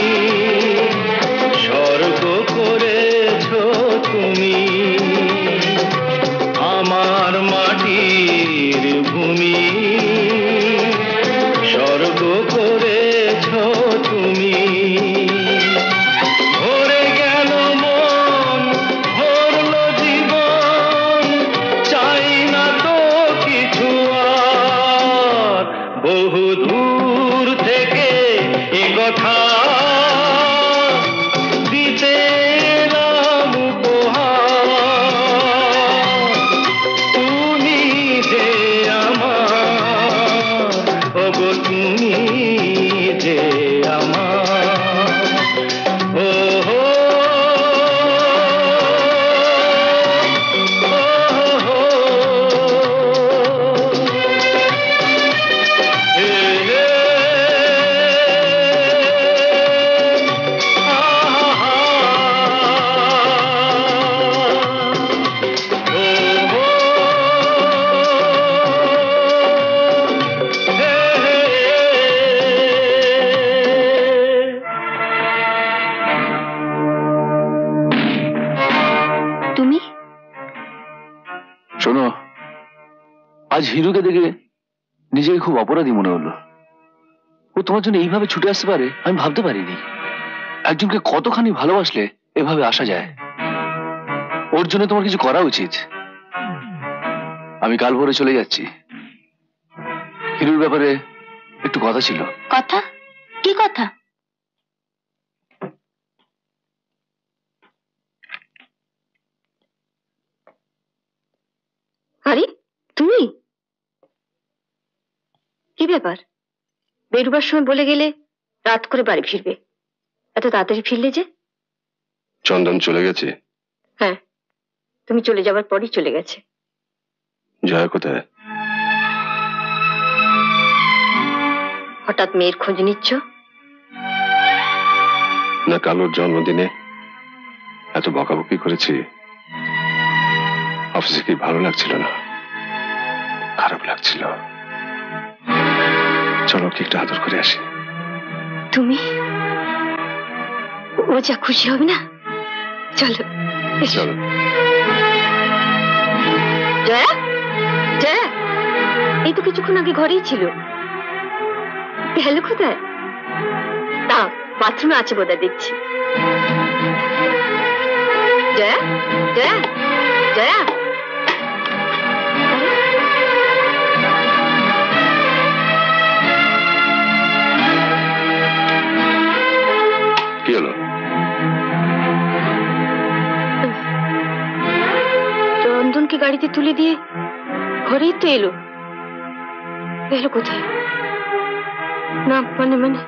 Speaker 8: স্বর্গ করেছো তুমি, আমার মাটির ভূমি স্বর্গ করেছো তুমি। ভরে গেল মন, ভরলো জীবন, চাই না তো কিছু আর। বহু দূর থেকে এ কথা দিতে এলাম উপহার। তুমি যে আমার, ওগো তুমি যে আমার। ও হো
Speaker 5: তুমি
Speaker 13: শোনো, আজ হিরুকে দেখে নিজেকে খুব অপরাধী মনে হলো। ও তোমার জন্য এইভাবে ছুটে আসতে পারে আমি ভাবতে পারিনি। একজনকে কতখানি ভালোবাসলে এভাবে আসা যায়। ওর জন্য তোমার কিছু করা উচিত। আমি কাল ভোরে চলে যাচ্ছি। হিরুর ব্যাপারে একটু কথা ছিল।
Speaker 5: কথা? কি কথা?
Speaker 6: আরে তুমি কি ব্যাপার? বেরুবার সময় বলে গেলে রাত করে বাড়ি ফিরবে, এত তাড়াতাড়ি ফিরলে যে?
Speaker 12: চন্দন চলে গেছে?
Speaker 6: হ্যাঁ, তুমি চলে যাবার পরই চলে গেছে।
Speaker 12: জয়া কোথায়?
Speaker 6: হঠাৎ মেয়ের খোঁজ নিচ্ছ?
Speaker 12: না কালোর জন্মদিনে এত বকাবকি করেছি, অফিসে কি ভালো লাগছিল না, খারাপ লাগছিল। চলো কি একটু আদর করে আসি।
Speaker 6: তুমি? ও যা খুশি হবে না। চলো
Speaker 12: চলো।
Speaker 6: জয়া, জয়া, এই তো কিছুক্ষণ আগে ঘরেই ছিল, গেল কোথায়? তা বাথরুমে আছে বোধহয়, দেখছি। জয়া, জয়া, জয়া।
Speaker 12: কি হলো?
Speaker 6: চন্দনকে গাড়িতে তুলে দিয়ে ঘরেই তো এলো। এলো কোথায়? না মানে মানে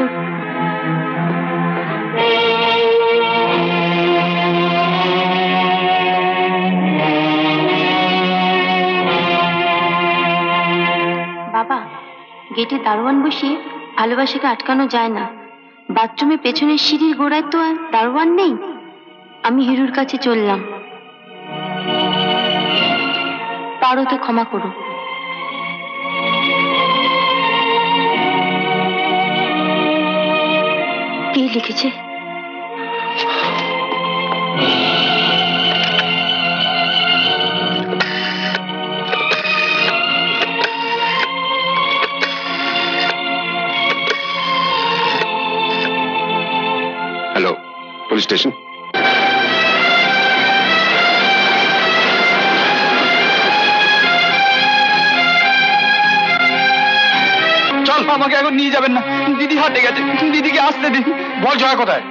Speaker 5: বাবা, গেটে দারোয়ান বসিয়ে ভালোবাসাকে আটকানো যায় না। বাথরুমে পেছনের সিঁড়ির গোড়ায় তো আর দারোয়ান নেই। আমি হিরুর কাছে চললাম। পারো তো ক্ষমা করো। কি লিখেছে?
Speaker 12: Hello, police station.
Speaker 7: চল, আমাকে এখন নিয়ে যাবেন না, দিদি হাঁটে গেছে, দিদিকে আসতে দিন। বল জয়া কোথায়?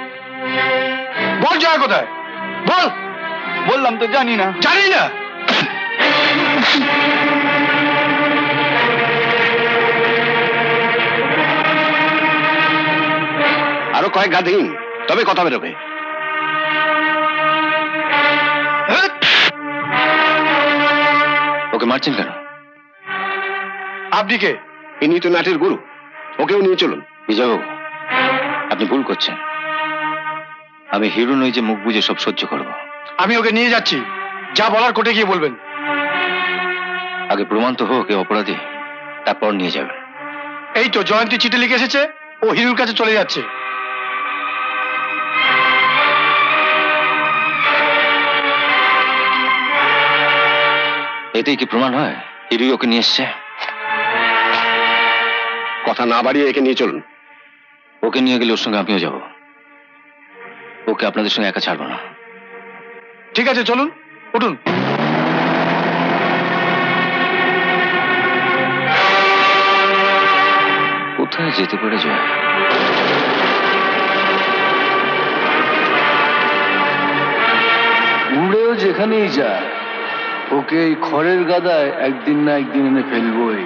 Speaker 7: বল জয়া কোথায়? বল। বললাম তো জানি না। জানি না?
Speaker 12: আরো কয়েক গা দিন, তবে কথা বেরোবে।
Speaker 3: ওকে মারছেন কেন?
Speaker 12: আপনি কে? ইনি তো নাটের গুরু, ওকেও নিয়ে চলুন।
Speaker 3: বিজয়বাবু, আপনি ভুল করছেন। আমি হিরো নই যে মুখ বুঝে সব সহ্য করব।
Speaker 7: আমি ওকে নিয়ে যাচ্ছি, যা বলার কোর্টে গিয়ে বলবেন।
Speaker 3: আগে প্রমাণ তো হোক এ অপরাধী, তারপর নিয়ে যাবেন।
Speaker 15: এই তো জয়ন্তী চিঠি লিখে এসেছে, ও হিরুর কাছে চলে যাচ্ছে।
Speaker 3: এতেই কি প্রমাণ হয় হিরুই ওকে নিয়ে এসছে?
Speaker 12: কথা না বাড়িয়ে একে নিয়ে চলুন।
Speaker 3: ওকে নিয়ে গেলে ওর সঙ্গে আমিও যাব। ওকে আপনাদের সঙ্গে একা ছাড়বো না।
Speaker 15: ঠিক আছে, চলুন, উঠুন।
Speaker 3: কোথায় যেতে পারে জয়?
Speaker 13: উড়েও যেখানেই যা, ওকে এই খড়ের গাদায় একদিন না একদিন এনে ফেলবই।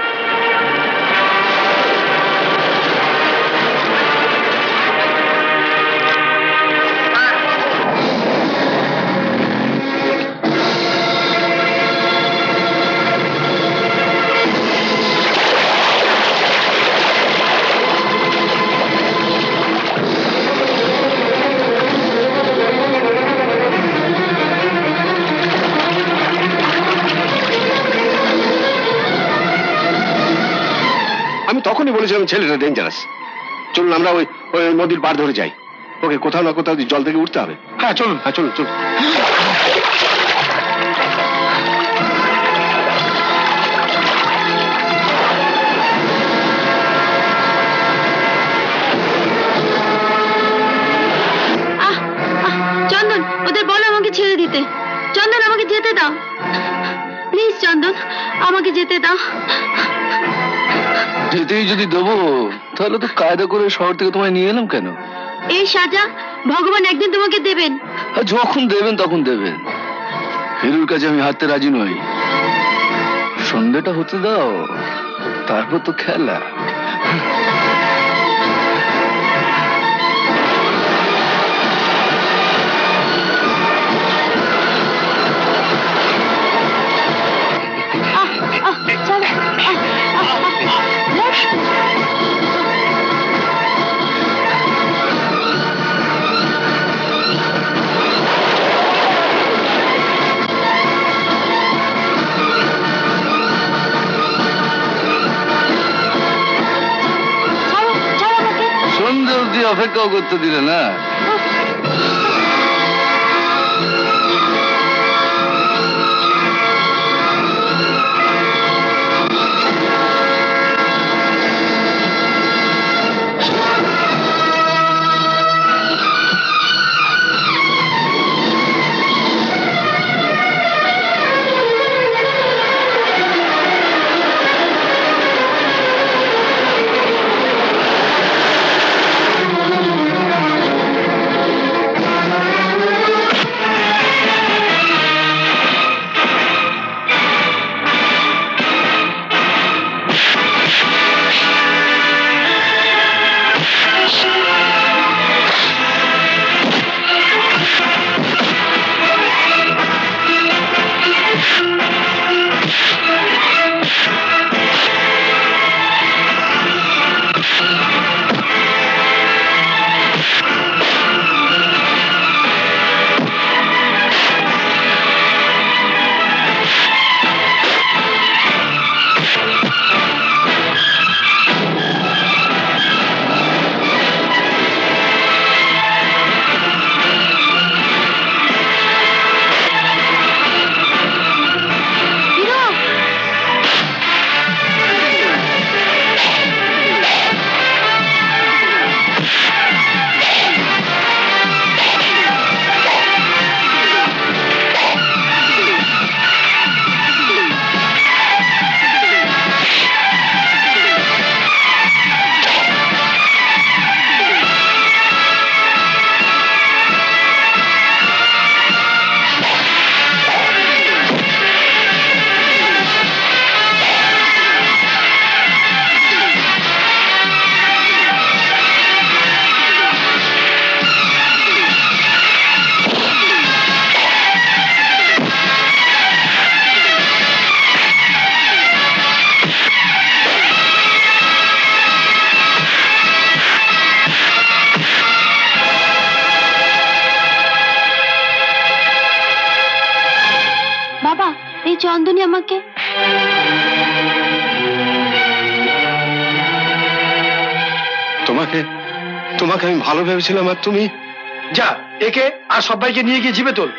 Speaker 12: তখনই বলেছিলাম ছেলেটা ডেঞ্জারাস। চলুন আমরা ওই ওই নদীর পার ধরে যাই। ওকে কোথাও না কোথাও জল থেকে উঠতে হবে।
Speaker 15: হ্যাঁ চলুন,
Speaker 12: হ্যাঁ চলুন চলুন।
Speaker 5: চন্দন, ওদের বলো আমাকে ছেড়ে দিতে। চন্দন, আমাকে যেতে দাও প্লিজ। চন্দন, আমাকে যেতে দাও।
Speaker 13: যেতেই যদি দেবো তাহলে তো কায়দা করে শহর থেকে তোমায় নিয়ে এলাম কেন?
Speaker 5: এই সাজা ভগবান একদিন তোমাকে দেবেন।
Speaker 13: যখন দেবেন তখন দেবেন। হিরুর কাছে আমি হারতে রাজি নই। সন্ধ্যেটা হতে দাও, তারপর তো খেলা। অপেক্ষাও করতে দিলে না।
Speaker 5: চন্দনী আমাকে
Speaker 12: তোমাকে তোমাকে আমি ভালো ভেবেছিলাম আর তুমি।
Speaker 15: যা একে আর সবাইকে নিয়ে গিয়ে জিবে তোল।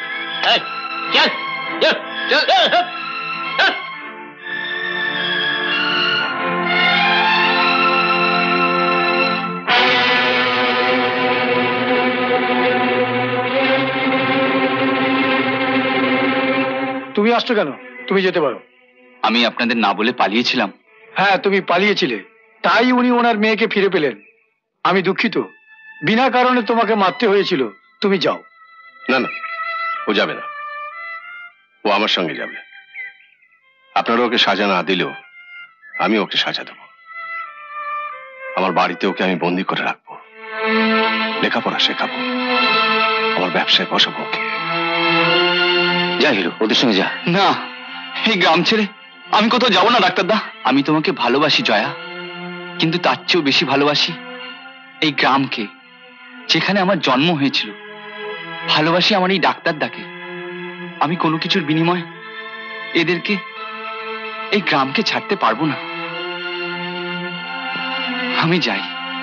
Speaker 15: তুমি আসছো কেন? তুমি যেতে পারো।
Speaker 7: আমি আপনাদের না বলে পালিয়েছিলাম।
Speaker 15: হ্যাঁ তুমি পালিয়েছিলে, তাই উনি ওনার মেয়েকে ফিরে পেলেন। আমি দুঃখিত, বিনা কারণে তোমাকে মারতে হয়েছিল। তুমি যাও।
Speaker 12: না না, ও যাবে না, ও আমার সঙ্গে যাবে। আপনারা ওকে সাজা না দিলেও আমি ওকে সাজা দেব। আমার বাড়িতে ওকে আমি বন্দি করে রাখবো, লেখাপড়া শেখাবো, আমার ব্যবসায় বসাবো ওকে।
Speaker 7: যা হিরো, ওদের সঙ্গে যা। না, এই গ্রাম ছেড়ে আমি কোথাও যাবো না ডাক্তারদা। আমি তোমাকে ভালোবাসি জয়া, কিন্তু তার চেয়েও বেশি ভালোবাসি এই গ্রামকে, যেখানে আমার জন্ম হয়েছিল। ভালোবাসি আমার এই ডাক্তারদাকে। আমি কোনো কিছুর বিনিময়ে এদেরকে, এই গ্রামকে ছাড়তে পারবো না। আমি যাই।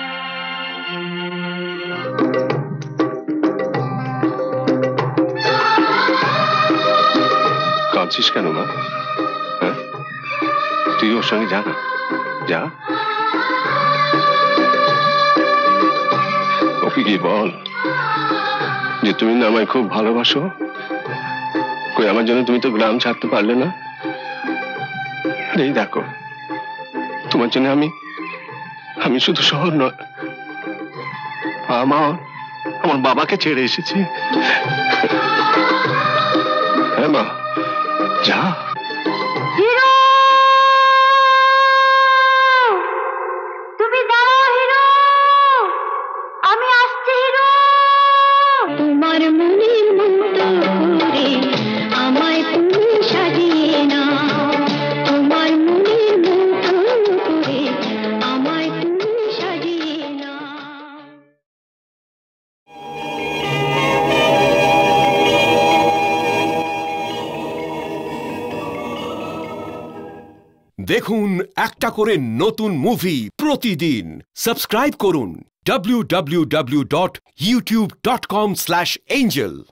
Speaker 12: কাঁদছিস কেন মা? হ্যাঁ, তুই ওর সঙ্গে যা না, যা। ওকে কি বল যে তুমি না আমায় খুব ভালোবাসো। কই আমার জন্য তুমি তো গ্রাম ছাড়তে পারলে না। এই দেখো, তোমার জন্য আমি আমি শুধু শহর নয়, আমার আমার বাবাকে ছেড়ে এসেছি। হ্যাঁ মা, যা।
Speaker 5: হিরো, তুমি দাঁড়াও হিরো, আমি আসছি হিরো। তোমার মনের মতো করে আমায় তুমি সাজিয়ে নাও, তোমার মনের মতো করে আমায় তুমি সাজিয়ে নাও।
Speaker 16: দেখুন একটা করে নতুন মুভি প্রতিদিন। সাবস্ক্রাইব করুন W W W dot YouTube dot com slash Angel.